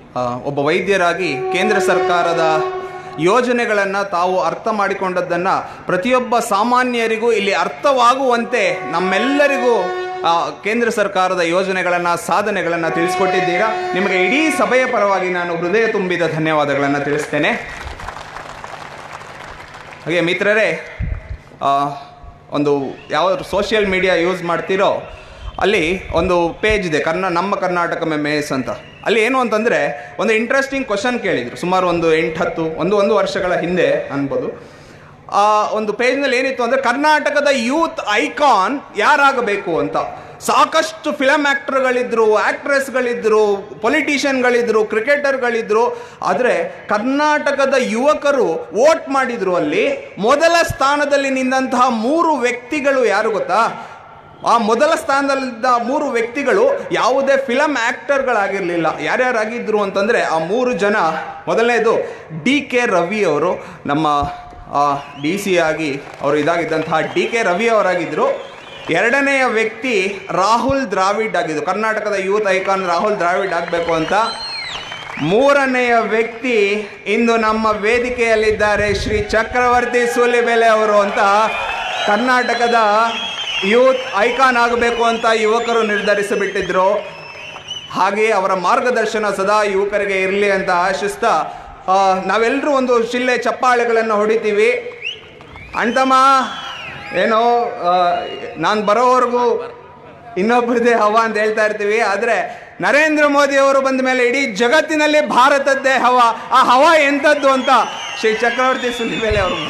ಒಬ್ಬ ವೈದ್ಯರಾಗಿ ಕೇಂದ್ರ ಸರ್ಕಾರದ ಯೋಜನೆಗಳನ್ನು ತಾವು ಅರ್ಥ ಮಾಡಿಕೊಂಡದ್ದನ್ನು ಪ್ರತಿಯೊಬ್ಬ ಸಾಮಾನ್ಯರಿಗೂ ಇಲ್ಲಿ ಅರ್ಥವಾಗುವಂತೆ ನಮ್ಮೆಲ್ಲರಿಗೂ ಕೇಂದ್ರ ಸರ್ಕಾರದ ಯೋಜನೆಗಳನ್ನು ಸಾಧನೆಗಳನ್ನು ತಿಳಿಸ್ಕೊಟ್ಟಿದ್ದೀರಾ. ನಿಮಗೆ ಇಡೀ ಸಭೆಯ ಪರವಾಗಿ ನಾನು ಹೃದಯ ತುಂಬಿದ ಧನ್ಯವಾದಗಳನ್ನು ತಿಳಿಸ್ತೇನೆ. ಹಾಗೆ ಮಿತ್ರರೇ, ಒಂದು ಯಾವ ಸೋಷಿಯಲ್ ಮೀಡಿಯಾ ಯೂಸ್ ಮಾಡ್ತೀರೋ ಅಲ್ಲಿ ಒಂದು ಪೇಜ್ ಇದೆ, ನಮ್ಮ ಕರ್ನಾಟಕ ಮೆಮೇಸ್ ಅಂತ. ಅಲ್ಲಿ ಏನು ಅಂತಂದರೆ ಒಂದು ಇಂಟ್ರೆಸ್ಟಿಂಗ್ ಕ್ವಶನ್ ಕೇಳಿದರು, ಸುಮಾರು ಒಂದು 8-10 ವರ್ಷಗಳ ಹಿಂದೆ ಅನ್ಬೋದು. ಆ ಒಂದು ಪೇಜ್ನಲ್ಲಿ ಏನಿತ್ತು ಅಂದರೆ ಕರ್ನಾಟಕದ ಯೂತ್ ಐಕಾನ್ ಯಾರಾಗಬೇಕು ಅಂತ. ಸಾಕಷ್ಟು ಫಿಲಮ್ ಆ್ಯಕ್ಟರ್ಗಳಿದ್ದರು, ಆ್ಯಕ್ಟ್ರೆಸ್ಗಳಿದ್ದರು, ಪೊಲಿಟಿಷಿಯನ್ಗಳಿದ್ದರು, ಕ್ರಿಕೆಟರ್ಗಳಿದ್ದರು. ಆದರೆ ಕರ್ನಾಟಕದ ಯುವಕರು ವೋಟ್ ಮಾಡಿದರು. ಅಲ್ಲಿ ಮೊದಲ ಸ್ಥಾನದಲ್ಲಿ ನಿಂತಹ 3 ವ್ಯಕ್ತಿಗಳು ಯಾರು ಗೊತ್ತಾ? ಆ ಮೊದಲ ಸ್ಥಾನದಲ್ಲಿದ್ದ 3 ವ್ಯಕ್ತಿಗಳು ಯಾವುದೇ ಫಿಲಮ್ ಆ್ಯಕ್ಟರ್ಗಳಾಗಿರಲಿಲ್ಲ. ಯಾರ್ಯಾರಾಗಿದ್ದರು ಅಂತಂದರೆ ಆ 3 ಜನ, ಮೊದಲನೇದು DK ರವಿ ಅವರು, ನಮ್ಮ DC ಆಗಿ ಅವರು ಇದಾಗಿದ್ದಂತಹ DK ರವಿ ಅವರಾಗಿದ್ದರು. ಎರಡನೆಯ ವ್ಯಕ್ತಿ ರಾಹುಲ್ ದ್ರಾವಿಡ್ ಆಗಿದ್ದು, ಕರ್ನಾಟಕದ ಯೂತ್ ಐಕಾನ್ ರಾಹುಲ್ ದ್ರಾವಿಡ್ ಆಗಬೇಕು ಅಂತ. ಮೂರನೆಯ ವ್ಯಕ್ತಿ ಇಂದು ನಮ್ಮ ವೇದಿಕೆಯಲ್ಲಿದ್ದಾರೆ, ಶ್ರೀ ಚಕ್ರವರ್ತಿ ಸೂಲಿಬೆಲೆ ಅವರು ಅಂತ. ಕರ್ನಾಟಕದ ಯೂತ್ ಐಕಾನ್ ಆಗಬೇಕು ಅಂತ ಯುವಕರು ನಿರ್ಧರಿಸಿಬಿಟ್ಟಿದ್ರು. ಹಾಗೆಯೇ ಅವರ ಮಾರ್ಗದರ್ಶನ ಸದಾ ಯುವಕರಿಗೆ ಇರಲಿ ಅಂತ ಆಶಿಸ್ತಾ ನಾವೆಲ್ಲರೂ ಒಂದು ಶಿಲ್ಲೆ ಚಪ್ಪಾಳೆಗಳನ್ನು ಹೊಡಿತೀವಿ. ಅಣ್ತಮ್ಮ ಏನೋ ನಾನು ಬರೋವರೆಗೂ ಇನ್ನೊಬ್ಬರದೇ ಹವಾ ಅಂತ ಹೇಳ್ತಾ ಇರ್ತೀವಿ. ಆದರೆ ನರೇಂದ್ರ ಮೋದಿ ಅವರು ಬಂದ ಮೇಲೆ ಇಡೀ ಜಗತ್ತಿನಲ್ಲಿ ಭಾರತದ್ದೇ ಹವಾ. ಆ ಹವಾ ಎಂಥದ್ದು ಅಂತ ಶ್ರೀ ಚಕ್ರವರ್ತಿ ಸೂಲಿಬೆಲೆ ಅವರು.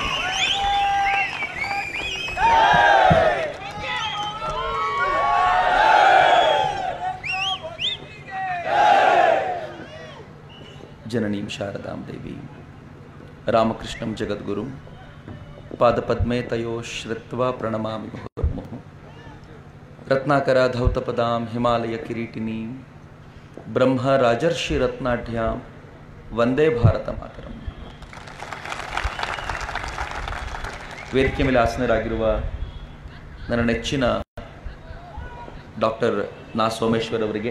ಜನನೀಂ ಶಾರದಾಂ ದೇವಿ ರಾಮಕೃಷ್ಣಂ ಜಗದ್ಗುರುಂ ಪಾದಪದ್ಮೇ ತಯೋ ಶ್ರುತ್ವಾ ಪ್ರಣಮಾಮಿ ಮುಹುರ್ಮುಹು. ರತ್ನಾಕರ ಧೌತಪದಾಂ ಹಿಮಾಲಯ ಕಿರೀಟಿನೀಂ ಬ್ರಹ್ಮ ರಾಜರ್ಷಿ ರತ್ನಾಢ್ಯಾಂ ವಂದೇ ಭಾರತ ಮಾತರಂ. ವೇದಿಕೆ ಮೇಲೆ ಆಸನರಾಗಿರುವ ನನ್ನ ನೆಚ್ಚಿನ ಡಾಕ್ಟರ್ ನಾ ಸೋಮೇಶ್ವರ್ ಅವರಿಗೆ,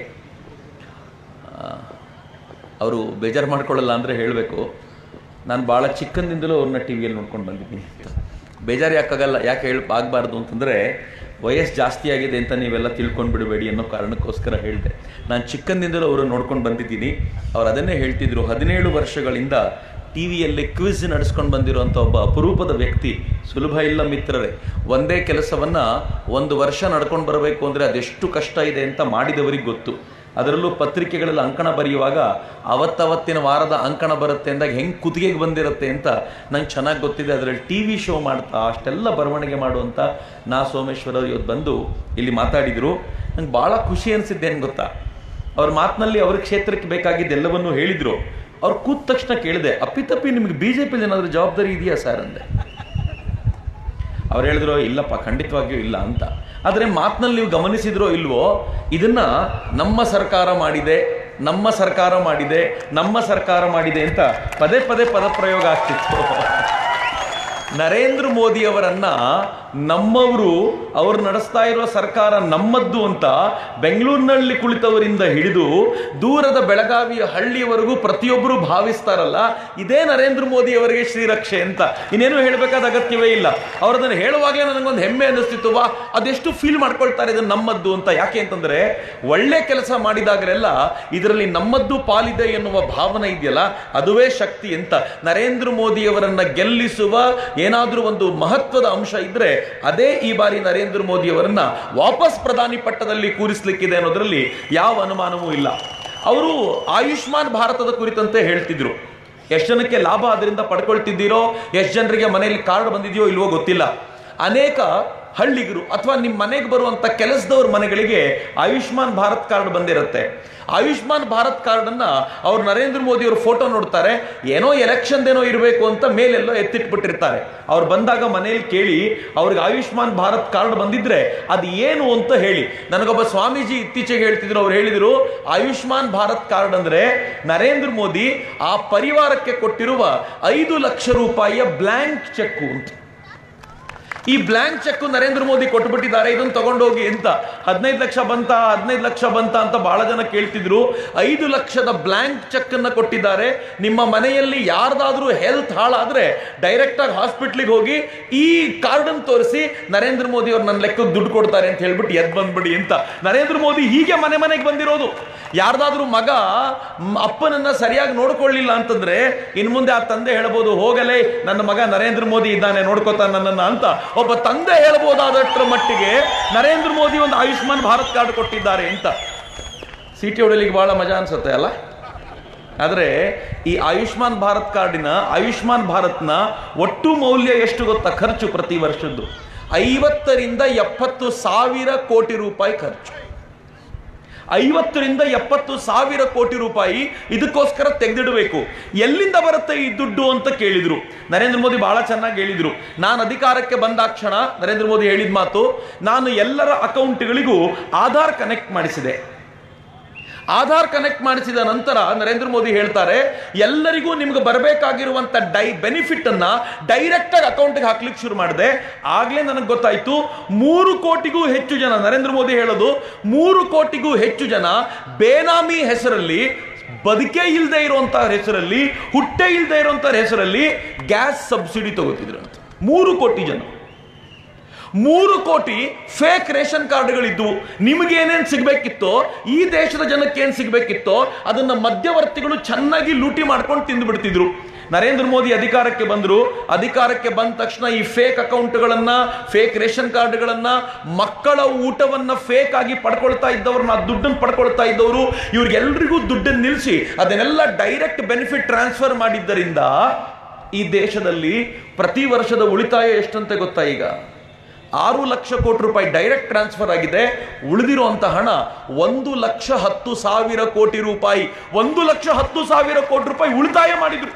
ಅವರು ಬೇಜಾರು ಮಾಡ್ಕೊಳ್ಳಲ್ಲ ಅಂದರೆ ಹೇಳಬೇಕು, ನಾನು ಭಾಳ ಚಿಕ್ಕಂದಿಂದಲೂ ಅವ್ರನ್ನ ಟಿ ವಿಯಲ್ಲಿ ನೋಡ್ಕೊಂಡು ಬಂದಿದ್ದೀನಿ ಅಂತ. ಬೇಜಾರು ಯಾಕೆ ಆಗಬಾರ್ದು ಅಂತಂದರೆ ವಯಸ್ಸು ಜಾಸ್ತಿ ಆಗಿದೆ ಅಂತ ನೀವೆಲ್ಲ ತಿಳ್ಕೊಂಡು ಬಿಡಬೇಡಿ ಅನ್ನೋ ಕಾರಣಕ್ಕೋಸ್ಕರ ಹೇಳಿದೆ. ನಾನು ಚಿಕ್ಕಂದಿಂದಲೂ ಅವರನ್ನು ನೋಡ್ಕೊಂಡು ಬಂದಿದ್ದೀನಿ. ಅವ್ರು ಅದನ್ನೇ ಹೇಳ್ತಿದ್ರು, 17 ವರ್ಷಗಳಿಂದ ಟಿ ವಿಯಲ್ಲಿ ಕ್ವಿಜ್ ನಡೆಸ್ಕೊಂಡು ಬಂದಿರೋಂಥ ಒಬ್ಬ ಅಪರೂಪದ ವ್ಯಕ್ತಿ. ಸುಲಭ ಇಲ್ಲ ಮಿತ್ರರೇ. ಒಂದೇ ಕೆಲಸವನ್ನು 1 ವರ್ಷ ನಡ್ಕೊಂಡು ಬರಬೇಕು ಅಂದರೆ ಅದೆಷ್ಟು ಕಷ್ಟ ಇದೆ ಅಂತ ಮಾಡಿದವರಿಗೆ ಗೊತ್ತು. ಅದರಲ್ಲೂ ಪತ್ರಿಕೆಗಳಲ್ಲಿ ಅಂಕಣ ಬರೆಯುವಾಗ ಅವತ್ತವತ್ತಿನ ವಾರದ ಅಂಕಣ ಬರುತ್ತೆ ಅಂದಾಗ ಹೆಂಗೆ ಕುತ್ತಿಗೆಗೆ ಬಂದಿರುತ್ತೆ ಅಂತ ನಂಗೆ ಚೆನ್ನಾಗಿ ಗೊತ್ತಿದೆ. ಅದರಲ್ಲಿ ಟಿ ವಿ ಶೋ ಮಾಡ್ತಾ ಅಷ್ಟೆಲ್ಲ ಬರವಣಿಗೆ ಮಾಡುವಂಥ ನಾ ಸೋಮೇಶ್ವರ ಇವತ್ತು ಬಂದು ಇಲ್ಲಿ ಮಾತಾಡಿದರು. ನಂಗೆ ಭಾಳ ಖುಷಿ ಅನಿಸಿದ್ದೇನು ಗೊತ್ತಾ, ಅವ್ರ ಮಾತಿನಲ್ಲಿ ಅವ್ರ ಕ್ಷೇತ್ರಕ್ಕೆ ಬೇಕಾಗಿದ್ದೆಲ್ಲವನ್ನೂ ಹೇಳಿದರು. ಅವ್ರು ಕೂತ ತಕ್ಷಣ ಕೇಳಿದೆ, ಅಪ್ಪಿತಪ್ಪಿ ನಿಮಗೆ BJPಲಿ ಏನಾದರೂ ಜವಾಬ್ದಾರಿ ಇದೆಯಾ ಸರ್ ಅಂದೆ. ಅವ್ರು ಹೇಳಿದ್ರು, ಇಲ್ಲಪ್ಪ ಖಂಡಿತವಾಗಿಯೂ ಇಲ್ಲ ಅಂತ. ಆದರೆ ಮಾತಿನಲ್ಲಿ ನೀವು ಗಮನಿಸಿದ್ರೋ ಇಲ್ವೋ, ಇದನ್ನ ನಮ್ಮ ಸರ್ಕಾರ ಮಾಡಿದೆ, ನಮ್ಮ ಸರ್ಕಾರ ಮಾಡಿದೆ, ನಮ್ಮ ಸರ್ಕಾರ ಮಾಡಿದೆ ಅಂತ ಪದೇ ಪದೇ ಪದಪ್ರಯೋಗ ಆಗ್ತಿತ್ತು. ನರೇಂದ್ರ ಮೋದಿ ಅವರನ್ನ ನಮ್ಮವರು, ಅವರು ನಡೆಸ್ತಾ ಇರುವ ಸರ್ಕಾರ ನಮ್ಮದ್ದು ಅಂತ ಬೆಂಗಳೂರಿನಲ್ಲಿ ಕುಳಿತವರಿಂದ ಹಿಡಿದು ದೂರದ ಬೆಳಗಾವಿಯ ಹಳ್ಳಿಯವರೆಗೂ ಪ್ರತಿಯೊಬ್ಬರು ಭಾವಿಸ್ತಾರಲ್ಲ, ಇದೇ ನರೇಂದ್ರ ಮೋದಿ ಅವರಿಗೆ ಶ್ರೀರಕ್ಷೆ ಅಂತ. ಇನ್ನೇನು ಹೇಳಬೇಕಾದ ಅಗತ್ಯವೇ ಇಲ್ಲ. ಅವರದನ್ನು ಹೇಳುವಾಗಲೇ ನನಗೊಂದು ಹೆಮ್ಮೆ ಅನ್ನಿಸ್ತಿತ್ತು, ವಾ ಅದೆಷ್ಟು ಫೀಲ್ ಮಾಡ್ಕೊಳ್ತಾರೆ ಇದನ್ನು ನಮ್ಮದ್ದು ಅಂತ. ಯಾಕೆ ಅಂತಂದ್ರೆ ಒಳ್ಳೆ ಕೆಲಸ ಮಾಡಿದಾಗಲೆಲ್ಲ ಇದರಲ್ಲಿ ನಮ್ಮದ್ದು ಪಾಲಿದೆ ಎನ್ನುವ ಭಾವನೆ ಇದೆಯಲ್ಲ, ಅದುವೇ ಶಕ್ತಿ ಅಂತ. ನರೇಂದ್ರ ಮೋದಿ ಅವರನ್ನ ಗೆಲ್ಲಿಸುವ ಏನಾದರೂ ಒಂದು ಮಹತ್ವದ ಅಂಶ ಇದ್ರೆ ಅದೇ ಈ ಬಾರಿ ನರೇಂದ್ರ ಮೋದಿ ಅವರನ್ನ ವಾಪಸ್ ಪ್ರಧಾನಿ ಪಟ್ಟದಲ್ಲಿ ಕೂರಿಸಲಿಕ್ಕಿದೆ ಅನ್ನೋದರಲ್ಲಿ ಯಾವ ಅನುಮಾನವೂ ಇಲ್ಲ. ಅವರು ಆಯುಷ್ಮಾನ್ ಭಾರತದ ಕುರಿತಂತೆ ಹೇಳ್ತಿದ್ರು. ಎಷ್ಟು ಜನಕ್ಕೆ ಲಾಭ ಅದರಿಂದ ಪಡ್ಕೊಳ್ತಿದ್ದೀರೋ, ಎಷ್ಟು ಜನರಿಗೆ ಮನೆಯಲ್ಲಿ ಕಾರ್ಡ್ ಬಂದಿದೆಯೋ ಇಲ್ವೋ ಗೊತ್ತಿಲ್ಲ. ಅನೇಕ ಹಳ್ಳಿಗರು ಅಥವಾ ನಿಮ್ಮ ಮನೆಗೆ ಬರುವಂತ ಕೆಲಸದವ್ರ ಮನೆಗಳಿಗೆ ಆಯುಷ್ಮಾನ್ ಭಾರತ್ ಕಾರ್ಡ್ ಬಂದಿರುತ್ತೆ. ಆಯುಷ್ಮಾನ್ ಭಾರತ್ ಕಾರ್ಡ್ ಅನ್ನ ಅವ್ರು ನರೇಂದ್ರ ಮೋದಿ ಅವ್ರ ಫೋಟೋ ನೋಡ್ತಾರೆ, ಏನೋ ಎಲೆಕ್ಷನ್ದೇನೋ ಇರಬೇಕು ಅಂತ ಮೇಲೆಲ್ಲೋ ಎತ್ತಿಟ್ಬಿಟ್ಟಿರ್ತಾರೆ. ಅವ್ರು ಬಂದಾಗ ಮನೇಲಿ ಕೇಳಿ ಅವ್ರಿಗೆ ಆಯುಷ್ಮಾನ್ ಭಾರತ್ ಕಾರ್ಡ್ ಬಂದಿದ್ರೆ ಅದು ಏನು ಅಂತ ಹೇಳಿ. ನನಗೊಬ್ಬ ಸ್ವಾಮೀಜಿ ಇತ್ತೀಚೆಗೆ ಹೇಳ್ತಿದ್ರು, ಅವ್ರು ಹೇಳಿದ್ರು ಆಯುಷ್ಮಾನ್ ಭಾರತ್ ಕಾರ್ಡ್ ಅಂದ್ರೆ ನರೇಂದ್ರ ಮೋದಿ ಆ ಪರಿವಾರಕ್ಕೆ ಕೊಟ್ಟಿರುವ 5 ಲಕ್ಷ ರೂಪಾಯಿಯ ಬ್ಲ್ಯಾಂಕ್ ಚೆಕ್ ಅಂತ. ಈ ಬ್ಲ್ಯಾಂಕ್ ಚೆಕ್ ನರೇಂದ್ರ ಮೋದಿ ಕೊಟ್ಟುಬಿಟ್ಟಿದ್ದಾರೆ, ಇದನ್ನು ತಗೊಂಡೋಗಿ ಅಂತ. 15 ಲಕ್ಷ ಬಂತ 15 ಲಕ್ಷ ಬಂತ ಅಂತ ಬಹಳ ಜನ ಕೇಳ್ತಿದ್ರು. 5 ಲಕ್ಷದ ಬ್ಲ್ಯಾಂಕ್ ಚೆಕ್ ಅನ್ನ ಕೊಟ್ಟಿದ್ದಾರೆ. ನಿಮ್ಮ ಮನೆಯಲ್ಲಿ ಯಾರ್ದಾದ್ರೂ ಹೆಲ್ತ್ ಹಾಳಾದ್ರೆ ಡೈರೆಕ್ಟ್ ಆಗಿ ಹಾಸ್ಪಿಟ್ಲಿಗೆ ಹೋಗಿ ಈ ಕಾರ್ಡ್ ಅನ್ನು ತೋರಿಸಿ ನರೇಂದ್ರ ಮೋದಿ ಅವ್ರು ನನ್ನ ಲೆಕ್ಕಕ್ಕೆ ದುಡ್ಡು ಕೊಡ್ತಾರೆ ಅಂತ ಹೇಳ್ಬಿಟ್ಟು ಎದ್ದು ಬಂದ್ಬಿಡಿ ಅಂತ. ನರೇಂದ್ರ ಮೋದಿ ಹೀಗೆ ಮನೆ ಮನೆಗೆ ಬಂದಿರೋದು. ಯಾರ್ದಾದ್ರೂ ಮಗ ಅಪ್ಪನನ್ನ ಸರಿಯಾಗಿ ನೋಡ್ಕೊಳ್ಳಿಲ್ಲ ಅಂತಂದ್ರೆ ಇನ್ ಮುಂದೆ ಆ ತಂದೆ ಹೇಳ್ಬೋದು, ಹೋಗಲೇ ನನ್ನ ಮಗ ನರೇಂದ್ರ ಮೋದಿ ಇದ್ದಾನೆ ನೋಡ್ಕೋತಾನೆ ನನ್ನನ್ನ ಅಂತ ಒಬ್ಬ ತಂದೆ ಹೇಳ್ಬೋದಾದಷ್ಟರ ಮಟ್ಟಿಗೆ ನರೇಂದ್ರ ಮೋದಿ ಒಂದು ಆಯುಷ್ಮಾನ್ ಭಾರತ್ ಕಾರ್ಡ್ ಕೊಟ್ಟಿದ್ದಾರೆ ಅಂತ. ಸಿಟಿ ಹೊಡಲಿಕ್ಕೆ ಬಹಳ ಮಜಾ ಅನ್ಸುತ್ತೆ ಅಲ್ಲ? ಆದ್ರೆ ಈ ಆಯುಷ್ಮಾನ್ ಭಾರತ್ ಕಾರ್ಡಿನ ಆಯುಷ್ಮಾನ್ ಭಾರತ್ನ ಒಟ್ಟು ಮೌಲ್ಯ ಎಷ್ಟು ಗೊತ್ತಾ? ಖರ್ಚು ಪ್ರತಿ ವರ್ಷದ್ದು 50 ರಿಂದ 70 ಸಾವಿರ ಕೋಟಿ ರೂಪಾಯಿ ಖರ್ಚು. 50 ರಿಂದ 70 ಸಾವಿರ ಕೋಟಿ ರೂಪಾಯಿ ಇದಕ್ಕೋಸ್ಕರ ತೆಗೆದಿಡಬೇಕು. ಎಲ್ಲಿಂದ ಬರುತ್ತೆ ಈ ದುಡ್ಡು ಅಂತ ಕೇಳಿದ್ರು. ನರೇಂದ್ರ ಮೋದಿ ಬಹಳ ಚೆನ್ನಾಗಿ ಹೇಳಿದ್ರು. ನಾನು ಅಧಿಕಾರಕ್ಕೆ ಬಂದಾಕ್ಷಣ ನರೇಂದ್ರ ಮೋದಿ ಹೇಳಿದ ಮಾತು, ನಾನು ಎಲ್ಲರ ಅಕೌಂಟ್ಗಳಿಗೂ ಆಧಾರ್ ಕನೆಕ್ಟ್ ಮಾಡಿಸಿದೆ. ಆಧಾರ್ ಕನೆಕ್ಟ್ ಮಾಡಿಸಿದ ನಂತರ ನರೇಂದ್ರ ಮೋದಿ ಹೇಳ್ತಾರೆ, ಎಲ್ಲರಿಗೂ ನಿಮ್ಗೆ ಬರಬೇಕಾಗಿರುವಂತ ಬೆನಿಫಿಟ್ ಅನ್ನ ಡೈರೆಕ್ಟ್ ಆಗಿ ಅಕೌಂಟ್ಗೆ ಹಾಕ್ಲಿಕ್ಕೆ ಶುರು ಮಾಡಿದೆ. ಆಗ್ಲೇ ನನಗೆ ಗೊತ್ತಾಯ್ತು 3 ಕೋಟಿಗೂ ಹೆಚ್ಚು ಜನ, ನರೇಂದ್ರ ಮೋದಿ ಹೇಳೋದು 3 ಕೋಟಿಗೂ ಹೆಚ್ಚು ಜನ ಬೇನಾಮಿ ಹೆಸರಲ್ಲಿ, ಬದುಕೆ ಇಲ್ಲದೆ ಇರುವಂತಹ ಹೆಸರಲ್ಲಿ, ಹುಟ್ಟೆ ಇಲ್ಲದೆ ಇರುವಂತಹ ಹೆಸರಲ್ಲಿ ಗ್ಯಾಸ್ ಸಬ್ಸಿಡಿ ತಗೋತಿದ್ರು ಅಂತ. 3 ಕೋಟಿ ಜನ, 3 ಕೋಟಿ ಫೇಕ್ ರೇಷನ್ ಕಾರ್ಡ್ಗಳಿದ್ವು. ನಿಮಗೇನೇನು ಸಿಗ್ಬೇಕಿತ್ತೋ, ಈ ದೇಶದ ಜನಕ್ಕೆ ಏನ್ ಸಿಗ್ಬೇಕಿತ್ತೋ ಅದನ್ನ ಮಧ್ಯವರ್ತಿಗಳು ಚೆನ್ನಾಗಿ ಲೂಟಿ ಮಾಡ್ಕೊಂಡು ತಿಂದು ಬಿಡ್ತಿದ್ರು. ನರೇಂದ್ರ ಮೋದಿ ಅಧಿಕಾರಕ್ಕೆ ಬಂದ್ರು. ಅಧಿಕಾರಕ್ಕೆ ಬಂದ ತಕ್ಷಣ ಈ ಫೇಕ್ ಅಕೌಂಟ್ಗಳನ್ನ, ಫೇಕ್ ರೇಷನ್ ಕಾರ್ಡ್ಗಳನ್ನ, ಮಕ್ಕಳ ಊಟವನ್ನ ಫೇಕ್ ಆಗಿ ಪಡ್ಕೊಳ್ತಾ ಇದ್ದವ್ರನ್ನ, ದುಡ್ಡನ್ನು ಪಡ್ಕೊಳ್ತಾ ಇದ್ದವರು, ಇವ್ರಿಗೆಲ್ರಿಗೂ ದುಡ್ಡನ್ನು ನಿಲ್ಲಿಸಿ ಅದನ್ನೆಲ್ಲ ಡೈರೆಕ್ಟ್ ಬೆನಿಫಿಟ್ ಟ್ರಾನ್ಸ್ಫರ್ ಮಾಡಿದ್ದರಿಂದ ಈ ದೇಶದಲ್ಲಿ ಪ್ರತಿ ವರ್ಷದ ಉಳಿತಾಯ ಎಷ್ಟಂತೆ ಗೊತ್ತಾ? ಈಗ 6 ಲಕ್ಷ ಕೋಟಿ ರೂಪಾಯಿ ಡೈರೆಕ್ಟ್ ಟ್ರಾನ್ಸ್ಫರ್ ಆಗಿದೆ. ಉಳಿದಿರುವಂತ ಹಣ 1,10,000 ಕೋಟಿ ರೂಪಾಯಿ. 1,10,000 ಕೋಟಿ ರೂಪಾಯಿ ಉಳಿತಾಯ ಮಾಡಿದ್ರು.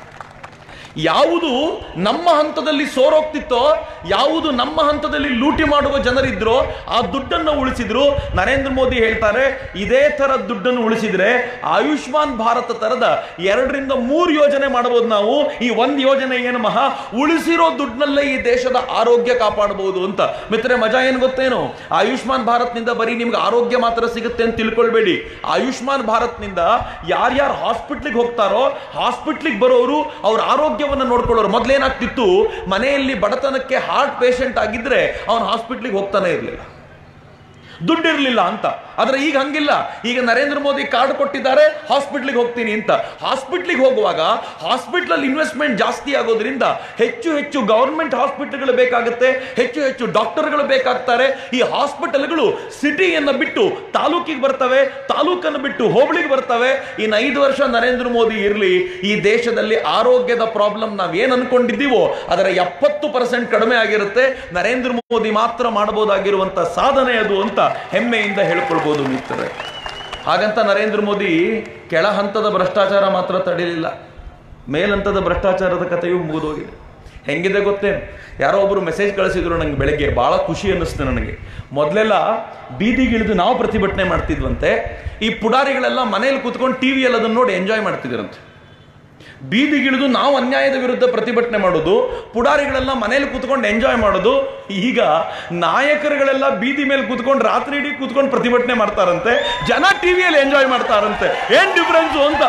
ಯಾವುದು ನಮ್ಮ ಹಂತದಲ್ಲಿ ಸೋರೋಗ್ತಿತ್ತೋ, ಯಾವುದು ನಮ್ಮ ಹಂತದಲ್ಲಿ ಲೂಟಿ ಮಾಡುವ ಜನರಿದ್ರೋ ಆ ದುಡ್ಡನ್ನು ಉಳಿಸಿದ್ರು. ನರೇಂದ್ರ ಮೋದಿ ಹೇಳ್ತಾರೆ, ಇದೇ ತರ ದುಡ್ಡನ್ನು ಉಳಿಸಿದ್ರೆ ಆಯುಷ್ಮಾನ್ ಭಾರತ ತರದ 2 ರಿಂದ 3 ಯೋಜನೆ ಮಾಡಬಹುದು ನಾವು. ಈ 1 ಯೋಜನೆ ಏನು ಮಹಾ, ಉಳಿಸಿರೋ ದುಡ್ಡನ್ನಲ್ಲೇ ಈ ದೇಶದ ಆರೋಗ್ಯ ಕಾಪಾಡಬಹುದು ಅಂತ. ಮಿತ್ರರೆ, ಮಜಾ ಏನು ಗೊತ್ತೇನು? ಆಯುಷ್ಮಾನ್ ಭಾರತ್ ನಿಂದ ಬರೀ ನಿಮ್ಗೆ ಆರೋಗ್ಯ ಮಾತ್ರ ಸಿಗುತ್ತೆ ಅಂತ ತಿಳ್ಕೊಳ್ಬೇಡಿ. ಆಯುಷ್ಮಾನ್ ಭಾರತ್ ನಿಂದ ಯಾರ್ಯಾರು ಹಾಸ್ಪಿಟ್ಲಿಗೆ ಹೋಗ್ತಾರೋ, ಹಾಸ್ಪಿಟ್ಲಿಗೆ ಬರೋರು ಅವ್ರ ಆರೋಗ್ಯ ನೋಡ್ಕೊಳ್ಳೋರು. ಮೊದಲೇನಾಗ್ತಿತ್ತು, ಮನೆಯಲ್ಲಿ ಬಡತನಕ್ಕೆ ಹಾರ್ಟ್ ಪೇಷಂಟ್ ಆಗಿದ್ರೆ ಅವನು ಹಾಸ್ಪಿಟ್ಲಿಗೆ ಹೋಗ್ತಾನೆ ಇರಲಿಲ್ಲ, ದುಡ್ಡಿರಲಿಲ್ಲ ಅಂತ. ಆದ್ರೆ ಈಗ ಹಂಗಿಲ್ಲ. ಈಗ ನರೇಂದ್ರ ಮೋದಿ ಕಾರ್ಡ್ ಕೊಟ್ಟಿದ್ದಾರೆ, ಹಾಸ್ಪಿಟ್ಲಿಗೆ ಹೋಗ್ತೀನಿ ಅಂತ. ಹಾಸ್ಪಿಟ್ಲಿಗೆ ಹೋಗುವಾಗ ಹಾಸ್ಪಿಟ್ಲಲ್ಲಿ ಇನ್ವೆಸ್ಟ್ಮೆಂಟ್ ಜಾಸ್ತಿ ಆಗೋದ್ರಿಂದ ಹೆಚ್ಚು ಹೆಚ್ಚು ಗವರ್ಮೆಂಟ್ ಹಾಸ್ಪಿಟಲ್ಗಳು ಬೇಕಾಗುತ್ತೆ, ಹೆಚ್ಚು ಹೆಚ್ಚು ಡಾಕ್ಟರ್ಗಳು ಬೇಕಾಗ್ತಾರೆ. ಈ ಹಾಸ್ಪಿಟಲ್ಗಳು ಸಿಟಿಯನ್ನು ಬಿಟ್ಟು ತಾಲೂಕಿಗೆ ಬರ್ತವೆ, ತಾಲೂಕನ್ನು ಬಿಟ್ಟು ಹೋಬಳಿಗೆ ಬರ್ತವೆ. ಇನ್ನು 5 ವರ್ಷ ನರೇಂದ್ರ ಮೋದಿ ಇರಲಿ, ಈ ದೇಶದಲ್ಲಿ ಆರೋಗ್ಯದ ಪ್ರಾಬ್ಲಮ್ ನಾವ್ ಏನ್ ಅನ್ಕೊಂಡಿದ್ದೀವೋ ಅದರ 70% ಕಡಿಮೆ ಆಗಿರುತ್ತೆ. ನರೇಂದ್ರ ಮೋದಿ ಮಾತ್ರ ಮಾಡಬಹುದಾಗಿರುವಂತ ಸಾಧನೆ ಅದು ಅಂತ ಹೆಮ್ಮೆಯಿಂದ ಹೇಳ್ಕೊಳ್ಬಹುದು ಮಿತ್ರರೇ. ಹಾಗಂತ ನರೇಂದ್ರ ಮೋದಿ ಕೆಳ ಹಂತದ ಭ್ರಷ್ಟಾಚಾರ ಮಾತ್ರ ತಡೆಯಲಿಲ್ಲ, ಮೇಲಂತದ ಭ್ರಷ್ಟಾಚಾರದ ಕಥೆಯೂ ಮುಗಿದೋಗಿದೆ. ಹೆಂಗಿದೆ ಗೊತ್ತೇನು? ಯಾರೋ ಒಬ್ರು ಮೆಸೇಜ್ ಕಳಿಸಿದ್ರು ನಂಗೆ ಬೆಳಗ್ಗೆ, ಬಹಳ ಖುಷಿ ಅನ್ನಿಸ್ತು ನನಗೆ. ಮೊದಲೆಲ್ಲ ಬೀದಿಗಿಳಿದು ನಾವು ಪ್ರತಿಭಟನೆ ಮಾಡ್ತಿದ್ವಂತೆ, ಈ ಪುಡಾರಿಗಳೆಲ್ಲ ಮನೇಲಿ ಕೂತ್ಕೊಂಡು ಟಿವಿಯಲ್ಲಿ ಅದನ್ನು ನೋಡಿ ಎಂಜಾಯ್ ಮಾಡ್ತಿದ್ರಂತೆ. ಬೀದಿಗಿಳಿದು ನಾವು ಅನ್ಯಾಯದ ವಿರುದ್ಧ ಪ್ರತಿಭಟನೆ ಮಾಡೋದು, ಪುಡಾರಿಗಳೆಲ್ಲ ಮನೇಲಿ ಕೂತ್ಕೊಂಡು ಎಂಜಾಯ್ ಮಾಡೋದು. ಈಗ ನಾಯಕರುಗಳೆಲ್ಲ ಬೀದಿ ಮೇಲೆ ಕೂತ್ಕೊಂಡು ರಾತ್ರಿ ಇಡೀ ಕೂತ್ಕೊಂಡು ಪ್ರತಿಭಟನೆ ಮಾಡ್ತಾರಂತೆ, ಜನ ಟಿವಿಯಲ್ಲಿ ಎಂಜಾಯ್ ಮಾಡ್ತಾರಂತೆ. ಏನ್ ಡಿಫ್ರೆನ್ಸು ಅಂತ.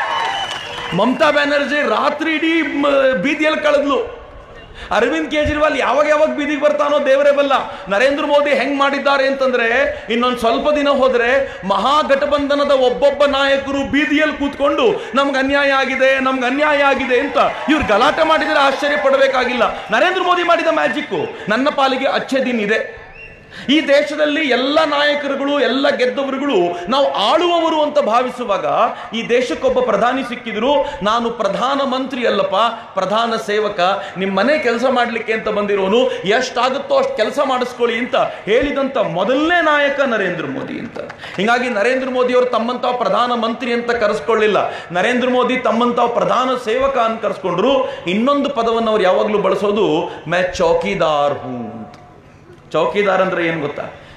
ಮಮತಾ ಬ್ಯಾನರ್ಜಿ ರಾತ್ರಿ ಇಡೀ ಬೀದಿಯಲ್ಲಿ ಕಳೆದ್ಲು. ಅರವಿಂದ್ ಕೇಜ್ರಿವಾಲ್ ಯಾವಾಗ ಬೀದಿಗೆ ಬರ್ತಾನೋ ದೇವರೇ ಬಲ್ಲ. ನರೇಂದ್ರ ಮೋದಿ ಹೆಂಗ್ ಮಾಡಿದ್ದಾರೆ ಅಂತಂದ್ರೆ, ಇನ್ನೊಂದು ಸ್ವಲ್ಪ ದಿನ ಹೋದ್ರೆ ಮಹಾಗಠಬಂಧನದ ಒಬ್ಬೊಬ್ಬ ನಾಯಕರು ಬೀದಿಯಲ್ಲಿ ಕೂತ್ಕೊಂಡು ನಮ್ಗೆ ಅನ್ಯಾಯ ಆಗಿದೆ, ನಮ್ಗೆ ಅನ್ಯಾಯ ಆಗಿದೆ ಅಂತ ಇವ್ರು ಗಲಾಟೆ ಮಾಡಿದ್ರೆ ಆಶ್ಚರ್ಯ ಪಡಬೇಕಾಗಿಲ್ಲ. ನರೇಂದ್ರ ಮೋದಿ ಮಾಡಿದ ಮ್ಯಾಜಿಕ್ ನನ್ನ ಪಾಲಿಗೆ ಅಚ್ಚೆ ದಿನ ಇದೆ. ಈ ದೇಶದಲ್ಲಿ ಎಲ್ಲ ನಾಯಕರುಗಳು, ಎಲ್ಲ ಗೆದ್ದವರುಗಳು ನಾವು ಆಳುವವರು ಅಂತ ಭಾವಿಸುವಾಗ ಈ ದೇಶಕ್ಕೊಬ್ಬ ಪ್ರಧಾನಿ ಸಿಕ್ಕಿದ್ರು. ನಾನು ಪ್ರಧಾನ ಮಂತ್ರಿ ಅಲ್ಲಪ್ಪ, ಪ್ರಧಾನ ಸೇವಕ, ನಿಮ್ಮ ಮನೆ ಕೆಲಸ ಮಾಡ್ಲಿಕ್ಕೆ ಅಂತ ಬಂದಿರೋನು, ಎಷ್ಟಾಗುತ್ತೋ ಅಷ್ಟು ಕೆಲಸ ಮಾಡಿಸ್ಕೊಳ್ಳಿ ಅಂತ ಹೇಳಿದಂತ ಮೊದಲನೇ ನಾಯಕ ನರೇಂದ್ರ ಮೋದಿ ಅಂತ. ಹೀಗಾಗಿ ನರೇಂದ್ರ ಮೋದಿ ಅವರು ತಮ್ಮಂತಾವ್ ಪ್ರಧಾನ ಮಂತ್ರಿ ಅಂತ ಕರೆಸ್ಕೊಳ್ಳಿಲ್ಲ, ನರೇಂದ್ರ ಮೋದಿ ತಮ್ಮಂತಾವ್ ಪ್ರಧಾನ ಸೇವಕ ಅಂತ ಕರೆಸ್ಕೊಂಡ್ರು. ಇನ್ನೊಂದು ಪದವನ್ನು ಅವ್ರು ಯಾವಾಗಲೂ ಬಳಸೋದು, ಮೈ ಚೌಕಿದಾರ್ ಹೂ. ಚೌಕಿದಾರ್ ಅಂದ್ರೆ ಏನ್ ಗೊತ್ತಾ?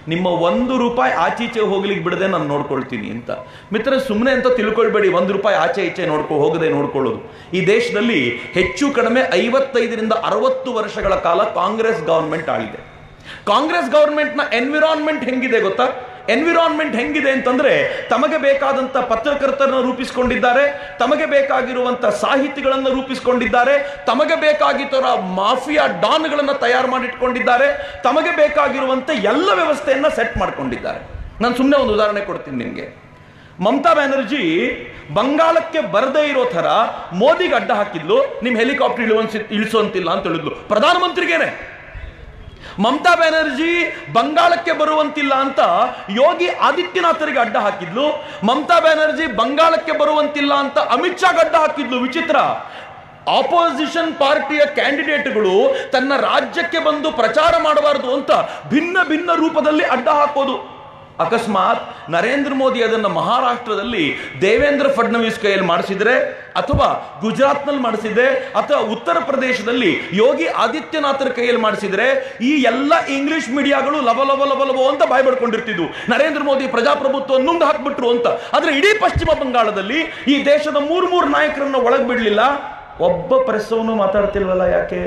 ನಿಮ್ಮ 1 ರೂಪಾಯಿ ಆಚೀಚೆ ಹೋಗ್ಲಿಕ್ಕೆ ಬಿಡದೆ ನಾನು ನೋಡ್ಕೊಳ್ತೀನಿ ಅಂತ. ಮಿತ್ರ, ಸುಮ್ಮನೆ ಅಂತ ತಿಳ್ಕೊಳ್ಬೇಡಿ 1 ರೂಪಾಯಿ ಆಚೆ ಈಚೆ ಹೋಗದೆ ನೋಡ್ಕೊಳ್ಳೋದು. ಈ ದೇಶದಲ್ಲಿ ಹೆಚ್ಚು ಕಡಿಮೆ 55ರಿಂದ 60 ವರ್ಷಗಳ ಕಾಲ ಕಾಂಗ್ರೆಸ್ ಗವರ್ಮೆಂಟ್ ಆಳಿದೆ. ಕಾಂಗ್ರೆಸ್ ಗವರ್ಮೆಂಟ್ನ ಎನ್ವಿರಾನ್ಮೆಂಟ್ ಹೆಂಗಿದೆ ಗೊತ್ತಾ? ಎನ್ವಿರಾನ್ಮೆಂಟ್ ಹೆಂಗಿದೆ ಅಂತಂದ್ರೆ, ತಮಗೆ ಬೇಕಾದಂತ ಪತ್ರಕರ್ತರನ್ನು ರೂಪಿಸಿಕೊಂಡಿದ್ದಾರೆ, ತಮಗೆ ಬೇಕಾಗಿರುವಂತ ಸಾಹಿತಿಗಳನ್ನು ರೂಪಿಸಿಕೊಂಡಿದ್ದಾರೆ, ತಮಗೆ ಬೇಕಾಗಿರೋ ಮಾಫಿಯಾ ಡಾನ್ಗಳನ್ನು ತಯಾರು ಮಾಡಿಟ್ಕೊಂಡಿದ್ದಾರೆ, ತಮಗೆ ಬೇಕಾಗಿರುವಂತ ಎಲ್ಲ ವ್ಯವಸ್ಥೆಯನ್ನ ಸೆಟ್ ಮಾಡ್ಕೊಂಡಿದ್ದಾರೆ. ನಾನು ಸುಮ್ಮನೆ ಒಂದು ಉದಾಹರಣೆ ಕೊಡ್ತೀನಿ ನಿಮಗೆ. ಮಮತಾ ಬ್ಯಾನರ್ಜಿ ಬಂಗಾಳಕ್ಕೆ ಬರದೇ ಇರೋ ತರ ಮೋದಿಗೆ ಅಡ್ಡ ಹಾಕಿದ್ಲು, ನಿಮ್ ಹೆಲಿಕಾಪ್ಟರ್ ಇಳಿಸುವಂತಿಲ್ಲ ಅಂತ ಹೇಳಿದ್ಲು ಪ್ರಧಾನಮಂತ್ರಿಗೇನೆ. ಮಮತಾ ಬ್ಯಾನರ್ಜಿ ಬಂಗಾಳಕ್ಕೆ ಬರುವಂತಿಲ್ಲ ಅಂತ ಯೋಗಿ ಆದಿತ್ಯನಾಥರಿಗೆ ಅಡ್ಡ ಹಾಕಿದ್ಲು. ಮಮತಾ ಬ್ಯಾನರ್ಜಿ ಬಂಗಾಳಕ್ಕೆ ಬರುವಂತಿಲ್ಲ ಅಂತ ಅಮಿತ್ ಶಾ ಅಡ್ಡ ಹಾಕಿದ್ಲು. ವಿಚಿತ್ರ. ಆಪೋಸಿಷನ್ ಪಾರ್ಟಿಯ ಕ್ಯಾಂಡಿಡೇಟ್ಗಳು ತನ್ನ ರಾಜ್ಯಕ್ಕೆ ಬಂದು ಪ್ರಚಾರ ಮಾಡಬಾರದು ಅಂತ ಭಿನ್ನ ಭಿನ್ನ ರೂಪದಲ್ಲಿ ಅಡ್ಡ ಹಾಕೋದು. ಅಕಸ್ಮಾತ್ ನರೇಂದ್ರ ಮೋದಿ ಅದನ್ನು ಮಹಾರಾಷ್ಟ್ರದಲ್ಲಿ ದೇವೇಂದ್ರ ಫಡ್ನವೀಸ್ ಕೈಯಲ್ಲಿ ಮಾಡಿಸಿದ್ರೆ, ಅಥವಾ ಗುಜರಾತ್ನಲ್ಲಿ ಮಾಡಿಸಿದ್ರೆ, ಅಥವಾ ಉತ್ತರ ಪ್ರದೇಶದಲ್ಲಿ ಯೋಗಿ ಆದಿತ್ಯನಾಥರ ಕೈಯಲ್ಲಿ ಮಾಡಿಸಿದ್ರೆ, ಈ ಎಲ್ಲ ಇಂಗ್ಲಿಷ್ ಮೀಡಿಯಾಗಳು ಲವ ಅಂತ ಬಾಯ್ ಬಡ್ಕೊಂಡಿರ್ತಿದ್ವು. ನರೇಂದ್ರ ಮೋದಿ ಪ್ರಜಾಪ್ರಭುತ್ವ ನುಂಗ್ ಹಾಕ್ಬಿಟ್ರು ಅಂತ. ಆದ್ರೆ ಇಡೀ ಪಶ್ಚಿಮ ಬಂಗಾಳದಲ್ಲಿ ಈ ದೇಶದ 3 ನಾಯಕರನ್ನ ಒಳಗ್ ಬಿಡ್ಲಿಲ್ಲ. ಒಬ್ಬ ಪ್ರೆಸ್ಸವನು ಮಾತಾಡ್ತಿಲ್ವಲ್ಲ, ಯಾಕೆ?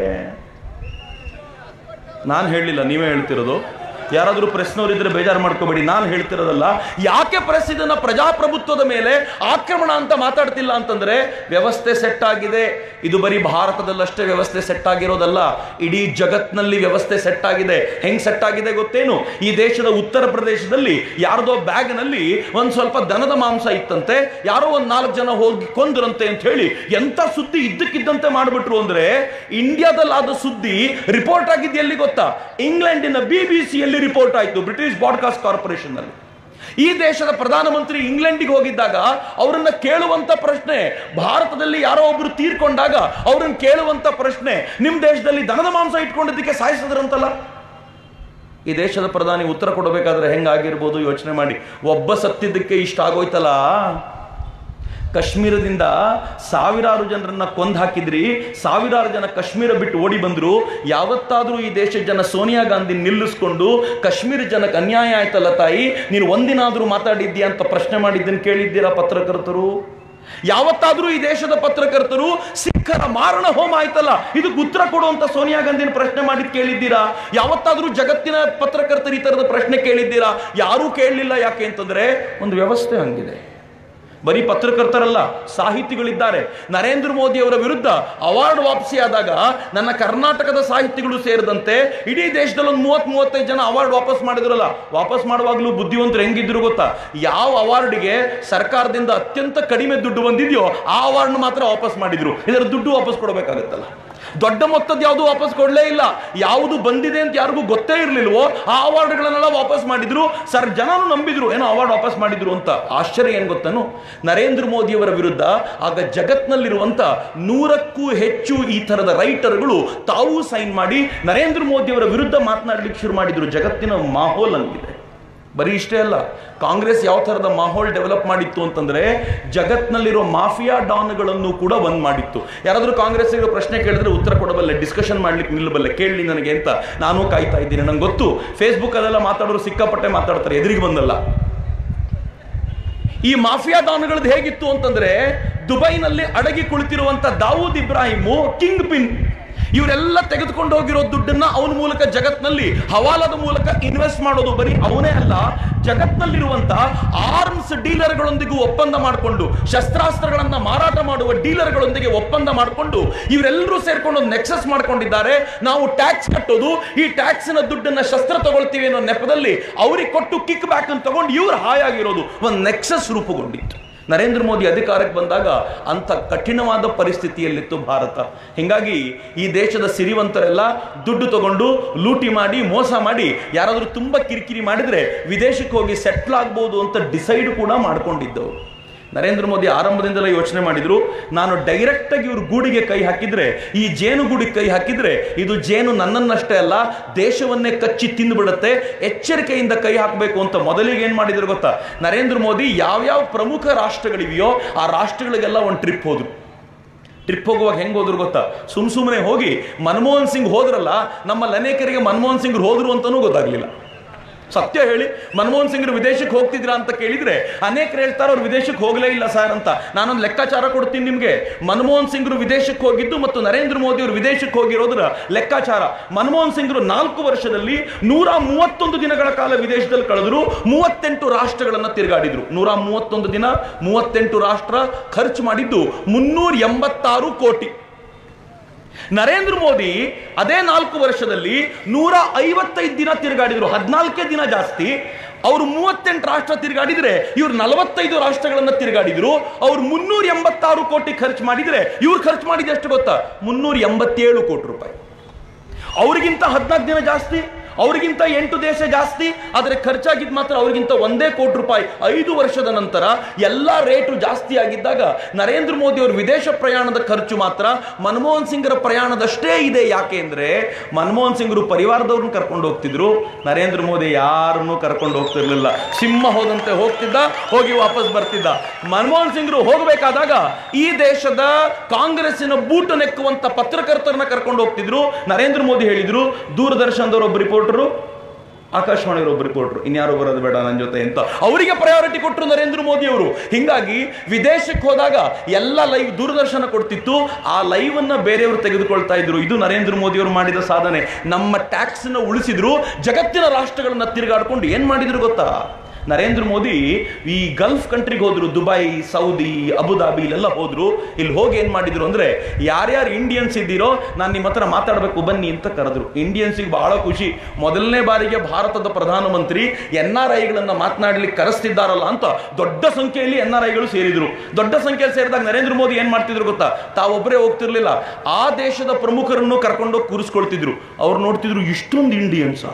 ನಾನು ಹೇಳಲಿಲ್ಲ, ನೀವೇ ಹೇಳ್ತಿರೋದು. ಯಾರಾದರೂ ಪ್ರೆಸ್ನವರಿದ್ರೆ ಬೇಜಾರು ಮಾಡ್ಕೋಬೇಡಿ, ನಾನು ಹೇಳ್ತಿರೋದಲ್ಲ. ಯಾಕೆ ಪ್ರೆಸ್ ಇದನ್ನ ಪ್ರಜಾಪ್ರಭುತ್ವದ ಮೇಲೆ ಆಕ್ರಮಣ ಅಂತ ಮಾತಾಡ್ತಿಲ್ಲ ಅಂತಂದ್ರೆ, ವ್ಯವಸ್ಥೆ ಸೆಟ್ ಆಗಿದೆ. ಇದು ಬರೀ ಭಾರತದಲ್ಲಷ್ಟೇ ವ್ಯವಸ್ಥೆ ಸೆಟ್ ಆಗಿರೋದಲ್ಲ, ಇಡೀ ಜಗತ್ನಲ್ಲಿ ವ್ಯವಸ್ಥೆ ಸೆಟ್ ಆಗಿದೆ. ಹೆಂಗ್ ಸೆಟ್ ಆಗಿದೆ ಗೊತ್ತೇನು? ಈ ದೇಶದ ಉತ್ತರ ಪ್ರದೇಶದಲ್ಲಿ ಯಾರದೋ ಬ್ಯಾಗ್ನಲ್ಲಿ ಒಂದ್ ಸ್ವಲ್ಪ ದನದ ಮಾಂಸ ಇತ್ತಂತೆ, ಯಾರೋ 4 ಜನ ಹೋಗಿ ಕೊಂದ್ರಂತೆ ಅಂತ ಹೇಳಿ ಎಂತ ಸುದ್ದಿ ಇದ್ದಕ್ಕಿದ್ದಂತೆ ಮಾಡ್ಬಿಟ್ರು ಅಂದ್ರೆ, ಇಂಡಿಯಾದಲ್ಲಾದ ಸುದ್ದಿ ರಿಪೋರ್ಟ್ ಆಗಿದ್ದು ಎಲ್ಲಿ ಗೊತ್ತಾ? ಇಂಗ್ಲೆಂಡಿನ BBC ರಿಪೋರ್ಟ್ ಆಯಿತು, ಬ್ರಿಟಿಷ್ ಬ್ರಾಡ್ಕಾಸ್ಟ್ ಕಾರ್ಪೊರೇಷನ್ ನಲ್ಲಿ. ಈ ದೇಶದ ಪ್ರಧಾನಮಂತ್ರಿ ಇಂಗ್ಲೆಂಡಿಗೆ ಹೋಗಿದ್ದಾಗ ಅವರನ್ನ ಕೇಳುವಂತ ಪ್ರಶ್ನೆ, ಭಾರತದಲ್ಲಿ ಯಾರೋ ಒಬ್ರು ತೀರ್ಕೊಂಡಾಗ ಅವ್ರನ್ನ ಕೇಳುವಂತ ಪ್ರಶ್ನೆ, ನಿಮ್ ದೇಶದಲ್ಲಿ ದನದ ಮಾಂಸ ಇಟ್ಕೊಂಡಿದ್ದಕ್ಕೆ ಸಾಯಿಸಿದ್ರಂತಲ್ಲ. ಈ ದೇಶದ ಪ್ರಧಾನಿ ಉತ್ತರ ಕೊಡಬೇಕಾದ್ರೆ ಹೆಂಗಾಗಿರ್ಬೋದು ಯೋಚನೆ ಮಾಡಿ. ಒಬ್ಬ ಸತ್ತಿದ್ದಕ್ಕೆ ಇಷ್ಟ ಆಗೋಯ್ತಲ್ಲ. ಕಾಶ್ಮೀರದಿಂದ ಸಾವಿರಾರು ಜನರನ್ನ ಕೊಂದು ಹಾಕಿದ್ರಿ, ಸಾವಿರಾರು ಜನ ಕಾಶ್ಮೀರ ಬಿಟ್ಟು ಓಡಿ ಬಂದ್ರು. ಯಾವತ್ತಾದ್ರೂ ಈ ದೇಶದ ಜನ ಸೋನಿಯಾ ಗಾಂಧಿ ನಿಲ್ಲಿಸ್ಕೊಂಡು ಕಾಶ್ಮೀರ ಜನಕ್ಕೆ ಅನ್ಯಾಯ ಆಯ್ತಲ್ಲ ತಾಯಿ, ನೀನು ಒಂದಿನಾದ್ರೂ ಮಾತಾಡಿದ್ದೀಯಾ ಅಂತ ಪ್ರಶ್ನೆ ಮಾಡಿದ್ದನ್ನು ಕೇಳಿದ್ದೀರಾ ಪತ್ರಕರ್ತರು? ಯಾವತ್ತಾದ್ರೂ ಈ ದೇಶದ ಪತ್ರಕರ್ತರು ಸಿಖ್ಖರ ಮಾರಣ ಹೋಮ ಆಯ್ತಲ್ಲ, ಇದಕ್ಕೆ ಉತ್ತರ ಕೊಡುವಂತ ಸೋನಿಯಾ ಗಾಂಧಿನ ಪ್ರಶ್ನೆ ಮಾಡಿದ್ ಕೇಳಿದ್ದೀರಾ? ಯಾವತ್ತಾದ್ರೂ ಜಗತ್ತಿನ ಪತ್ರಕರ್ತರು ಈ ತರದ ಪ್ರಶ್ನೆ ಕೇಳಿದ್ದೀರಾ? ಯಾರೂ ಕೇಳಲಿಲ್ಲ. ಯಾಕೆ ಅಂತಂದ್ರೆ ಒಂದು ವ್ಯವಸ್ಥೆ ಹಂಗಿದೆ. ಬರೀ ಪತ್ರಕರ್ತರಲ್ಲ, ಸಾಹಿತಿಗಳಿದ್ದಾರೆ. ನರೇಂದ್ರ ಮೋದಿ ಅವರ ವಿರುದ್ಧ ಅವಾರ್ಡ್ ವಾಪಸಿ ಆದಾಗ ನನ್ನ ಕರ್ನಾಟಕದ ಸಾಹಿತಿಗಳು ಸೇರಿದಂತೆ ಇಡೀ ದೇಶದಲ್ಲಿ ಒಂದು 30-35 ಜನ ಅವಾರ್ಡ್ ವಾಪಸ್ ಮಾಡಿದ್ರಲ್ಲ. ವಾಪಸ್ ಮಾಡುವಾಗಲೂ ಬುದ್ಧಿವಂತರು ಹೆಂಗಿದ್ರು ಗೊತ್ತಾ? ಯಾವ ಅವಾರ್ಡ್ಗೆ ಸರ್ಕಾರದಿಂದ ಅತ್ಯಂತ ಕಡಿಮೆ ದುಡ್ಡು ಬಂದಿದೆಯೋ ಆ ಅವಾರ್ಡ್ ಮಾತ್ರ ವಾಪಸ್ ಮಾಡಿದ್ರು. ಇದರ ದುಡ್ಡು ವಾಪಸ್ ಕೊಡಬೇಕಾಗತ್ತಲ್ಲ. ದೊಡ್ಡ ಮೊತ್ತದ ಯಾವುದು ವಾಪಸ್ ಕೊಡಲೇ ಇಲ್ಲ. ಯಾವುದು ಬಂದಿದೆ ಅಂತ ಯಾರಿಗೂ ಗೊತ್ತೇ ಇರಲಿಲ್ವೋ ಆ ಅವಾರ್ಡ್ಗಳನ್ನೆಲ್ಲ ವಾಪಸ್ ಮಾಡಿದ್ರು. ಜನನು ನಂಬಿದ್ರು ಏನೋ ಅವಾರ್ಡ್ ವಾಪಸ್ ಮಾಡಿದ್ರು ಅಂತ. ಆಶ್ಚರ್ಯ ಏನ್ ಗೊತ್ತನು? ನರೇಂದ್ರ ಮೋದಿಯವರ ವಿರುದ್ಧ ಆಗ ಜಗತ್ನಲ್ಲಿರುವಂತ 100ಕ್ಕೂ ಹೆಚ್ಚು ಈ ತರದ ರೈಟರ್ಗಳು ತಾವು ಸೈನ್ ಮಾಡಿ ನರೇಂದ್ರ ಮೋದಿಯವರ ವಿರುದ್ಧ ಮಾತನಾಡಲಿಕ್ಕೆ ಶುರು ಮಾಡಿದ್ರು. ಜಗತ್ತಿನ ಮಾಹೋಲ್ ಹಂಗಿದೆ. ಬರೀ ಇಷ್ಟೇ ಅಲ್ಲ, ಕಾಂಗ್ರೆಸ್ ಯಾವ ಥರದ ಮಾಹೋಲ್ ಡೆವಲಪ್ ಮಾಡಿತ್ತು ಅಂತಂದ್ರೆ ಜಗತ್ನಲ್ಲಿರೋ ಮಾಫಿಯಾ ಡಾನ್ಗಳನ್ನು ಕೂಡ ಬಂದ್ ಮಾಡಿತ್ತು. ಯಾರಾದರೂ ಕಾಂಗ್ರೆಸ್ ಪ್ರಶ್ನೆ ಕೇಳಿದ್ರೆ ಉತ್ತರ ಕೊಡಬಲ್ಲೆ, ಡಿಸ್ಕಷನ್ ಮಾಡ್ಲಿಕ್ಕೆ ನಿಲ್ಲಬಲ್ಲೆ, ಕೇಳಲಿ ನನಗೆ ಅಂತ ನಾನು ಕಾಯ್ತಾ ಇದ್ದೀನಿ. ನಂಗೆ ಗೊತ್ತು, ಫೇಸ್ಬುಕ್ ಅಲ್ಲೆಲ್ಲ ಮಾತಾಡೋರು ಸಿಕ್ಕಾಪಟ್ಟೆ ಮಾತಾಡ್ತಾರೆ, ಎದುರಿಗೆ ಬಂದಲ್ಲ. ಈ ಮಾಫಿಯಾ ಡಾನ್ಗಳದ್ದು ಹೇಗಿತ್ತು ಅಂತಂದ್ರೆ, ದುಬೈನಲ್ಲಿ ಅಡಗಿ ಕುಳಿತಿರುವಂತ ದಾವೂದ್ ಇಬ್ರಾಹಿಮು ಕಿಂಗ್ ಪಿನ್, ಇವರೆಲ್ಲ ತೆಗೆದುಕೊಂಡು ಹೋಗಿರೋ ದುಡ್ಡನ್ನ ಅವನ ಮೂಲಕ ಜಗತ್ನಲ್ಲಿ ಹವಾಲದ ಮೂಲಕ ಇನ್ವೆಸ್ಟ್ ಮಾಡೋದು. ಬರೀ ಅವನೇ ಅಲ್ಲ, ಜಗತ್ನಲ್ಲಿರುವಂತ ಆರ್ಮ್ಸ್ ಡೀಲರ್ಗಳೊಂದಿಗೂ ಒಪ್ಪಂದ ಮಾಡಿಕೊಂಡು, ಶಸ್ತ್ರಾಸ್ತ್ರಗಳನ್ನ ಮಾರಾಟ ಮಾಡುವ ಡೀಲರ್ಗಳೊಂದಿಗೆ ಒಪ್ಪಂದ ಮಾಡಿಕೊಂಡು ಇವರೆಲ್ಲರೂ ಸೇರ್ಕೊಂಡು ಒಂದು ನೆಕ್ಸಸ್ ಮಾಡ್ಕೊಂಡಿದ್ದಾರೆ. ನಾವು ಟ್ಯಾಕ್ಸ್ ಕಟ್ಟೋದು, ಈ ಟ್ಯಾಕ್ಸಿನ ದುಡ್ಡನ್ನ ಶಸ್ತ್ರ ತಗೊಳ್ತೀವಿ ಅನ್ನೋ ನೆಪದಲ್ಲಿ ಅವ್ರಿಗೆ ಕೊಟ್ಟು ಕಿಕ್ ಬ್ಯಾಕ್ ಅಂತ ತಗೊಂಡು ಇವ್ರು ಹಾಯಾಗಿರೋದು ಒಂದು ನೆಕ್ಸಸ್ ರೂಪುಗೊಂಡಿತ್ತು. ನರೇಂದ್ರ ಮೋದಿ ಅಧಿಕಾರಕ್ಕೆ ಬಂದಾಗ ಅಂಥ ಕಠಿಣವಾದ ಪರಿಸ್ಥಿತಿಯಲ್ಲಿತ್ತು ಭಾರತ. ಹೀಗಾಗಿ ಈ ದೇಶದ ಸಿರಿವಂತರೆಲ್ಲ ದುಡ್ಡು ತಗೊಂಡು ಲೂಟಿ ಮಾಡಿ ಮೋಸ ಮಾಡಿ ಯಾರಾದರೂ ತುಂಬ ಕಿರಿಕಿರಿ ಮಾಡಿದ್ರೆ ವಿದೇಶಕ್ಕೆ ಹೋಗಿ ಸೆಟ್ಲ್ ಆಗ್ಬೋದು ಅಂತ ಡಿಸೈಡ್ ಕೂಡ ಮಾಡ್ಕೊಂಡಿದ್ದವು. ನರೇಂದ್ರ ಮೋದಿ ಆರಂಭದಿಂದಲೇ ಯೋಚನೆ ಮಾಡಿದ್ರು, ನಾನು ಡೈರೆಕ್ಟ್ ಆಗಿ ಇವ್ರ ಗೂಡಿಗೆ ಕೈ ಹಾಕಿದ್ರೆ, ಈ ಜೇನು ಗೂಡಿಗೆ ಕೈ ಹಾಕಿದ್ರೆ ಇದು ಜೇನು ನನ್ನನ್ನಷ್ಟೇ ಅಲ್ಲ ದೇಶವನ್ನೇ ಕಚ್ಚಿ ತಿಂದುಬಿಡುತ್ತೆ, ಎಚ್ಚರಿಕೆಯಿಂದ ಕೈ ಹಾಕಬೇಕು ಅಂತ ಮೊದಲಿಗೆ ಏನ್ ಮಾಡಿದ್ರು ಗೊತ್ತಾ? ನರೇಂದ್ರ ಮೋದಿ ಯಾವ್ಯಾವ ಪ್ರಮುಖ ರಾಷ್ಟ್ರಗಳಿವೆಯೋ ಆ ರಾಷ್ಟ್ರಗಳಿಗೆಲ್ಲ ಒಂದು ಟ್ರಿಪ್ ಹೋದ್ರು. ಟ್ರಿಪ್ ಹೋಗುವಾಗ ಹೆಂಗ್ ಹೋದ್ರು ಗೊತ್ತಾ? ಸುಮ್ಮನೆ ಹೋಗಿ ಮನಮೋಹನ್ ಸಿಂಗ್ ಹೋದ್ರಲ್ಲ, ನಮ್ಮಲ್ಲಿ ಅನೇಕರಿಗೆ ಮನಮೋಹನ್ ಸಿಂಗ್ ಹೋದ್ರು ಅಂತಾನೂ ಗೊತ್ತಾಗ್ಲಿಲ್ಲ. ಸತ್ಯ ಹೇಳಿ, ಮನಮೋಹನ್ ಸಿಂಗ್ರು ವಿದೇಶಕ್ಕೆ ಹೋಗ್ತಿದ್ರಾ ಅಂತ ಕೇಳಿದ್ರೆ ಅನೇಕರು ಹೇಳ್ತಾರೆ ಅವ್ರು ವಿದೇಶಕ್ಕೆ ಹೋಗಲೇ ಇಲ್ಲ ಸರ್ ಅಂತ. ನಾನೊಂದು ಲೆಕ್ಕಾಚಾರ ಕೊಡ್ತೀನಿ ನಿಮಗೆ. ಮನಮೋಹನ್ ಸಿಂಗ್ರು ವಿದೇಶಕ್ಕೆ ಹೋಗಿದ್ದು ಮತ್ತು ನರೇಂದ್ರ ಮೋದಿ ಅವರು ವಿದೇಶಕ್ಕೆ ಹೋಗಿರೋದ್ರ ಲೆಕ್ಕಾಚಾರ. ಮನಮೋಹನ್ ಸಿಂಗ್ರು 4 ವರ್ಷದಲ್ಲಿ 131 ದಿನಗಳ ಕಾಲ ವಿದೇಶದಲ್ಲಿ ಕಳೆದ್ರು, 38 ರಾಷ್ಟ್ರಗಳನ್ನ ತಿರುಗಾಡಿದ್ರು. 131 ದಿನ 38 ರಾಷ್ಟ್ರ, ಖರ್ಚು ಮಾಡಿದ್ದು 386 ಕೋಟಿ. ನರೇಂದ್ರ ಮೋದಿ ಅದೇ 4 ವರ್ಷದಲ್ಲಿ 155 ದಿನ ತಿರುಗಾಡಿದ್ರು, 14 ದಿನ ಜಾಸ್ತಿ. ಅವರು 38 ರಾಷ್ಟ್ರ ತಿರುಗಾಡಿದ್ರೆ ಇವ್ರು 45 ರಾಷ್ಟ್ರಗಳನ್ನ ತಿರುಗಾಡಿದ್ರು. ಅವ್ರು 386 ಕೋಟಿ ಖರ್ಚು ಮಾಡಿದ್ರೆ ಇವ್ರು ಖರ್ಚು ಮಾಡಿದ ಎಷ್ಟು ಗೊತ್ತಾ? 387 ಕೋಟಿ ರೂಪಾಯಿ. ಅವ್ರಿಗಿಂತ 14 ದಿನ ಜಾಸ್ತಿ, ಅವರಿಗಿಂತ 8 ದೇಶ ಜಾಸ್ತಿ, ಆದರೆ ಖರ್ಚಾಗಿದ್ದು ಮಾತ್ರ ಅವರಿಗಿಂತ 1 ಕೋಟಿ ರೂಪಾಯಿ. 5 ವರ್ಷದ ನಂತರ ಎಲ್ಲ ರೇಟು ಜಾಸ್ತಿ ಆಗಿದ್ದಾಗ ನರೇಂದ್ರ ಮೋದಿ ಅವರು ವಿದೇಶ ಪ್ರಯಾಣದ ಖರ್ಚು ಮಾತ್ರ ಮನಮೋಹನ್ ಸಿಂಗ್ರ ಪ್ರಯಾಣದಷ್ಟೇ ಇದೆ. ಯಾಕೆ ಅಂದ್ರೆ ಮನಮೋಹನ್ ಸಿಂಗ್ರು ಪರಿವಾರದವ್ರನ್ನ ಕರ್ಕೊಂಡು ಹೋಗ್ತಿದ್ರು, ನರೇಂದ್ರ ಮೋದಿ ಯಾರನ್ನೂ ಕರ್ಕೊಂಡು ಹೋಗ್ತಿರ್ಲಿಲ್ಲ. ಸಿಂಹ ಹೋದಂತೆ ಹೋಗ್ತಿದ್ದ, ಹೋಗಿ ವಾಪಸ್ ಬರ್ತಿದ್ದ. ಮನಮೋಹನ್ ಸಿಂಗ್ರು ಹೋಗಬೇಕಾದಾಗ ಈ ದೇಶದ ಕಾಂಗ್ರೆಸ್ಸಿನ ಬೂಟು ನೆಕ್ಕುವಂತ ಪತ್ರಕರ್ತರನ್ನ ಕರ್ಕೊಂಡು ಹೋಗ್ತಿದ್ರು. ನರೇಂದ್ರ ಮೋದಿ ಹೇಳಿದ್ರು, ದೂರದರ್ಶನದವರು ಒಬ್ಬ ರಿಪೋರ್ಟರ್, ಆಕಾಶವಾಣಿಯವರು ಒಬ್ಬ ರಿಪೋರ್ಟರ್, ಇನ್ಯಾರು ಬರೋದು ಬೇಡ ನನ್ನ ಜೊತೆ ಅಂತ ಅವರಿಗೆ ಪ್ರಯಾರಿಟಿ ಕೊಟ್ಟರು ನರೇಂದ್ರ ಮೋದಿ ಅವರು. ಹಿಂಗಾಗಿ ವಿದೇಶಕ್ಕೆ ಹೋದಾಗ ಎಲ್ಲ ಲೈವ್ ದೂರದರ್ಶನ ಕೊಡ್ತಿತ್ತು, ಆ ಲೈವ್ ಅನ್ನ ಬೇರೆಯವರು ತೆಗೆದುಕೊಳ್ತಾ ಇದ್ರು. ಇದು ನರೇಂದ್ರ ಮೋದಿ ಅವರು ಮಾಡಿದ ಸಾಧನೆ. ನಮ್ಮ ಟ್ಯಾಕ್ಸ್ ನ ಉಳಿಸಿದ್ರು, ಜಗತ್ತಿನ ರಾಷ್ಟ್ರಗಳನ್ನ ತಿರುಗಾಡ್ಕೊಂಡು ಏನ್ ಮಾಡಿದ್ರು ಗೊತ್ತಾ? ನರೇಂದ್ರ ಮೋದಿ ಈ ಗಲ್ಫ್ ಕಂಟ್ರಿಗೆ ಹೋದ್ರು, ದುಬೈ, ಸೌದಿ, ಅಬುದಾಬಿ ಇಲ್ಲೆಲ್ಲ ಹೋದ್ರು. ಇಲ್ಲಿ ಹೋಗಿ ಏನ್ ಮಾಡಿದ್ರು ಅಂದ್ರೆ, ಯಾರ್ಯಾರು ಇಂಡಿಯನ್ಸ್ ಇದ್ದೀರೋ ನಾನು ನಿಮ್ಮ ಹತ್ರ ಮಾತಾಡಬೇಕು ಬನ್ನಿ ಅಂತ ಕರೆದ್ರು. ಇಂಡಿಯನ್ಸಿಗೆ ಬಹಳ ಖುಷಿ. ಮೊದಲನೇ ಬಾರಿಗೆ ಭಾರತದ ಪ್ರಧಾನಮಂತ್ರಿ NRIಗಳನ್ನ ಮಾತನಾಡ್ಲಿಕ್ಕೆ ಕರೆಸ್ತಿದ್ದಾರಲ್ಲ ಅಂತ ದೊಡ್ಡ ಸಂಖ್ಯೆಯಲ್ಲಿ NRIಗಳು ಸೇರಿದ್ರು. ದೊಡ್ಡ ಸಂಖ್ಯೆಯಲ್ಲಿ ಸೇರಿದಾಗ ನರೇಂದ್ರ ಮೋದಿ ಏನ್ ಮಾಡ್ತಿದ್ರು ಗೊತ್ತಾ? ತಾವೊಬ್ಬರೇ ಹೋಗ್ತಿರ್ಲಿಲ್ಲ, ಆ ದೇಶದ ಪ್ರಮುಖರನ್ನು ಕರ್ಕೊಂಡೋಗಿ ಕೂರಿಸ್ಕೊಳ್ತಿದ್ರು. ಅವ್ರು ನೋಡ್ತಿದ್ರು, ಇಷ್ಟೊಂದು ಇಂಡಿಯನ್ಸಾ,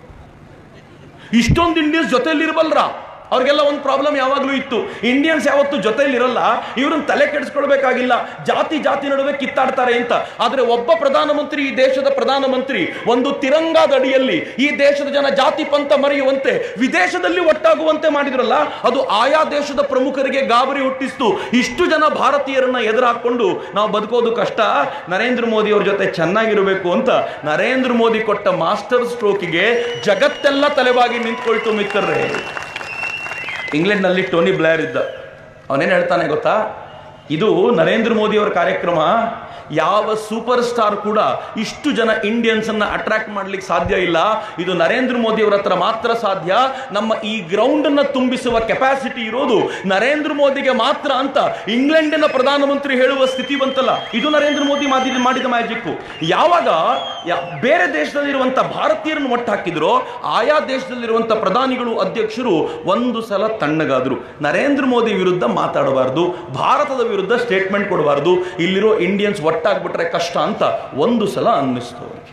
ಇಷ್ಟೊಂದು ಇಂಡಿಯನ್ಸ್ ಜೊತೆಯಲ್ಲಿ ಇರಬಲ್ರ? ಅವ್ರಿಗೆಲ್ಲ ಒಂದು ಪ್ರಾಬ್ಲಮ್ ಯಾವಾಗಲೂ ಇತ್ತು, ಇಂಡಿಯನ್ಸ್ ಯಾವತ್ತೂ ಜೊತೆಯಲ್ಲಿ ಇರಲ್ಲ, ಇವ್ರನ್ನ ತಲೆ ಕೆಡಿಸ್ಕೊಳ್ಬೇಕಾಗಿಲ್ಲ, ಜಾತಿ ಜಾತಿ ನಡುವೆ ಕಿತ್ತಾಡ್ತಾರೆ ಅಂತ. ಆದರೆ ಒಬ್ಬ ಪ್ರಧಾನಮಂತ್ರಿ, ಈ ದೇಶದ ಪ್ರಧಾನಮಂತ್ರಿ ಒಂದು ತಿರಂಗಾದ ಅಡಿಯಲ್ಲಿ ಈ ದೇಶದ ಜನ ಜಾತಿ ಪಂಥ ಮರೆಯುವಂತೆ ವಿದೇಶದಲ್ಲಿ ಒಟ್ಟಾಗುವಂತೆ ಮಾಡಿದ್ರಲ್ಲ, ಅದು ಆಯಾ ದೇಶದ ಪ್ರಮುಖರಿಗೆ ಗಾಬರಿ ಹುಟ್ಟಿಸ್ತು. ಇಷ್ಟು ಜನ ಭಾರತೀಯರನ್ನ ಎದುರು ಹಾಕೊಂಡು ನಾವು ಬದುಕೋದು ಕಷ್ಟ, ನರೇಂದ್ರ ಮೋದಿ ಅವ್ರ ಜೊತೆ ಚೆನ್ನಾಗಿರಬೇಕು ಅಂತ ನರೇಂದ್ರ ಮೋದಿ ಕೊಟ್ಟ ಮಾಸ್ಟರ್ ಸ್ಟ್ರೋಕಿಗೆ ಜಗತ್ತೆಲ್ಲ ತಲೆಬಾಗಿ ನಿಂತ್ಕೊಳ್ತು ಮಿತ್ರರೇ. ಇಂಗ್ಲೆಂಡ್ನಲ್ಲಿ ಟೋನಿ ಬ್ಲೇರ್ ಇದ್ದ. ಅವನೇನು ಹೇಳ್ತಾನೆ ಗೊತ್ತಾ? ಇದು ನರೇಂದ್ರ ಮೋದಿ ಅವರ ಕಾರ್ಯಕ್ರಮ, ಯಾವ ಸೂಪರ್ ಸ್ಟಾರ್ ಕೂಡ ಇಷ್ಟು ಜನ ಇಂಡಿಯನ್ಸ್ ಅನ್ನ ಅಟ್ರಾಕ್ಟ್ ಮಾಡ್ಲಿಕ್ಕೆ ಸಾಧ್ಯ ಇಲ್ಲ, ಇದು ನರೇಂದ್ರ ಮೋದಿ ಅವರ ಹತ್ರ ಮಾತ್ರ ಸಾಧ್ಯ. ನಮ್ಮ ಈ ಗ್ರೌಂಡ್ ಅನ್ನ ತುಂಬಿಸುವ ಕೆಪಾಸಿಟಿ ಇರೋದು ನರೇಂದ್ರ ಮೋದಿಗೆ ಮಾತ್ರ ಅಂತ ಇಂಗ್ಲೆಂಡಿನ ಪ್ರಧಾನಮಂತ್ರಿ ಹೇಳುವ ಸ್ಥಿತಿ ಬಂತಲ್ಲ, ಇದು ನರೇಂದ್ರ ಮೋದಿ ಮಾಡಿದ ಮ್ಯಾಜಿಕ್. ಯಾವಾಗ ಬೇರೆ ದೇಶದಲ್ಲಿರುವಂತ ಭಾರತೀಯರನ್ನು ಒಟ್ಟು ಹಾಕಿದ್ರು, ಆಯಾ ದೇಶದಲ್ಲಿರುವಂತ ಪ್ರಧಾನಿಗಳು, ಅಧ್ಯಕ್ಷರು ಒಂದು ಸಲ ತಣ್ಣಗಾದ್ರು. ನರೇಂದ್ರ ಮೋದಿ ವಿರುದ್ಧ ಮಾತಾಡಬಾರ್ದು, ಭಾರತದ ವಿರುದ್ಧ ಸ್ಟೇಟ್ಮೆಂಟ್ ಕೊಡಬಾರ್ದು, ಇಲ್ಲಿರೋ ಇಂಡಿಯನ್ಸ್ ಒಟ್ಟಾಗ್ಬಿಟ್ರೆ ಕಷ್ಟ ಅಂತ ಒಂದು ಸಲ ಅನ್ನಿಸ್ತು ಅವರಿಗೆ.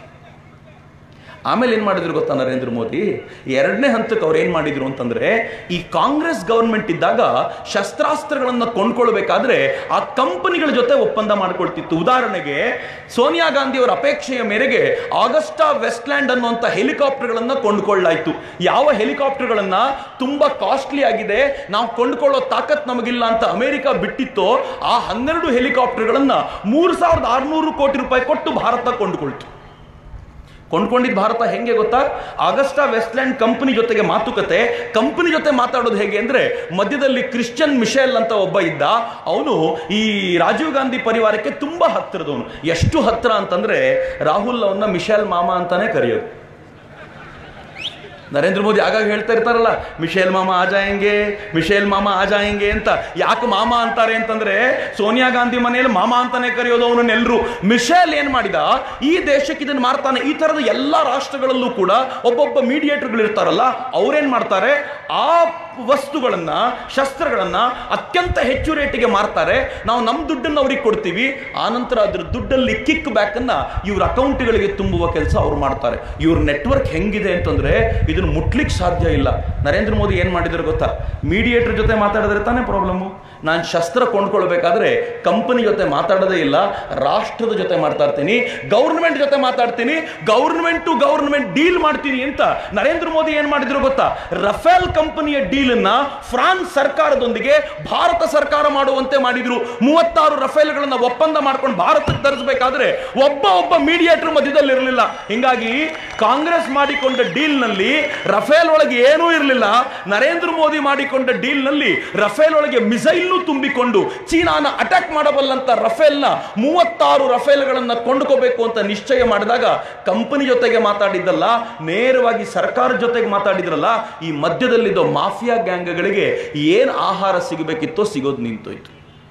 ಆಮೇಲೆ ಏನ್ ಮಾಡಿದ್ರು ಗೊತ್ತಾ ನರೇಂದ್ರ ಮೋದಿ? 2ನೇ ಹಂತಕ್ಕೆ ಅವ್ರು ಏನ್ ಮಾಡಿದ್ರು ಅಂತಂದ್ರೆ, ಈ ಕಾಂಗ್ರೆಸ್ ಗವರ್ಮೆಂಟ್ ಇದ್ದಾಗ ಶಸ್ತ್ರಾಸ್ತ್ರಗಳನ್ನ ಕೊಂಡ್ಕೊಳ್ಬೇಕಾದ್ರೆ ಆ ಕಂಪನಿಗಳ ಜೊತೆ ಒಪ್ಪಂದ ಮಾಡ್ಕೊಳ್ತಿತ್ತು. ಉದಾಹರಣೆಗೆ ಸೋನಿಯಾ ಗಾಂಧಿ ಅವರ ಅಪೇಕ್ಷೆಯ ಮೇರೆಗೆ ಆಗಸ್ಟಾ ವೆಸ್ಟ್ಲ್ಯಾಂಡ್ ಅನ್ನುವಂಥ ಹೆಲಿಕಾಪ್ಟರ್ಗಳನ್ನ ಕೊಂಡ್ಕೊಳ್ಳಾಯ್ತು. ಯಾವ ಹೆಲಿಕಾಪ್ಟರ್ಗಳನ್ನ ತುಂಬಾ ಕಾಸ್ಟ್ಲಿ ಆಗಿದೆ, ನಾವು ಕೊಂಡ್ಕೊಳ್ಳೋ ತಾಕತ್ ನಮಗಿಲ್ಲ ಅಂತ ಅಮೆರಿಕ ಬಿಟ್ಟಿತ್ತೋ, ಆ 12 ಹೆಲಿಕಾಪ್ಟರ್ಗಳನ್ನ 3600 ಕೋಟಿ ರೂಪಾಯಿ ಕೊಟ್ಟು ಭಾರತ ಕೊಂಡ್ಕೊಳ್ತು. ಕೊಂಡ್ಕೊಂಡಿದ್ದು ಭಾರತ ಹೆಂಗೆ ಗೊತ್ತಾ? ಆಗಸ್ಟಾ ವೆಸ್ಟ್ಲ್ಯಾಂಡ್ ಕಂಪನಿ ಜೊತೆಗೆ ಮಾತುಕತೆ. ಕಂಪನಿ ಜೊತೆ ಮಾತಾಡೋದು ಹೇಗೆ ಅಂದ್ರೆ, ಮಧ್ಯದಲ್ಲಿ ಕ್ರಿಶ್ಚಿಯನ್ ಮಿಶೆಲ್ ಅಂತ ಒಬ್ಬ ಇದ್ದ, ಅವನು ಈ ರಾಜೀವ್ ಗಾಂಧಿ ಪರಿವಾರಕ್ಕೆ ತುಂಬಾ ಹತ್ತಿರದವನು. ಎಷ್ಟು ಹತ್ತಿರ ಅಂತಂದ್ರೆ ರಾಹುಲ್ ಅವನ್ನ ಮಿಶೆಲ್ ಮಾಮಾ ಅಂತಾನೆ ಕರೆಯೋದು. ನರೇಂದ್ರ ಮೋದಿ ಆಗಾಗ ಹೇಳ್ತಾ ಇರ್ತಾರಲ್ಲ, ಮಿಶೇಲ್ ಮಾಮಾ ಆ ಜಾಯಂಗೆ, ಮಿಶೇಲ್ ಮಾಮಾ ಆ ಜಾಯಂಗೆ ಅಂತ. ಯಾಕೆ ಮಾಮಾ ಅಂತಾರೆ ಅಂತಂದ್ರೆ, ಸೋನಿಯಾ ಗಾಂಧಿ ಮನೆಯಲ್ಲಿ ಮಾಮಾ ಅಂತಾನೆ ಕರೆಯೋದು ಅವನನ್ನೆಲ್ಲರೂ. ಮಿಶೇಲ್ ಏನ್ ಮಾಡಿದ, ಈ ದೇಶಕ್ಕೆ ಇದನ್ನು ಮಾಡ್ತಾನೆ. ಈ ತರದ ಎಲ್ಲಾ ರಾಷ್ಟ್ರಗಳಲ್ಲೂ ಕೂಡ ಒಬ್ಬೊಬ್ಬ ಮೀಡಿಯೇಟರ್ಗಳು ಇರ್ತಾರಲ್ಲ, ಅವ್ರೇನ್ ಮಾಡ್ತಾರೆ, ಆ ವಸ್ತುಗಳನ್ನ, ಶಸ್ತ್ರಗಳನ್ನ ಅತ್ಯಂತ ಹೆಚ್ಚು ರೇಟಿಗೆ ಮಾರ್ತಾರೆ. ನಾವು ನಮ್ಮ ದುಡ್ಡನ್ನು ಅವ್ರಿಗೆ ಕೊಡ್ತೀವಿ, ಆನಂತರ ಅದ್ರ ದುಡ್ಡಲ್ಲಿ ಕಿಕ್ ಬ್ಯಾಕ್ ಅನ್ನ ಇವ್ರ ಅಕೌಂಟ್ಗಳಿಗೆ ತುಂಬುವ ಕೆಲಸ ಅವ್ರು ಮಾಡ್ತಾರೆ. ಇವ್ರ ನೆಟ್ವರ್ಕ್ ಹೆಂಗಿದೆ ಅಂತಂದ್ರೆ ಇದನ್ನು ಮುಟ್ಲಿಕ್ಕೆ ಸಾಧ್ಯ ಇಲ್ಲ. ನರೇಂದ್ರ ಮೋದಿ ಏನ್ ಮಾಡಿದ್ರು ಗೊತ್ತಾ? ಮೀಡಿಯೇಟರ್ ಜೊತೆ ಮಾತಾಡಿದ್ರೆ ತಾನೇ ಪ್ರಾಬ್ಲಮ್ಮು. ನಾನು ಶಸ್ತ್ರ ಕೊಂಡ್ಕೊಳ್ಬೇಕಾದ್ರೆ ಕಂಪನಿ ಜೊತೆ ಮಾತಾಡೋದೇ ಇಲ್ಲ, ರಾಷ್ಟ್ರದ ಜೊತೆ ಮಾತಾಡ್ತೀನಿ, ಗೌರ್ಮೆಂಟ್ ಜೊತೆ ಮಾತಾಡ್ತೀನಿ, ಗೌರ್ಮೆಂಟ್ ಟು ಗೌರ್ಮೆಂಟ್ ಡೀಲ್ ಮಾಡ್ತೀನಿ ಅಂತ ನರೇಂದ್ರ ಮೋದಿ ಏನ್ ಮಾಡಿದ್ರು ಗೊತ್ತಾ? ರಫೇಲ್ ಕಂಪನಿಯ ಡೀಲ್ ಅನ್ನ ಫ್ರಾನ್ಸ್ ಸರ್ಕಾರದೊಂದಿಗೆ ಭಾರತ ಸರ್ಕಾರ ಮಾಡುವಂತೆ ಮಾಡಿದ್ರು. 36 ರಫೇಲ್ಗಳನ್ನ ಒಪ್ಪಂದ ಮಾಡ್ಕೊಂಡು ಭಾರತಕ್ಕೆ ತರಿಸಬೇಕಾದ್ರೆ ಒಬ್ಬ ಮೀಡಿಯೇಟರ್ ಮಧ್ಯದಲ್ಲಿ ಇರಲಿಲ್ಲ. ಹಿಂಗಾಗಿ ಕಾಂಗ್ರೆಸ್ ಮಾಡಿಕೊಂಡ ಡೀಲ್ ನಲ್ಲಿ ರಫೇಲ್ ಒಳಗೆ ಏನೂ ಇರಲಿಲ್ಲ. ನರೇಂದ್ರ ಮೋದಿ ಮಾಡಿಕೊಂಡ ಡೀಲ್ ನಲ್ಲಿ ರಫೇಲ್ ಒಳಗೆ ಮಿಸೈಲ್ ತುಂಬಿಕೊಂಡು ಚೀನಾನ ಅಟ್ಯಾಕ್ ಮಾಡಬಲ್ಲಂತ ರಫೇಲ್ನ 36 ರಫೇಲ್ಗಳನ್ನ ಕೊಂಡುಕೋಬೇಕು ಅಂತ ನಿಶ್ಚಯ ಮಾಡಿದಾಗ ಕಂಪನಿ ಜೊತೆಗೆ ಮಾತಾಡಿದ್ದಲ್ಲ, ನೇರವಾಗಿ ಸರ್ಕಾರದ ಜೊತೆಗೆ ಮಾತಾಡಿದ್ರಲ್ಲ. ಈ ಮಧ್ಯದಲ್ಲಿದ್ದ ಮಾಫಿಯಾ ಗ್ಯಾಂಗ್ಗಳಿಗೆ ಏನ್ ಆಹಾರ ಸಿಗಬೇಕಿತ್ತೋ ಸಿಗೋದು ನಿಂತೋಯ್ತು.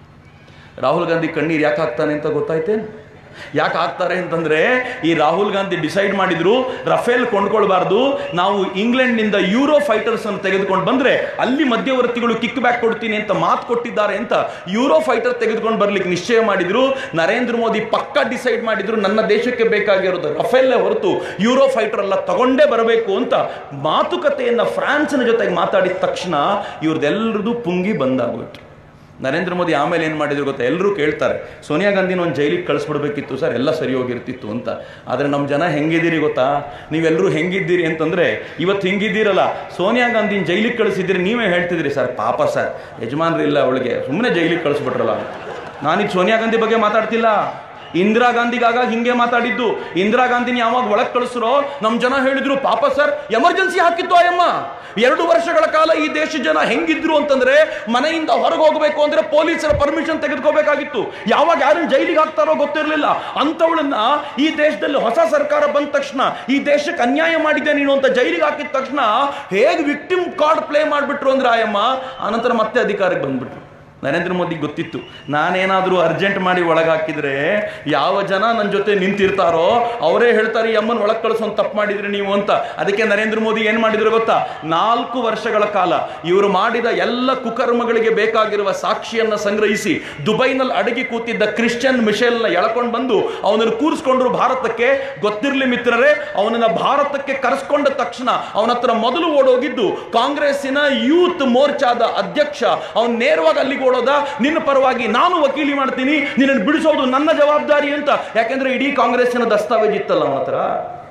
ರಾಹುಲ್ ಗಾಂಧಿ ಕಣ್ಣೀರು ಯಾಕೆ ಹಾಕ್ತಾನೆ ಅಂತ ಗೊತ್ತಾಯ್ತೇನು? ಯಾಕೆ ಹಾಕ್ತಾರೆ ಅಂತಂದ್ರೆ, ಈ ರಾಹುಲ್ ಗಾಂಧಿ ಡಿಸೈಡ್ ಮಾಡಿದ್ರು ರಫೇಲ್ ಕೊಂಡ್ಕೊಳ್ಬಾರ್ದು, ನಾವು ಇಂಗ್ಲೆಂಡ್ ನಿಂದ ಯೂರೋ ಫೈಟರ್ಸ್ ಅನ್ನು ತೆಗೆದುಕೊಂಡು ಬಂದ್ರೆ ಅಲ್ಲಿ ಮಧ್ಯವರ್ತಿಗಳು ಕಿಕ್ ಬ್ಯಾಕ್ ಕೊಡ್ತೀನಿ ಅಂತ ಮಾತು ಕೊಟ್ಟಿದ್ದಾರೆ ಅಂತ ಯೂರೋ ಫೈಟರ್ ತೆಗೆದುಕೊಂಡು ಬರ್ಲಿಕ್ಕೆ ನಿಶ್ಚಯ ಮಾಡಿದ್ರು. ನರೇಂದ್ರ ಮೋದಿ ಪಕ್ಕಾ ಡಿಸೈಡ್ ಮಾಡಿದ್ರು, ನನ್ನ ದೇಶಕ್ಕೆ ಬೇಕಾಗಿರೋದು ರಫೇಲ್ ಹೊರತು ಯೂರೋ ಫೈಟರ್ ಎಲ್ಲ ತಗೊಂಡೇ ಬರಬೇಕು ಅಂತ ಮಾತುಕತೆಯನ್ನ ಫ್ರಾನ್ಸ್ನ ಜೊತೆಗೆ ಮಾತಾಡಿದ ತಕ್ಷಣ ಇವ್ರದೆಲ್ಲರದು ಪುಂಗಿ ಬಂದಾಗೋಯ್ತು. ನರೇಂದ್ರ ಮೋದಿ ಆಮೇಲೆ ಏನು ಮಾಡಿದ್ರು ಗೊತ್ತಾ? ಎಲ್ಲರೂ ಕೇಳ್ತಾರೆ, ಸೋನಿಯಾ ಗಾಂಧಿನ ಒಂದು ಜೈಲಿಗೆ ಕಳಿಸ್ಬಿಡ್ಬೇಕಿತ್ತು ಸರ್, ಎಲ್ಲ ಸರಿ ಹೋಗಿರ್ತಿತ್ತು ಅಂತ. ಆದರೆ ನಮ್ಮ ಜನ ಹೆಂಗಿದ್ದೀರಿ ಗೊತ್ತಾ? ನೀವೆಲ್ಲರೂ ಹೆಂಗಿದ್ದೀರಿ ಅಂತಂದರೆ, ಇವತ್ತು ಹಿಂಗಿದ್ದೀರಲ್ಲ, ಸೋನಿಯಾ ಗಾಂಧಿನ ಜೈಲಿಗೆ ಕಳಿಸಿದ್ದೀರಿ, ನೀವೇ ಹೇಳ್ತಿದ್ದೀರಿ ಸರ್ ಪಾಪ ಸರ್ ಯಜಮಾನ್ರು ಇಲ್ಲ ಅವಳಿಗೆ, ಸುಮ್ಮನೆ ಜೈಲಿಗೆ ಕಳಿಸ್ಬಿಟ್ರಲ್ಲ. ನಾನೀಗ ಸೋನಿಯಾ ಗಾಂಧಿ ಬಗ್ಗೆ ಮಾತಾಡ್ತಿಲ್ಲ, ಇಂದಿರಾ ಗಾಂಧಿಗಾಗ ಹಿಂಗೆ ಮಾತಾಡಿದ್ದು. ಇಂದಿರಾ ಗಾಂಧಿನ ಯಾವಾಗ ಒಳಗೆ ಕಳಿಸ್ರೋ ನಮ್ಮ ಜನ ಹೇಳಿದ್ರು ಪಾಪ ಸರ್ ಎಮರ್ಜೆನ್ಸಿ ಹಾಕಿತ್ತು ಅಯ್ಯಮ್ಮ. 2 ವರ್ಷಗಳ ಕಾಲ ಈ ದೇಶ ಜನ ಹೆಂಗಿದ್ರು ಅಂತಂದ್ರೆ, ಮನೆಯಿಂದ ಹೊರಗೆ ಹೋಗಬೇಕು ಅಂದ್ರೆ ಪೊಲೀಸರ ಪರ್ಮಿಷನ್ ತೆಗೆದುಕೋಬೇಕಾಗಿತ್ತು. ಯಾವಾಗ ಯಾರನ್ನ ಜೈಲಿಗೆ ಹಾಕ್ತಾರೋ ಗೊತ್ತಿರಲಿಲ್ಲ. ಅಂತವಳನ್ನ ಈ ದೇಶದಲ್ಲಿ ಹೊಸ ಸರ್ಕಾರ ಬಂದ ತಕ್ಷಣ ಈ ದೇಶಕ್ಕೆ ಅನ್ಯಾಯ ಮಾಡಿದೆ ನೀನು ಅಂತ ಜೈಲಿಗೆ ಹಾಕಿದ ತಕ್ಷಣ ಹೇಗೆ ವಿಕ್ಟಿಮ್ ಕಾರ್ಡ್ ಪ್ಲೇ ಮಾಡಿಬಿಟ್ರು ಅಂದ್ರೆ ಆಯಮ್ಮ, ಆನಂತರ ಮತ್ತೆ ಅಧಿಕಾರಕ್ಕೆ ಬಂದ್ಬಿಟ್ರು. ನರೇಂದ್ರ ಮೋದಿ ಗೊತ್ತಿತ್ತು, ನಾನೇನಾದರೂ ಅರ್ಜೆಂಟ್ ಮಾಡಿ ಒಳಗೆ ಹಾಕಿದ್ರೆ ಯಾವ ಜನ ನನ್ನ ಜೊತೆ ನಿಂತಿರ್ತಾರೋ ಅವರೇ ಹೇಳ್ತಾರೆ ಈ ಅಮ್ಮನ ಒಳಗೆ ಕಳಿಸೋನ್ ತಪ್ಪು ಮಾಡಿದ್ರಿ ನೀವು ಅಂತ. ಅದಕ್ಕೆ ನರೇಂದ್ರ ಮೋದಿ ಏನು ಮಾಡಿದ್ರು ಗೊತ್ತಾ? 4 ವರ್ಷಗಳ ಕಾಲ ಇವರು ಮಾಡಿದ ಎಲ್ಲ ಕುಕರ್ಮಗಳಿಗೆ ಬೇಕಾಗಿರುವ ಸಾಕ್ಷಿಯನ್ನ ಸಂಗ್ರಹಿಸಿ ದುಬೈನಲ್ಲಿ ಅಡಗಿ ಕೂತಿದ್ದ ಕ್ರಿಶ್ಚಿಯನ್ ಮಿಶೆಲ್ನ ಎಳ್ಕೊಂಡು ಬಂದು ಅವನನ್ನು ಕೂರಿಸ್ಕೊಂಡ್ರು ಭಾರತಕ್ಕೆ. ಗೊತ್ತಿರಲಿ ಮಿತ್ರರೇ, ಅವನನ್ನ ಭಾರತಕ್ಕೆ ಕರೆಸ್ಕೊಂಡ ತಕ್ಷಣ ಅವನ ಹತ್ರ ಮೊದಲು ಓಡೋಗಿದ್ದು ಕಾಂಗ್ರೆಸ್ಸಿನ ಯೂತ್ ಮೋರ್ಚಾದ ಅಧ್ಯಕ್ಷ. ಅವನು ನೇರವಾಗಿ ಅಲ್ಲಿಗೆ ನಿನ್ನ ಪರವಾಗಿ ನಾನು ವಕೀಲಿ ಮಾಡ್ತೀನಿ, ನಿನ್ನನ್ನು ಬಿಡಿಸೋದು ನನ್ನ ಜವಾಬ್ದಾರಿ ಅಂತ. ಯಾಕೆಂದ್ರೆ ಇಡೀ ಕಾಂಗ್ರೆಸ್ಸಿನ ದಸ್ತಾವೇಜ್ ಇತ್ತಲ್ಲ ಅವನ ಹತ್ರ.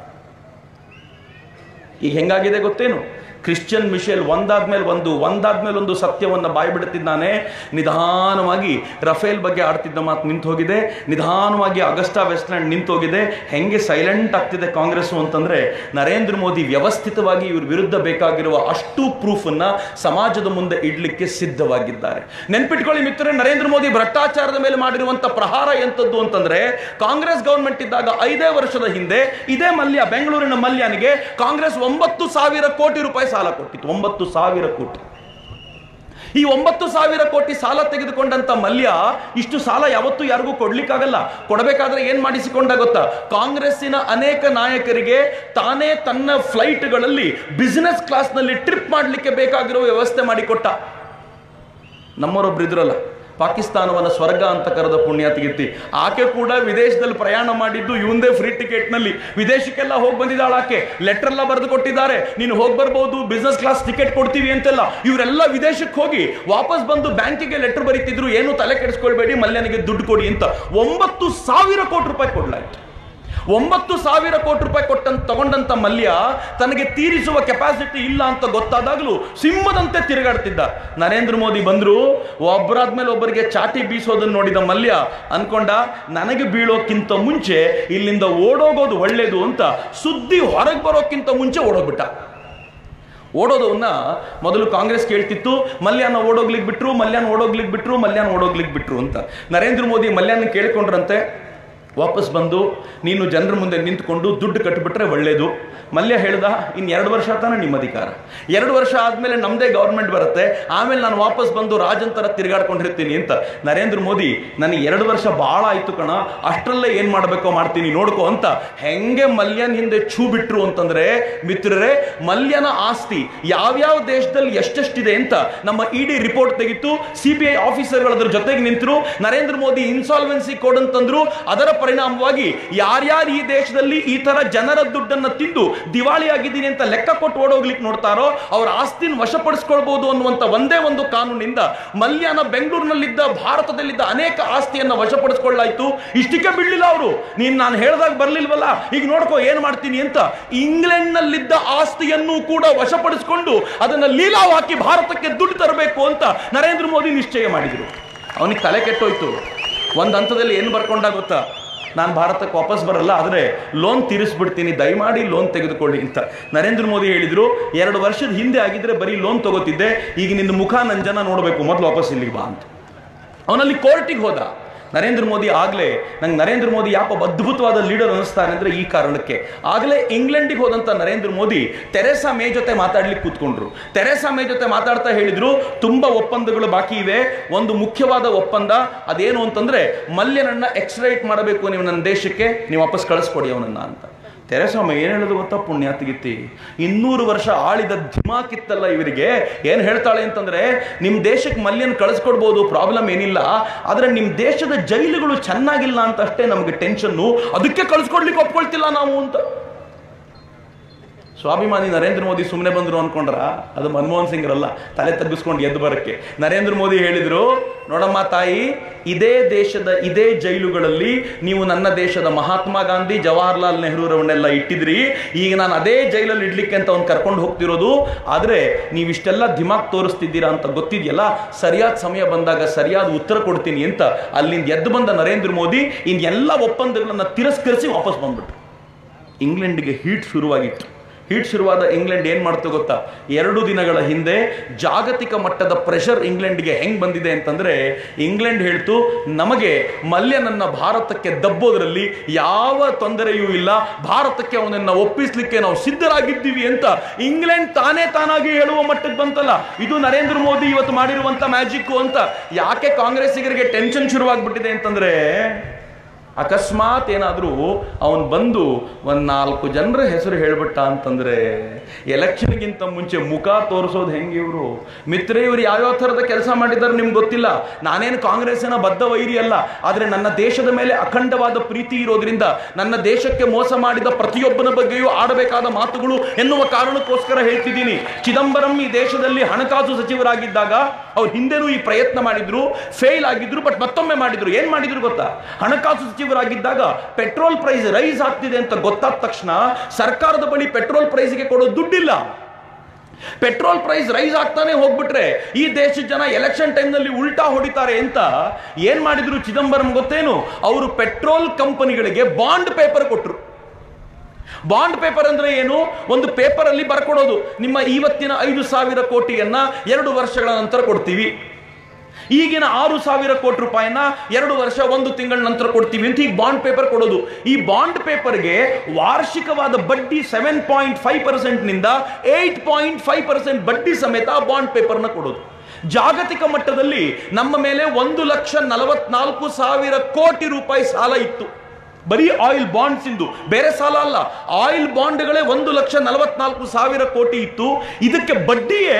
ಈಗ ಹೆಂಗಾಗಿದೆ ಗೊತ್ತೇನು? ಕ್ರಿಶ್ಚಿಯನ್ ಮಿಶೆಲ್ ಒಂದಾದ್ಮೇಲೆ ಒಂದು ಸತ್ಯವನ್ನು ಬಾಯಿ ಬಿಡುತ್ತಿದ್ದಾನೆ. ನಿಧಾನವಾಗಿ ರಫೇಲ್ ಬಗ್ಗೆ ಆಡ್ತಿದ್ದ ಮಾತು ನಿಂತು ಹೋಗಿದೆ, ನಿಧಾನವಾಗಿ ಅಗಸ್ಟಾ ವೆಸ್ಟ್ಲ್ಯಾಂಡ್ ನಿಂತು ಹೋಗಿದೆ. ಹೆಂಗೆ ಸೈಲೆಂಟ್ ಆಗ್ತಿದೆ ಕಾಂಗ್ರೆಸ್ ಅಂತಂದ್ರೆ, ನರೇಂದ್ರ ಮೋದಿ ವ್ಯವಸ್ಥಿತವಾಗಿ ಇವ್ರ ವಿರುದ್ಧ ಬೇಕಾಗಿರುವ ಅಷ್ಟು ಪ್ರೂಫ್ ಅನ್ನ ಸಮಾಜದ ಮುಂದೆ ಇಡ್ಲಿಕ್ಕೆ ಸಿದ್ಧವಾಗಿದ್ದಾರೆ. ನೆನ್ಪಿಟ್ಕೊಳ್ಳಿ ಮಿತ್ರರೇ, ನರೇಂದ್ರ ಮೋದಿ ಭ್ರಷ್ಟಾಚಾರದ ಮೇಲೆ ಮಾಡಿರುವಂತ ಪ್ರಹಾರ ಎಂತದ್ದು ಅಂತಂದ್ರೆ, ಕಾಂಗ್ರೆಸ್ ಗವರ್ಮೆಂಟ್ ಇದ್ದಾಗ 5 ವರ್ಷದ ಹಿಂದೆ ಇದೇ ಮಲ್ಯ, ಬೆಂಗಳೂರಿನ ಮಲ್ಯನಿಗೆ ಕಾಂಗ್ರೆಸ್ 9,000 ಕೋಟಿ ರೂಪಾಯಿ ಸಾಲ ಕೊಟ್ಟಿತ್ತು. 9,000 ಕೋಟಿ. ಈ 9,000 ಕೋಟಿ ಸಾಲ ತೆಗೆದುಕೊಂಡಂತ ಮಲ್ಯ ಇಷ್ಟು ಸಾಲ ಯಾವತ್ತೂ ಯಾರಿಗೂ ಕೊಡ್ಲಿಕ್ಕಾಗಲ್ಲ. ಕೊಡಬೇಕಾದ್ರೆ ಏನ್ ಮಾಡಿಸಿಕೊಂಡ ಗೊತ್ತಾ? ಕಾಂಗ್ರೆಸ್ಸಿನ ಅನೇಕ ನಾಯಕರಿಗೆ ತಾನೇ ತನ್ನ ಫ್ಲೈಟ್ಗಳಲ್ಲಿ ಬಿಸಿನೆಸ್ ಕ್ಲಾಸ್ ನಲ್ಲಿ ಟ್ರಿಪ್ ಮಾಡಲಿಕ್ಕೆ ಬೇಕಾಗಿರೋ ವ್ಯವಸ್ಥೆ ಮಾಡಿಕೊಟ್ಟ. ನಮ್ಮವರೊಬ್ರು ಇದ್ರಲ್ಲ, ಪಾಕಿಸ್ತಾನವನ್ನ ಸ್ವರ್ಗ ಅಂತ ಕರೆದ ಪುಣ್ಯಾತಿಗಿತ್ತಿ, ಆಕೆ ಕೂಡ ವಿದೇಶದಲ್ಲಿ ಪ್ರಯಾಣ ಮಾಡಿದ್ದು ಇವಂದೇ ಫ್ರೀ ಟಿಕೆಟ್ ನಲ್ಲಿ. ವಿದೇಶಕ್ಕೆಲ್ಲ ಹೋಗಿ ಬಂದಿದ್ದಾಳ ಆಕೆ. ಲೆಟರ್ ಎಲ್ಲ ಬರೆದು ಕೊಟ್ಟಿದ್ದಾರೆ, ನೀನು ಹೋಗಿ ಬರ್ಬೋದು, ಬಿಸ್ನೆಸ್ ಕ್ಲಾಸ್ ಟಿಕೆಟ್ ಕೊಡ್ತೀವಿ ಅಂತೆಲ್ಲ. ಇವರೆಲ್ಲ ವಿದೇಶಕ್ಕೆ ಹೋಗಿ ವಾಪಸ್ ಬಂದು ಬ್ಯಾಂಕಿಗೆ ಲೆಟರ್ ಬರೀತಿದ್ರು, ಏನು ತಲೆ ಕೆಡಿಸ್ಕೊಳ್ಬೇಡಿ, ಮಲ್ಯನಿಗೆ ದುಡ್ಡು ಕೊಡಿ ಅಂತ. 9,000 ಕೋಟಿ ರೂಪಾಯಿ ಕೊಡ್ಲಾಯ್ತು. 9,000 ಕೋಟಿ ರೂಪಾಯಿ ತಗೊಂಡಂತ ಮಲ್ಯ ತನಗೆ ತೀರಿಸುವ ಕೆಪಾಸಿಟಿ ಇಲ್ಲ ಅಂತ ಗೊತ್ತಾದಾಗಲೂ ಸಿಂಹದಂತೆ ತಿರುಗಾಡ್ತಿದ್ದ. ನರೇಂದ್ರ ಮೋದಿ ಬಂದ್ರು, ಒಬ್ಬರಾದ್ಮೇಲೆ ಒಬ್ಬರಿಗೆ ಚಾಟಿ ಬೀಸೋದನ್ನು ನೋಡಿದ ಮಲ್ಯ ಅನ್ಕೊಂಡ, ನನಗೆ ಬೀಳೋಕ್ಕಿಂತ ಮುಂಚೆ ಇಲ್ಲಿಂದ ಓಡೋಗೋದು ಒಳ್ಳೇದು ಅಂತ ಸುದ್ದಿ ಹೊರಗೆ ಬರೋಕ್ಕಿಂತ ಮುಂಚೆ ಓಡೋಗ್ಬಿಟ್ಟ. ಓಡೋದವನ್ನ ಮೊದಲು ಕಾಂಗ್ರೆಸ್ ಕೇಳ್ತಿತ್ತು, ಮಲ್ಯಾನ ಓಡೋಗ್ಲಿಕ್ಕೆ ಬಿಟ್ರು ಅಂತ. ನರೇಂದ್ರ ಮೋದಿ ಮಲ್ಯಾನ ಕೇಳಿಕೊಂಡ್ರಂತೆ. ವಾಪಸ್ ಬಂದು ನೀನು ಜನರ ಮುಂದೆ ನಿಂತ್ಕೊಂಡು ದುಡ್ಡು ಕಟ್ಟಿಬಿಟ್ರೆ ಒಳ್ಳೇದು. ಮಲ್ಯ ಹೇಳ್ದ, ಇನ್ನು 2 ವರ್ಷ ತಾನೇ ನಿಮ್ಮ ಅಧಿಕಾರ, 2 ವರ್ಷ ಆದಮೇಲೆ ನಮ್ಮದೇ ಗೌರ್ಮೆಂಟ್ ಬರುತ್ತೆ, ಆಮೇಲೆ ನಾನು ವಾಪಸ್ ಬಂದು ರಾಜಂತರ ತಿರುಗಾಡ್ಕೊಂಡಿರ್ತೀನಿ ಅಂತ. ನರೇಂದ್ರ ಮೋದಿ, ನನಗೆ 2 ವರ್ಷ ಭಾಳ ಆಯ್ತು ಕಣ, ಅಷ್ಟರಲ್ಲೇ ಏನು ಮಾಡಬೇಕೋ ಮಾಡ್ತೀನಿ ನೋಡ್ಕೋ ಅಂತ ಹೆಂಗೆ ಮಲ್ಯನ ಹಿಂದೆ ಛೂ ಬಿಟ್ರು ಅಂತಂದ್ರೆ, ಮಿತ್ರರೇ, ಮಲ್ಯನ ಆಸ್ತಿ ಯಾವ್ಯಾವ ದೇಶದಲ್ಲಿ ಎಷ್ಟೆಷ್ಟಿದೆ ಅಂತ ನಮ್ಮ ಇಡಿ ರಿಪೋರ್ಟ್ ತೆಗಿತು. CBI ಆಫೀಸರ್ಗಳು ಅದ್ರ ಜೊತೆಗೆ ನಿಂತರು. ನರೇಂದ್ರ ಮೋದಿ ಇನ್ಸಾಲ್ವೆನ್ಸಿ ಕೋಡ್ ಅಂತಂದ್ರು, ಅದರ ಪರಿಣಾಮವಾಗಿ ಯಾರ್ಯಾರು ಈ ದೇಶದಲ್ಲಿ ಈ ತರ ಜನರ ದುಡ್ಡನ್ನು ತಿಂದು ದಿವಾಳಿಯಾಗಿದ್ದೀನಿ ಅಂತ ಲೆಕ್ಕ ಕೊಟ್ಟು ಓಡೋಗ್ಲಿಕ್ಕೆ ನೋಡ್ತಾರೋ ಅವ್ರ ಆಸ್ತಿನ ವಶಪಡಿಸ್ಕೊಳ್ಬಹುದು ಅನ್ನುವಂತ ಒಂದೇ ಒಂದು ಕಾನೂನಿಂದ ಮಲ್ಯನ ಬೆಂಗಳೂರಿನಲ್ಲಿದ್ದ ಭಾರತದಲ್ಲಿದ್ದ ಅನೇಕ ಆಸ್ತಿಯನ್ನ ವಶಪಡಿಸ್ಕೊಳ್ಳಾಯ್ತು. ಇಷ್ಟಕ್ಕೆ ಬಿಡ್ಲಿಲ್ಲ ಅವರು, ನಾನು ಹೇಳಿದಾಗ ಬರ್ಲಿಲ್ವಲ್ಲ, ಈಗ ನೋಡ್ಕೋ ಏನ್ ಮಾಡ್ತೀನಿ ಅಂತ ಇಂಗ್ಲೆಂಡ್ ನಲ್ಲಿದ್ದ ಆಸ್ತಿಯನ್ನು ಕೂಡ ವಶಪಡಿಸಿಕೊಂಡು ಅದನ್ನ ಲೀಲಾವ್ ಹಾಕಿ ಭಾರತಕ್ಕೆ ದುಡ್ಡು ತರಬೇಕು ಅಂತ ನರೇಂದ್ರ ಮೋದಿ ನಿಶ್ಚಯ ಮಾಡಿದ್ರು. ಅವನಿಗೆ ತಲೆ ಕೆಟ್ಟೋಯ್ತು. ಒಂದು ಹಂತದಲ್ಲಿ ಏನು ಬರ್ಕೊಂಡ ಗೊತ್ತಾ, ನಾನು ಭಾರತಕ್ಕೆ ವಾಪಸ್ ಬರಲ್ಲ, ಆದರೆ ಲೋನ್ ತೀರಿಸ್ಬಿಡ್ತೀನಿ, ದಯಮಾಡಿ ಲೋನ್ ತೆಗೆದುಕೊಳ್ಳಿ ಅಂತ ನರೇಂದ್ರ ಮೋದಿ ಹೇಳಿದ್ರು. 2 ವರ್ಷದ ಹಿಂದೆ ಆಗಿದ್ರೆ ಬರೀ ಲೋನ್ ತಗೋತಿದ್ದೆ, ಈಗ ನಿನ್ನ ಮುಖ ನನ್ನ ಜನ ನೋಡಬೇಕು, ಮೊದಲು ವಾಪಸ್ ಇಲ್ಲಿಗೆ ಬಾ ಅಂತ. ಅವನಲ್ಲಿ ಕೋರ್ಟಿಗೆ ಹೋದ ನರೇಂದ್ರ ಮೋದಿ. ಆಗ್ಲೇ ನಂಗೆ ನರೇಂದ್ರ ಮೋದಿ ಯಾಕೆ ಅದ್ಭುತವಾದ ಲೀಡರ್ ಅನಿಸ್ತಾನೆ ಅಂದ್ರೆ ಈ ಕಾರಣಕ್ಕೆ. ಆಗಲೇ ಇಂಗ್ಲೆಂಡಿಗೆ ಹೋದಂತ ನರೇಂದ್ರ ಮೋದಿ ತೆರೆಸಾ ಮೇ ಜೊತೆ ಮಾತಾಡ್ಲಿಕ್ಕೆ ಕೂತ್ಕೊಂಡ್ರು. ತೆರೆಸಾ ಮೇ ಜೊತೆ ಮಾತಾಡ್ತಾ ಹೇಳಿದ್ರು, ತುಂಬಾ ಒಪ್ಪಂದಗಳು ಬಾಕಿ ಇವೆ, ಒಂದು ಮುಖ್ಯವಾದ ಒಪ್ಪಂದ ಅದೇನು ಅಂತಂದ್ರೆ ಮಲ್ಯನನ್ನ ಎಕ್ಸ್ಟ್ರೈಟ್ ಮಾಡಬೇಕು, ನೀವು ನನ್ನ ದೇಶಕ್ಕೆ, ನೀವು ವಾಪಸ್ ಕಳಿಸ್ಕೊಡಿ ಅವನನ್ನ ಅಂತ. ತೆರೆಸಾ ಮೇ ಏನು ಹೇಳೋದು ಗೊತ್ತಾ ಪುಣ್ಯಾತ್ಗಿತ್ತಿ, 200 ವರ್ಷ ಆಳಿದ ಧಿಮಾಕಿತ್ತಲ್ಲ ಇವರಿಗೆ, ಏನು ಹೇಳ್ತಾಳೆ ಅಂತಂದ್ರೆ ನಿಮ್ಮ ದೇಶಕ್ಕೆ ಮಲ್ಯನ್ ಕಳಿಸ್ಕೊಡ್ಬೋದು, ಪ್ರಾಬ್ಲಮ್ ಏನಿಲ್ಲ, ಆದ್ರೆ ನಿಮ್ಮ ದೇಶದ ಜೈಲುಗಳು ಚೆನ್ನಾಗಿಲ್ಲ ಅಂತ ಅಷ್ಟೇ ನಮಗೆ ಟೆನ್ಷನ್ನು, ಅದಕ್ಕೆ ಕಳಿಸ್ಕೊಡ್ಲಿಕ್ಕೆ ಒಪ್ಕೊಳ್ತಿಲ್ಲ ನಾವು ಅಂತ. ಸ್ವಾಭಿಮಾನಿ ನರೇಂದ್ರ ಮೋದಿ ಸುಮ್ಮನೆ ಬಂದ್ರು ಅನ್ಕೊಂಡ್ರ? ಅದು ಮನಮೋಹನ್ ಸಿಂಗ್ರಲ್ಲ, ತಲೆ ತಗ್ಗಿಸ್ಕೊಂಡು ಎದ್ದು ಬರಕ್ಕೆ. ನರೇಂದ್ರ ಮೋದಿ ಹೇಳಿದ್ರು, ನೋಡಮ್ಮ ತಾಯಿ, ಇದೇ ದೇಶದ ಇದೇ ಜೈಲುಗಳಲ್ಲಿ ನೀವು ನನ್ನ ದೇಶದ ಮಹಾತ್ಮ ಗಾಂಧಿ, ಜವಾಹರ್ಲಾಲ್ ನೆಹರೂರವನ್ನೆಲ್ಲ ಇಟ್ಟಿದ್ರಿ, ಈಗ ನಾನು ಅದೇ ಜೈಲಲ್ಲಿ ಇಡ್ಲಿಕ್ಕೆ ಅಂತ ಅವ್ನು ಕರ್ಕೊಂಡು ಹೋಗ್ತಿರೋದು, ಆದ್ರೆ ನೀವಿಷ್ಟೆಲ್ಲ ದಿಮಾಗ್ ತೋರಿಸ್ತಿದ್ದೀರಾ ಅಂತ ಗೊತ್ತಿದೆಯಲ್ಲ, ಸರಿಯಾದ ಸಮಯ ಬಂದಾಗ ಸರಿಯಾದ ಉತ್ತರ ಕೊಡ್ತೀನಿ ಅಂತ ಅಲ್ಲಿಂದ ಎದ್ದು ಬಂದ ನರೇಂದ್ರ ಮೋದಿ ಇನ್ನೆಲ್ಲ ಒಪ್ಪಂದಗಳನ್ನ ತಿರಸ್ಕರಿಸಿ ವಾಪಸ್ ಬಂದ್ಬಿಟ್ರು. ಇಂಗ್ಲೆಂಡ್ಗೆ ಹೀಟ್ ಶುರುವಾಗಿತ್ತು. ಹೀಟ್ ಶುರುವಾದ ಇಂಗ್ಲೆಂಡ್ ಏನ್ ಮಾಡ್ತು ಗೊತ್ತಾ, 2 ದಿನಗಳ ಹಿಂದೆ ಜಾಗತಿಕ ಮಟ್ಟದ ಪ್ರೆಷರ್ ಇಂಗ್ಲೆಂಡ್ಗೆ ಹೆಂಗ್ ಬಂದಿದೆ ಅಂತಂದ್ರೆ, ಇಂಗ್ಲೆಂಡ್ ಹೇಳ್ತು, ನಮಗೆ ಮಲ್ಯನನ್ನ ಭಾರತಕ್ಕೆ ದಬ್ಬೋದ್ರಲ್ಲಿ ಯಾವ ತೊಂದರೆಯೂ ಇಲ್ಲ, ಭಾರತಕ್ಕೆ ಅವನನ್ನ ಒಪ್ಪಿಸ್ಲಿಕ್ಕೆ ನಾವು ಸಿದ್ಧರಾಗಿದ್ದೀವಿ ಅಂತ ಇಂಗ್ಲೆಂಡ್ ತಾನಾಗಿ ಹೇಳುವ ಮಟ್ಟಕ್ಕೆ ಬಂತಲ್ಲ. ಇದು ನರೇಂದ್ರ ಮೋದಿ ಇವತ್ತು ಮಾಡಿರುವಂತ ಮ್ಯಾಜಿಕ್ ಅಂತ. ಯಾಕೆ ಕಾಂಗ್ರೆಸ್ಸಿಗರಿಗೆ ಟೆನ್ಷನ್ ಶುರುವಾಗ್ಬಿಟ್ಟಿದೆ ಅಂತಂದ್ರೆ, ಅಕಸ್ಮಾತ್ ಏನಾದರೂ ಅವನು ಬಂದು 4 ಜನರ ಹೆಸರು ಹೇಳ್ಬಿಟ್ಟ ಅಂತಂದ್ರೆ ಎಲೆಕ್ಷನ್ಗಿಂತ ಮುಂಚೆ ಮುಖ ತೋರಿಸೋದು ಹೆಂಗೆ ಇವರು ಮಿತ್ರ, ಇವರು ಯಾವ್ಯಾವ ಥರದ ಕೆಲಸ ಮಾಡಿದ್ದಾರೆ ನಿಮ್ಗೆ ಗೊತ್ತಿಲ್ಲ. ನಾನೇನು ಕಾಂಗ್ರೆಸ್ಸಿನ ಬದ್ಧ ವೈರಿ ಅಲ್ಲ, ಆದರೆ ನನ್ನ ದೇಶದ ಮೇಲೆ ಅಖಂಡವಾದ ಪ್ರೀತಿ ಇರೋದ್ರಿಂದ ನನ್ನ ದೇಶಕ್ಕೆ ಮೋಸ ಮಾಡಿದ ಪ್ರತಿಯೊಬ್ಬನ ಬಗ್ಗೆಯೂ ಆಡಬೇಕಾದ ಮಾತುಗಳು ಎನ್ನುವ ಕಾರಣಕ್ಕೋಸ್ಕರ ಹೇಳ್ತಿದ್ದೀನಿ. ಚಿದಂಬರಂ ಈ ದೇಶದಲ್ಲಿ ಹಣಕಾಸು ಸಚಿವರಾಗಿದ್ದಾಗ ಅವ್ರು ಹಿಂದೆನೂ ಈ ಪ್ರಯತ್ನ ಮಾಡಿದ್ರು, ಫೇಲ್ ಆಗಿದ್ರು, ಬಟ್ ಮತ್ತೊಮ್ಮೆ ಮಾಡಿದ್ರು. ಏನ್ ಮಾಡಿದ್ರು ಗೊತ್ತಾ, ಹಣಕಾಸು ಸಚಿವರಾಗಿದ್ದಾಗ ಪೆಟ್ರೋಲ್ ಪ್ರೈಸ್ ರೈಸ್ ಆಗ್ತಿದೆ ಅಂತ ಗೊತ್ತಾದ ತಕ್ಷಣ ಸರ್ಕಾರದ ಬಳಿ ಪೆಟ್ರೋಲ್ ಪ್ರೈಸ್ಗೆ ಕೊಡೋ ದುಡ್ಡಿಲ್ಲ. ಪೆಟ್ರೋಲ್ ಪ್ರೈಸ್ ರೈಸ್ ಆಗ್ತಾನೆ ಹೋಗ್ಬಿಟ್ರೆ ಈ ದೇಶದ ಜನ ಎಲೆಕ್ಷನ್ ಟೈಮ್ ನಲ್ಲಿ ಉಲ್ಟಾ ಹೊಡಿತಾರೆ ಅಂತ ಏನ್ ಮಾಡಿದ್ರು ಚಿದಂಬರಂ ಗೊತ್ತೇನು, ಅವರು ಪೆಟ್ರೋಲ್ ಕಂಪನಿಗಳಿಗೆ ಬಾಂಡ್ ಪೇಪರ್ ಕೊಟ್ರು. ಬಾಂಡ್ ಪೇಪರ್ ಅಂದ್ರೆ ಏನು, ಒಂದು ಪೇಪರ್ ಅಲ್ಲಿ ಬರ್ಕೊಡೋದು, ನಿಮ್ಮ ಇವತ್ತಿನ 5,000 ಕೋಟಿಯನ್ನ 2 ವರ್ಷಗಳ ನಂತರ ಕೊಡ್ತೀವಿ, ಈಗಿನ 6,000 ಕೋಟಿ ರೂಪಾಯಿನ 2 ವರ್ಷ 1 ತಿಂಗಳ ನಂತರ ಕೊಡ್ತೀವಿ ಅಂತ ಈಗ ಬಾಂಡ್ ಪೇಪರ್ ಕೊಡೋದು. ಈ ಬಾಂಡ್ ಪೇಪರ್ಗೆ ವಾರ್ಷಿಕವಾದ ಬಡ್ಡಿ 7.5% ನಿಂದ 8.5% ಬಡ್ಡಿ ಸಮೇತ ಆ ಬಾಂಡ್ ಪೇಪರ್ನ ಕೊಡೋದು. ಜಾಗತಿಕ ಮಟ್ಟದಲ್ಲಿ ನಮ್ಮ ಮೇಲೆ 1,44,000 ಕೋಟಿ ರೂಪಾಯಿ ಸಾಲ ಇತ್ತು, ಬರೀ ಆಯಿಲ್ ಬಾಂಡ್ಸ್ ಇಂದು, ಬೇರೆ ಸಾಲ ಅಲ್ಲ, ಆಯಿಲ್ ಬಾಂಡ್ಗಳೇ 1,44,000 ಕೋಟಿ ಇತ್ತು. ಇದಕ್ಕೆ ಬಡ್ಡಿಯೇ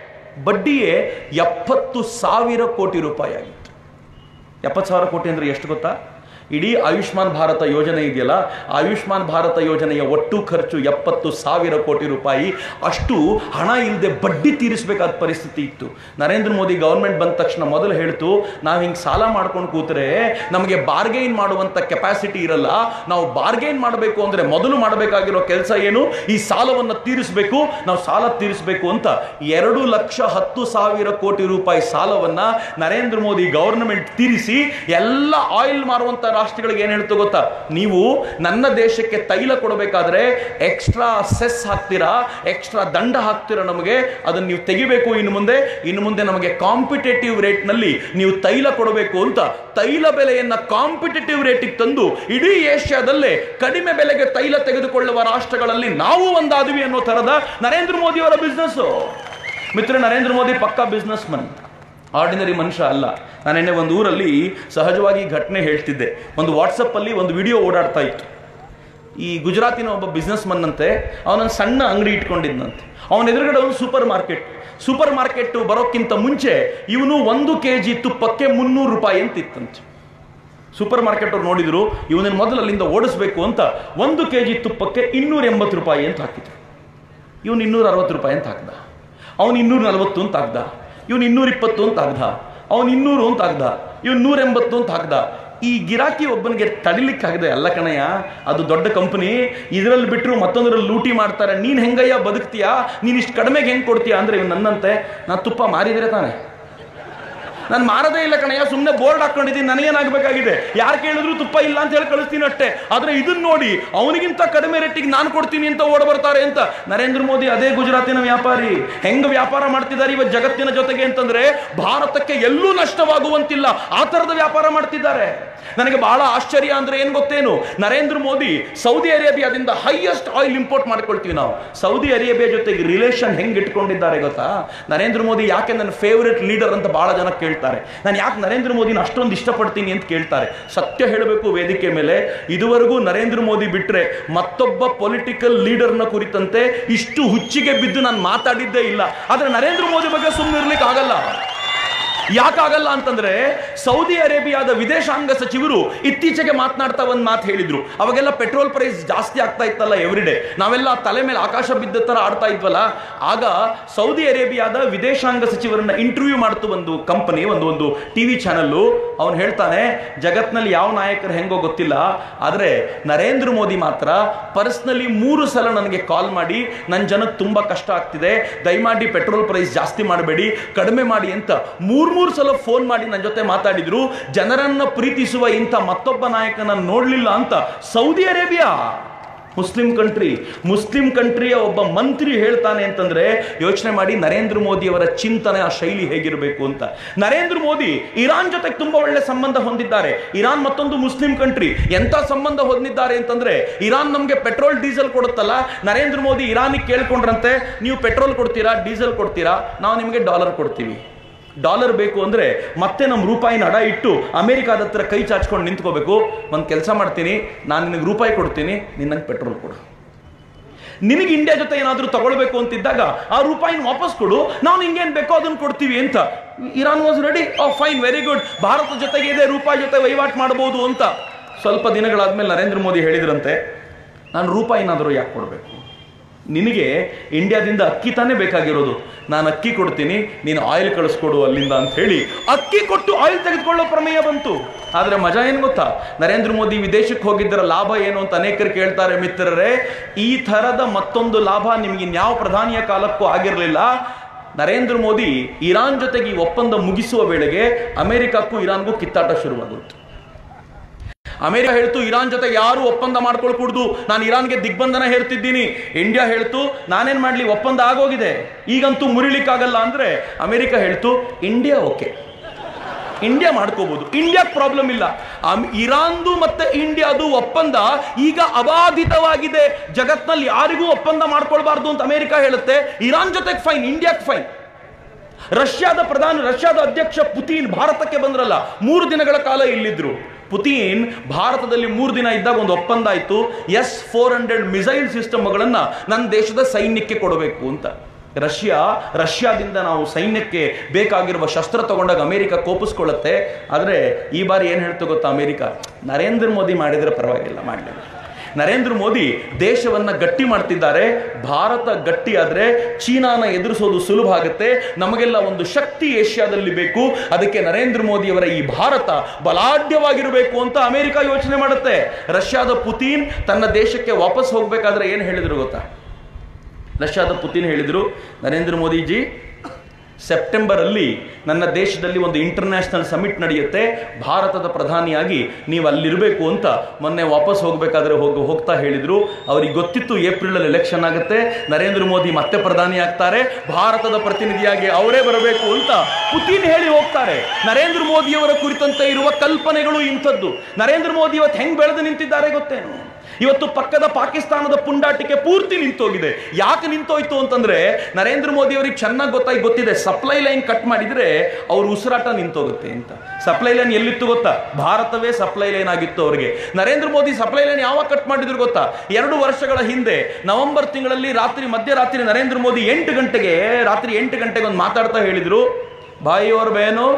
70,000 ಕೋಟಿ ರೂಪಾಯಿ ಆಗಿತ್ತು. 70,000 ಕೋಟಿ ಅಂದ್ರೆ ಎಷ್ಟು ಗೊತ್ತಾ, ಇಡೀ ಆಯುಷ್ಮಾನ್ ಭಾರತ ಯೋಜನೆ ಇದೆಯಲ್ಲ, ಆಯುಷ್ಮಾನ್ ಭಾರತ ಯೋಜನೆಯ ಒಟ್ಟು ಖರ್ಚು 70,000 ಕೋಟಿ ರೂಪಾಯಿ. ಅಷ್ಟು ಹಣ ಇಲ್ಲದೆ ಬಡ್ಡಿ ತೀರಿಸಬೇಕಾದ ಪರಿಸ್ಥಿತಿ ಇತ್ತು. ನರೇಂದ್ರ ಮೋದಿ ಗವರ್ಮೆಂಟ್ ಬಂದ ತಕ್ಷಣ ಮೊದಲು ಹೇಳ್ತು, ನಾವು ಹಿಂಗೆ ಸಾಲ ಮಾಡ್ಕೊಂಡು ಕೂತ್ರೆ ನಮಗೆ ಬಾರ್ಗೈನ್ ಮಾಡುವಂತ ಕೆಪಾಸಿಟಿ ಇರಲ್ಲ, ನಾವು ಬಾರ್ಗೈನ್ ಮಾಡಬೇಕು ಅಂದ್ರೆ ಮೊದಲು ಮಾಡಬೇಕಾಗಿರೋ ಕೆಲಸ ಏನು, ಈ ಸಾಲವನ್ನು ತೀರಿಸಬೇಕು, ನಾವು ಸಾಲ ತೀರಿಸಬೇಕು ಅಂತ 2,10,000 ಕೋಟಿ ರೂಪಾಯಿ ಸಾಲವನ್ನ ನರೇಂದ್ರ ಮೋದಿ ಗವರ್ನಮೆಂಟ್ ತೀರಿಸಿ ಎಲ್ಲ ಆಯಿಲ್ ಮಾರುವಂತ ರಾಷ್ಟ್ರಗಳಿಗೆ ಏನ್ ಹೇಳ್ತು ಗೊತ್ತಾ, ನೀವು ನನ್ನ ದೇಶಕ್ಕೆ ತೈಲ ಕೊಡಬೇಕಾದ್ರೆ ಎಕ್ಸ್ಟ್ರಾ ಸೆಸ್ ಹಾಕ್ತೀರಾ, ಎಕ್ಸ್ಟ್ರಾ ದಂಡ ಹಾಕ್ತೀರಾ ನಮಗೆ, ಅದನ್ನು ನೀವು ತೆಗಿಬೇಕು. ಇನ್ನು ಮುಂದೆ ನಮಗೆ ಕಾಂಪಿಟೇಟಿವ್ ರೇಟ್ ನಲ್ಲಿ ನೀವು ತೈಲ ಕೊಡಬೇಕು ಅಂತ ತೈಲ ಬೆಲೆಯನ್ನ ಕಾಂಪಿಟೇಟಿವ್ ರೇಟಿಗೆ ತಂದು ಇಡೀ ಏಷ್ಯಾದಲ್ಲೇ ಕಡಿಮೆ ಬೆಲೆಗೆ ತೈಲ ತೆಗೆದುಕೊಳ್ಳುವ ರಾಷ್ಟ್ರಗಳಲ್ಲಿ ನಾವು ಒಂದಾದ್ವಿ ಅನ್ನೋ ತರದ ನರೇಂದ್ರ ಮೋದಿ ಅವರ ಬಿಸ್ನೆಸ್. ಮಿತ್ರ, ನರೇಂದ್ರ ಮೋದಿ ಪಕ್ಕಾ ಬಿಸ್ನೆಸ್ ಮನ್, ಆರ್ಡಿನರಿ ಮನುಷ್ಯ ಅಲ್ಲ. ನಾನು ನಿನ್ನೆ ಒಂದು ಊರಲ್ಲಿ ಸಹಜವಾಗಿ ಘಟನೆ ಹೇಳ್ತಿದ್ದೆ. ಒಂದು ವಾಟ್ಸಪ್ ಅಲ್ಲಿ ಒಂದು ವಿಡಿಯೋ ಓಡಾಡ್ತಾ ಇತ್ತು. ಈ ಗುಜರಾತಿನ ಒಬ್ಬ ಬಿಸ್ನೆಸ್ ಮನ್ ಅಂತೆ, ಅವನೊಂದು ಸಣ್ಣ ಅಂಗಡಿ ಇಟ್ಕೊಂಡಿದ್ದಂತೆ. ಅವನ ಎದುರುಗಡೆ ಒಂದು ಸೂಪರ್ ಮಾರ್ಕೆಟ್ ಬರೋಕ್ಕಿಂತ ಮುಂಚೆ ಇವನು 1 kg ತುಪ್ಪಕ್ಕೆ 300 ರೂಪಾಯಿ ಅಂತ ಇತ್ತಂತೆ. ಸೂಪರ್ ಮಾರ್ಕೆಟ್ ಅವ್ರು ನೋಡಿದ್ರು, ಇವನನ್ನು ಮೊದಲು ಅಲ್ಲಿಂದ ಓಡಿಸ್ಬೇಕು ಅಂತ 1 kg ತುಪ್ಪಕ್ಕೆ 280 ರೂಪಾಯಿ ಅಂತ ಹಾಕಿದ್ರು. ಇವನು 260 ರೂಪಾಯಿ ಅಂತ ಹಾಕ್ದ, ಅವನು 240 ಅಂತ ಹಾಕ್ದ, ಇವನು 220 ಅಂತ ಹಾಕ್ದ, ಅವನು 200 ಅಂತ ಹಾಕ್ದ, ಇವನು 180 ಅಂತ ಹಾಕ್ದ. ಈ ಗಿರಾಕಿ ಒಬ್ಬನಿಗೆ ತಡಿಲಿಕ್ಕಾಗಿದೆ. ಅಲ್ಲ ಕಣಯ್ಯ, ಅದು ದೊಡ್ಡ ಕಂಪನಿ, ಇದರಲ್ಲಿ ಬಿಟ್ಟರು ಮತ್ತೊಂದರಲ್ಲಿ ಲೂಟಿ ಮಾಡ್ತಾರೆ, ನೀನು ಹೆಂಗಯ್ಯ ಬದುಕ್ತೀಯಾ, ನೀನು ಇಷ್ಟು ಕಡಿಮೆಗೆ ಹೆಂಗೆ ಕೊಡ್ತೀಯಾ ಅಂದರೆ ಇವ್ ನನ್ನಂತೆ ನಾನು ತುಪ್ಪ ಮಾರಿದರೆ ತಾನೆ, ನಾನು ಮಾರದೇ ಇಲ್ಲ ಕಣಯ್ಯ, ಸುಮ್ಮನೆ ಬೋರ್ಡ್ ಹಾಕೊಂಡಿದ್ದೀನಿ, ನನಗೇನಾಗಬೇಕಾಗಿದೆ, ಯಾರು ಕೇಳಿದ್ರು ತುಪ್ಪ ಇಲ್ಲ ಅಂತ ಹೇಳಿ ಕಳಿಸ್ತೀನಿ ಅಷ್ಟೇ. ಆದರೆ ಇದನ್ನ ನೋಡಿ ಅವನಿಗಿಂತ ಕಡಿಮೆ ರೇಟಿಗೆ ನಾನು ಕೊಡ್ತೀನಿ ಅಂತ ಓಡ್ ಬರ್ತಾರೆ ಅಂತ. ನರೇಂದ್ರ ಮೋದಿ ಅದೇ ಗುಜರಾತಿನ ವ್ಯಾಪಾರಿ, ಹೆಂಗೆ ವ್ಯಾಪಾರ ಮಾಡ್ತಿದ್ದಾರೆ ಇವತ್ತು ಜಗತ್ತಿನ ಜೊತೆಗೆ ಅಂತಂದ್ರೆ ಭಾರತಕ್ಕೆ ಎಲ್ಲೂ ನಷ್ಟವಾಗುವಂತಿಲ್ಲ ಆ ಥರದ ವ್ಯಾಪಾರ ಮಾಡ್ತಿದ್ದಾರೆ. ನನಗೆ ಬಹಳ ಆಶ್ಚರ್ಯ ಅಂದ್ರೆ ಏನು ಗೊತ್ತೇನು, ನರೇಂದ್ರ ಮೋದಿ ಸೌದಿ ಅರೇಬಿಯಾದಿಂದ ಹೈಯೆಸ್ಟ್ ಆಯಿಲ್ ಇಂಪೋರ್ಟ್ ಮಾಡ್ಕೊಳ್ತೀವಿ ನಾವು. ಸೌದಿ ಅರೇಬಿಯಾ ಜೊತೆಗೆ ರಿಲೇಷನ್ ಹೆಂಗೆ ಇಟ್ಕೊಂಡಿದ್ದಾರೆ ಗೊತ್ತಾ? ನರೇಂದ್ರ ಮೋದಿ ಯಾಕೆ ನನ್ನ ಫೇವರೆಟ್ ಲೀಡರ್ ಅಂತ ಬಹಳ ಜನ ಕೇಳ್ತಾರೆ. ನಾನು ಯಾಕೆ ನರೇಂದ್ರ ಮೋದಿನ ಅಷ್ಟೊಂದು ಇಷ್ಟಪಡ್ತೀನಿ ಅಂತ ಕೇಳ್ತಾರೆ. ಸತ್ಯ ಹೇಳಬೇಕು, ವೇದಿಕೆ ಮೇಲೆ ಇದುವರೆಗೂ ನರೇಂದ್ರ ಮೋದಿ ಬಿಟ್ರೆ ಮತ್ತೊಬ್ಬ ಪೊಲಿಟಿಕಲ್ ಲೀಡರ್ನ ಕುರಿತಂತೆ ಇಷ್ಟು ಹುಚ್ಚಿಗೆ ಬಿದ್ದು ನಾನು ಮಾತಾಡಿದ್ದೇ ಇಲ್ಲ. ಆದ್ರೆ ನರೇಂದ್ರ ಮೋದಿ ಬಗ್ಗೆ ಸುಮ್ಮನೆ ಇರ್ಲಿಕ್ಕೆ ಆಗಲ್ಲ. ಯಾಕಾಗಲ್ಲ ಅಂತಂದ್ರೆ, ಸೌದಿ ಅರೇಬಿಯಾದ ವಿದೇಶಾಂಗ ಸಚಿವರು ಇತ್ತೀಚೆಗೆ ಮಾತನಾಡ್ತಾ ಒಂದು ಮಾತು ಹೇಳಿದ್ರು. ಅವಾಗೆಲ್ಲ ಪೆಟ್ರೋಲ್ ಪ್ರೈಸ್ ಜಾಸ್ತಿ ಆಗ್ತಾ ಇತ್ತಲ್ಲ ಎವ್ರಿಡೇ, ನಾವೆಲ್ಲ ತಲೆ ಮೇಲೆ ಆಕಾಶ ಬಿದ್ದ ತರ ಆಡ್ತಾ ಇದ್ವಲ್ಲ. ಆಗ ಸೌದಿ ಅರೇಬಿಯಾದ ವಿದೇಶಾಂಗ ಸಚಿವರನ್ನ ಇಂಟರ್ವ್ಯೂ ಮಾಡ್ತು ಒಂದು ಕಂಪನಿ, ಒಂದು ಟಿವಿ ಚಾನಲ್ಲು. ಅವನು ಹೇಳ್ತಾನೆ, ಜಗತ್ನಲ್ಲಿ ಯಾವ ನಾಯಕರು ಹೆಂಗೋ ಗೊತ್ತಿಲ್ಲ, ಆದ್ರೆ ನರೇಂದ್ರ ಮೋದಿ ಮಾತ್ರ ಪರ್ಸ್ನಲಿ 3 ಸಲ ನನಗೆ ಕಾಲ್ ಮಾಡಿ ನನ್ನ ಜನಕ್ಕೆ ತುಂಬಾ ಕಷ್ಟ ಆಗ್ತಿದೆ, ದಯಮಾಡಿ ಪೆಟ್ರೋಲ್ ಪ್ರೈಸ್ ಜಾಸ್ತಿ ಮಾಡಬೇಡಿ, ಕಡಿಮೆ ಮಾಡಿ ಅಂತ 3 ಸಲ ಫೋನ್ ಮಾಡಿ ನನ್ನ ಜೊತೆ ಮಾತಾಡಿದ್ರು. ಜನರನ್ನ ಪ್ರೀತಿಸುವ ಇಂಥ ಮತ್ತೊಬ್ಬ ನಾಯಕನ ನೋಡ್ಲಿಲ್ಲ ಅಂತ ಸೌದಿ ಅರೇಬಿಯಾ, ಮುಸ್ಲಿಂ ಕಂಟ್ರಿಯ ಒಬ್ಬ ಮಂತ್ರಿ ಹೇಳ್ತಾನೆ ಅಂತಂದ್ರೆ ಯೋಚನೆ ಮಾಡಿ ನರೇಂದ್ರ ಮೋದಿ ಅವರ ಚಿಂತನೆ, ಆ ಶೈಲಿ ಹೇಗಿರಬೇಕು ಅಂತ. ನರೇಂದ್ರ ಮೋದಿ ಇರಾನ್ ಜೊತೆಗೆ ತುಂಬಾ ಒಳ್ಳೆ ಸಂಬಂಧ ಹೊಂದಿದ್ದಾರೆ. ಇರಾನ್ ಮತ್ತೊಂದು ಮುಸ್ಲಿಂ ಕಂಟ್ರಿ. ಎಂತ ಸಂಬಂಧ ಹೊಂದಿದ್ದಾರೆ ಅಂತಂದ್ರೆ, ಇರಾನ್ ನಮ್ಗೆ ಪೆಟ್ರೋಲ್ ಡೀಸೆಲ್ ಕೊಡುತ್ತಲ್ಲ, ನರೇಂದ್ರ ಮೋದಿ ಇರಾನಿಗೆ ಕೇಳ್ಕೊಂಡ್ರಂತೆ, ನೀವು ಪೆಟ್ರೋಲ್ ಕೊಡ್ತೀರಾ, ಡೀಸೆಲ್ ಕೊಡ್ತೀರಾ, ನಾವು ನಿಮಗೆ ಡಾಲರ್ ಕೊಡ್ತೀವಿ. ಡಾಲರ್ ಬೇಕು ಅಂದ್ರೆ ಮತ್ತೆ ನಮ್ಮ ರೂಪಾಯಿನ ಅಡ ಇಟ್ಟು ಅಮೆರಿಕಾದ ಹತ್ರ ಕೈ ಚಾಚ್ಕೊಂಡು ನಿಂತ್ಕೋಬೇಕು. ಒಂದು ಕೆಲಸ ಮಾಡ್ತೀನಿ, ನಾನು ನಿನಗೆ ರೂಪಾಯಿ ಕೊಡ್ತೀನಿ, ನೀನು ನಂಗೆ ಪೆಟ್ರೋಲ್ ಕೊಡು. ನಿನಗೆ ಇಂಡಿಯಾ ಜೊತೆ ಏನಾದರೂ ತಗೊಳ್ಬೇಕು ಅಂತಿದ್ದಾಗ ಆ ರೂಪಾಯಿನ ವಾಪಸ್ ಕೊಡು, ನಾವು ನಿಂಗೇನು ಬೇಕೋ ಅದನ್ನು ಕೊಡ್ತೀವಿ ಅಂತ. Iran was ready. Fine, very good, Bharat ಜೊತೆಗೆ ಇದೆ, ರೂಪಾಯಿ ಜೊತೆ ವಹಿವಾಟು ಮಾಡಬಹುದು ಅಂತ. ಸ್ವಲ್ಪ ದಿನಗಳಾದ್ಮೇಲೆ ನರೇಂದ್ರ ಮೋದಿ ಹೇಳಿದ್ರಂತೆ, ನಾನು ರೂಪಾಯಿನಾದರೂ ಯಾಕೆ ಕೊಡಬೇಕು, ನಿನಗೆ ಇಂಡಿಯಾದಿಂದ ಅಕ್ಕಿ ತಾನೇ ಬೇಕಾಗಿರೋದು, ನಾನು ಅಕ್ಕಿ ಕೊಡ್ತೀನಿ, ನೀನು ಆಯಿಲ್ ಕಳಿಸ್ಕೊಡು ಅಲ್ಲಿಂದ ಅಂತ ಹೇಳಿ ಅಕ್ಕಿ ಕೊಟ್ಟು ಆಯಿಲ್ ತೆಗೆದುಕೊಳ್ಳೋ ಪ್ರಮೇಯ ಬಂತು. ಆದರೆ ಮಜಾ ಏನು ಗೊತ್ತಾ, ನರೇಂದ್ರ ಮೋದಿ ವಿದೇಶಕ್ಕೆ ಹೋಗಿದ್ದರ ಲಾಭ ಏನು ಅಂತ ಅನೇಕರು ಕೇಳ್ತಾರೆ. ಮಿತ್ರರೇ, ಈ ಥರದ ಮತ್ತೊಂದು ಲಾಭ ನಿಮಗೆ ಇನ್ಯಾವ ಪ್ರಧಾನಿಯ ಕಾಲಕ್ಕೂ ಆಗಿರಲಿಲ್ಲ. ನರೇಂದ್ರ ಮೋದಿ ಇರಾನ್ ಜೊತೆಗೆ ಈ ಒಪ್ಪಂದ ಮುಗಿಸುವ ವೇಳೆಗೆ ಅಮೆರಿಕಕ್ಕೂ ಇರಾನ್ಗೂ ಕಿತ್ತಾಟ ಶುರುವಾಗುತ್ತೆ. ಅಮೆರಿಕ ಹೇಳ್ತು, ಇರಾನ್ ಜೊತೆ ಯಾರು ಒಪ್ಪಂದ ಮಾಡ್ಕೊಳ್ಕೂಡ್ದು, ನಾನು ಇರಾನ್ಗೆ ದಿಗ್ಬಂಧನ ಹೇರ್ತಿದ್ದೀನಿ. ಇಂಡಿಯಾ ಹೇಳ್ತು, ನಾನೇನ್ ಮಾಡ್ಲಿ, ಒಪ್ಪಂದ ಆಗೋಗಿದೆ, ಈಗಂತೂ ಮುರಿಲಿಕ್ಕಾಗಲ್ಲ. ಅಂದ್ರೆ ಅಮೆರಿಕ ಹೇಳ್ತು, ಇಂಡಿಯಾ ಓಕೆ, ಇಂಡಿಯಾ ಮಾಡ್ಕೋಬಹುದು, ಇಂಡಿಯಾಕ್ ಪ್ರಾಬ್ಲಮ್ ಇಲ್ಲ. ಇರಾನ್ದು ಮತ್ತೆ ಇಂಡಿಯಾದು ಒಪ್ಪಂದ ಈಗ ಅಬಾಧಿತವಾಗಿದೆ, ಜಗತ್ನಲ್ಲಿ ಯಾರಿಗೂ ಒಪ್ಪಂದ ಮಾಡ್ಕೊಳ್ಬಾರ್ದು ಅಂತ ಅಮೆರಿಕ ಹೇಳುತ್ತೆ. ಇರಾನ್ ಜೊತೆಗೆ ಫೈನ್, ಇಂಡಿಯಾಕ್ ಫೈನ್. ರಷ್ಯಾದ ಅಧ್ಯಕ್ಷ ಪುತಿನ್ ಭಾರತಕ್ಕೆ ಬಂದ್ರಲ್ಲ, 3 ದಿನಗಳ ಕಾಲ ಇಲ್ಲಿದ್ರು. ಪುತಿನ್ ಭಾರತದಲ್ಲಿ 3 ದಿನ ಇದ್ದಾಗ ಒಂದು ಒಪ್ಪಂದ ಆಯಿತು, S-400 ಮಿಸೈಲ್ ಸಿಸ್ಟಮ್ಗಳನ್ನು ನನ್ನ ದೇಶದ ಸೈನ್ಯಕ್ಕೆ ಕೊಡಬೇಕು ಅಂತ. ರಷ್ಯಾದಿಂದ ನಾವು ಸೈನ್ಯಕ್ಕೆ ಬೇಕಾಗಿರುವ ಶಸ್ತ್ರ ತಗೊಂಡಾಗ ಅಮೆರಿಕ ಕೋಪಿಸ್ಕೊಳ್ಳುತ್ತೆ. ಆದರೆ ಈ ಬಾರಿ ಏನು ಹೇಳ್ತು ಗೊತ್ತಾ ಅಮೆರಿಕ, ನರೇಂದ್ರ ಮೋದಿ ಮಾಡಿದರೆ ಪರವಾಗಿಲ್ಲ, ಮಾಡಲಿಲ್ಲ. ನರೇಂದ್ರ ಮೋದಿ ದೇಶವನ್ನ ಗಟ್ಟಿ ಮಾಡ್ತಿದ್ದಾರೆ. ಭಾರತ ಗಟ್ಟಿ ಆದ್ರೆ ಚೀನಾನ ಎದುರಿಸೋದು ಸುಲಭ ಆಗುತ್ತೆ. ನಮಗೆಲ್ಲ ಒಂದು ಶಕ್ತಿ ಏಷ್ಯಾದಲ್ಲಿ ಬೇಕು, ಅದಕ್ಕೆ ನರೇಂದ್ರ ಮೋದಿಯವರ ಈ ಭಾರತ ಬಲಾಢ್ಯವಾಗಿರಬೇಕು ಅಂತ ಅಮೆರಿಕ ಯೋಚನೆ ಮಾಡುತ್ತೆ. ರಷ್ಯಾದ ಪುತಿನ್ ತನ್ನ ದೇಶಕ್ಕೆ ವಾಪಸ್ ಹೋಗ್ಬೇಕಾದ್ರೆ ಏನು ಹೇಳಿದ್ರು ಗೊತ್ತಾ? ರಷ್ಯಾದ ಪುತಿನ್ ಹೇಳಿದ್ರು, ನರೇಂದ್ರ ಮೋದಿಜಿ, ಸೆಪ್ಟೆಂಬರ್ ಅಲ್ಲಿ ನನ್ನ ದೇಶದಲ್ಲಿ ಒಂದು ಇಂಟರ್ನ್ಯಾಷನಲ್ ಸಮಿಟ್ ನಡೆಯುತ್ತೆ, ಭಾರತದ ಪ್ರಧಾನಿಯಾಗಿ ನೀವು ಅಲ್ಲಿರಬೇಕು ಅಂತ ಮೊನ್ನೆ ವಾಪಸ್ ಹೋಗ್ಬೇಕಾದ್ರೆ ಹೋಗ್ತಾ ಹೇಳಿದ್ರು. ಅವ್ರಿಗೆ ಗೊತ್ತಿತ್ತು ಏಪ್ರಿಲ್ ಅಲ್ಲಿ ಎಲೆಕ್ಷನ್ ಆಗುತ್ತೆ, ನರೇಂದ್ರ ಮೋದಿ ಮತ್ತೆ ಪ್ರಧಾನಿ ಆಗ್ತಾರೆ, ಭಾರತದ ಪ್ರತಿನಿಧಿಯಾಗಿ ಅವರೇ ಬರಬೇಕು ಅಂತ ಪುತಿನ್ ಹೇಳಿ ಹೋಗ್ತಾರೆ. ನರೇಂದ್ರ ಮೋದಿಯವರ ಕುರಿತಂತೆ ಇರುವ ಕಲ್ಪನೆಗಳು ಇಂಥದ್ದು. ನರೇಂದ್ರ ಮೋದಿ ಇವತ್ತು ಹೆಂಗ್ ಬೆಳೆದು ನಿಂತಿದ್ದಾರೆ ಗೊತ್ತೇನು? ಇವತ್ತು ಪಕ್ಕದ ಪಾಕಿಸ್ತಾನದ ಪುಂಡಾಟಿಕೆ ಪೂರ್ತಿ ನಿಂತೋಗಿದೆ. ಯಾಕೆ ನಿಂತೋಯ್ತು ಅಂತಂದ್ರೆ, ನರೇಂದ್ರ ಮೋದಿ ಅವರಿಗೆ ಚೆನ್ನಾಗಿ ಗೊತ್ತಿದೆ, ಸಪ್ಲೈ ಲೈನ್ ಕಟ್ ಮಾಡಿದ್ರೆ ಅವ್ರ ಉಸಿರಾಟ ನಿಂತೋಗುತ್ತೆ ಅಂತ. ಸಪ್ಲೈ ಲೈನ್ ಎಲ್ಲಿತ್ತು ಗೊತ್ತಾ? ಭಾರತವೇ ಸಪ್ಲೈ ಲೈನ್ ಆಗಿತ್ತು ಅವರಿಗೆ. ನರೇಂದ್ರ ಮೋದಿ ಸಪ್ಲೈ ಲೈನ್ ಯಾವಾಗ ಕಟ್ ಮಾಡಿದ್ರು ಗೊತ್ತಾ? 2 ವರ್ಷಗಳ ಹಿಂದೆ ನವೆಂಬರ್ ತಿಂಗಳಲ್ಲಿ ಮಧ್ಯರಾತ್ರಿ ನರೇಂದ್ರ ಮೋದಿ ರಾತ್ರಿ 8 ಗಂಟೆಗೆ ಒಂದು ಮಾತಾಡ್ತಾ ಹೇಳಿದ್ರು, ಭಾಯಿ ಅವ್ರ ಬೇನು,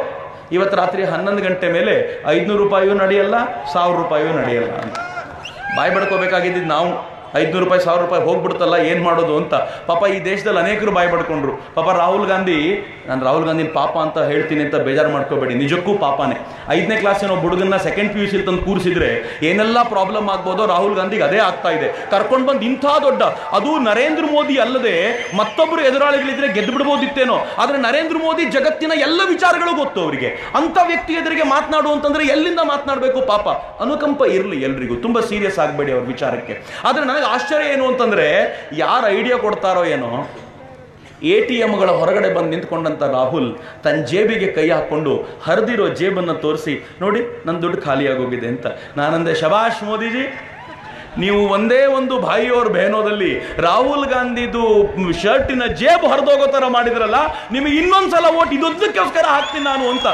ಇವತ್ತು ರಾತ್ರಿ 11 ಗಂಟೆ ಮೇಲೆ 500 ರೂಪಾಯಿಯೂ ನಡೆಯಲ್ಲ, 1000 ರೂಪಾಯಿಯೂ ನಡೆಯಲ್ಲ ಅಂತ ಬಾಯ್ ಬಡ್ಕೋಬೇಕಾಗಿದ್ದು ನಾವು. 500 ರೂಪಾಯಿ 1000 ರೂಪಾಯಿ ಹೋಗ್ಬಿಡ್ತಲ್ಲ, ಏನು ಮಾಡೋದು ಅಂತ. ಪಾಪ ಈ ದೇಶದಲ್ಲಿ ಅನೇಕರು ಬಾಯ್ ಪಡ್ಕೊಂಡ್ರು. ಪಾಪ ರಾಹುಲ್ ಗಾಂಧಿ, ನಾನು ರಾಹುಲ್ ಗಾಂಧಿನ ಪಾಪ ಅಂತ ಹೇಳ್ತೀನಿ ಅಂತ ಬೇಜಾರು ಮಾಡ್ಕೋಬೇಡಿ, ನಿಜಕ್ಕೂ ಪಾಪನೇ. 5ನೇ ಕ್ಲಾಸಿನ ಹುಡುಗನ್ನ ಸೆಕೆಂಡ್ PUC ತಂದು ಕೂರಿಸಿದ್ರೆ ಏನೆಲ್ಲ ಪ್ರಾಬ್ಲಮ್ ಆಗ್ಬೋದೋ ರಾಹುಲ್ ಗಾಂಧಿಗೆ ಅದೇ ಆಗ್ತಾ ಇದೆ. ಕರ್ಕೊಂಡು ಬಂದು ಇಂಥ ದೊಡ್ಡ, ಅದು ನರೇಂದ್ರ ಮೋದಿ ಅಲ್ಲದೆ ಮತ್ತೊಬ್ಬರು ಎದುರಾಳಿಗಳಿದ್ರೆ ಗೆದ್ದು ಬಿಡ್ಬೋದಿತ್ತೇನೋ, ಆದರೆ ನರೇಂದ್ರ ಮೋದಿ ಜಗತ್ತಿನ ಎಲ್ಲ ವಿಚಾರಗಳು ಗೊತ್ತು ಅವರಿಗೆ. ಅಂಥ ವ್ಯಕ್ತಿ ಎದುರಿಗೆ ಮಾತನಾಡು ಅಂತಂದ್ರೆ ಎಲ್ಲಿಂದ ಮಾತನಾಡಬೇಕು? ಪಾಪ ಅನುಕಂಪ ಇರಲಿ ಎಲ್ರಿಗೂ, ತುಂಬಾ ಸೀರಿಯಸ್ ಆಗಬೇಡಿ ಅವ್ರ ವಿಚಾರಕ್ಕೆ. ಆದರೆ ನನಗೆ ಆಶ್ಚರ್ಯ ಏನು ಅಂತಂದ್ರೆ, ಯಾರು ಐಡಿಯಾ ಕೊಡ್ತಾರೋ ಏನೋ, ATMಗಳ ಹೊರಗಡೆ ಬಂದು ನಿಂತ್ಕೊಂಡಂತ ರಾಹುಲ್ ತನ್ನ ಜೇಬಿಗೆ ಕೈ ಹಾಕೊಂಡು ಹರಿದಿರೋ ಜೇಬನ್ನು ತೋರಿಸಿ, ನೋಡಿ ನನ್ನ ದುಡ್ಡು ಖಾಲಿ ಆಗೋಗಿದೆ ಅಂತ. ನಾನಂದೆ, ಶಬಾಷ್ ಮೋದಿಜಿ, ನೀವು ಒಂದೇ ಒಂದು ಭಾಯಿಯವ್ರ ಬಹನೋದಲ್ಲಿ ರಾಹುಲ್ ಗಾಂಧಿದು ಶರ್ಟಿನ ಜೇಬು ಹರಿದೋಗೋ ತರ ಮಾಡಿದ್ರಲ್ಲ, ನಿಮಗೆ ಇನ್ನೊಂದ್ಸಲ ಓಟ್ ಇದೊಂದಕ್ಕೋಸ್ಕರ ಹಾಕ್ತೀನಿ ನಾನು ಅಂತ.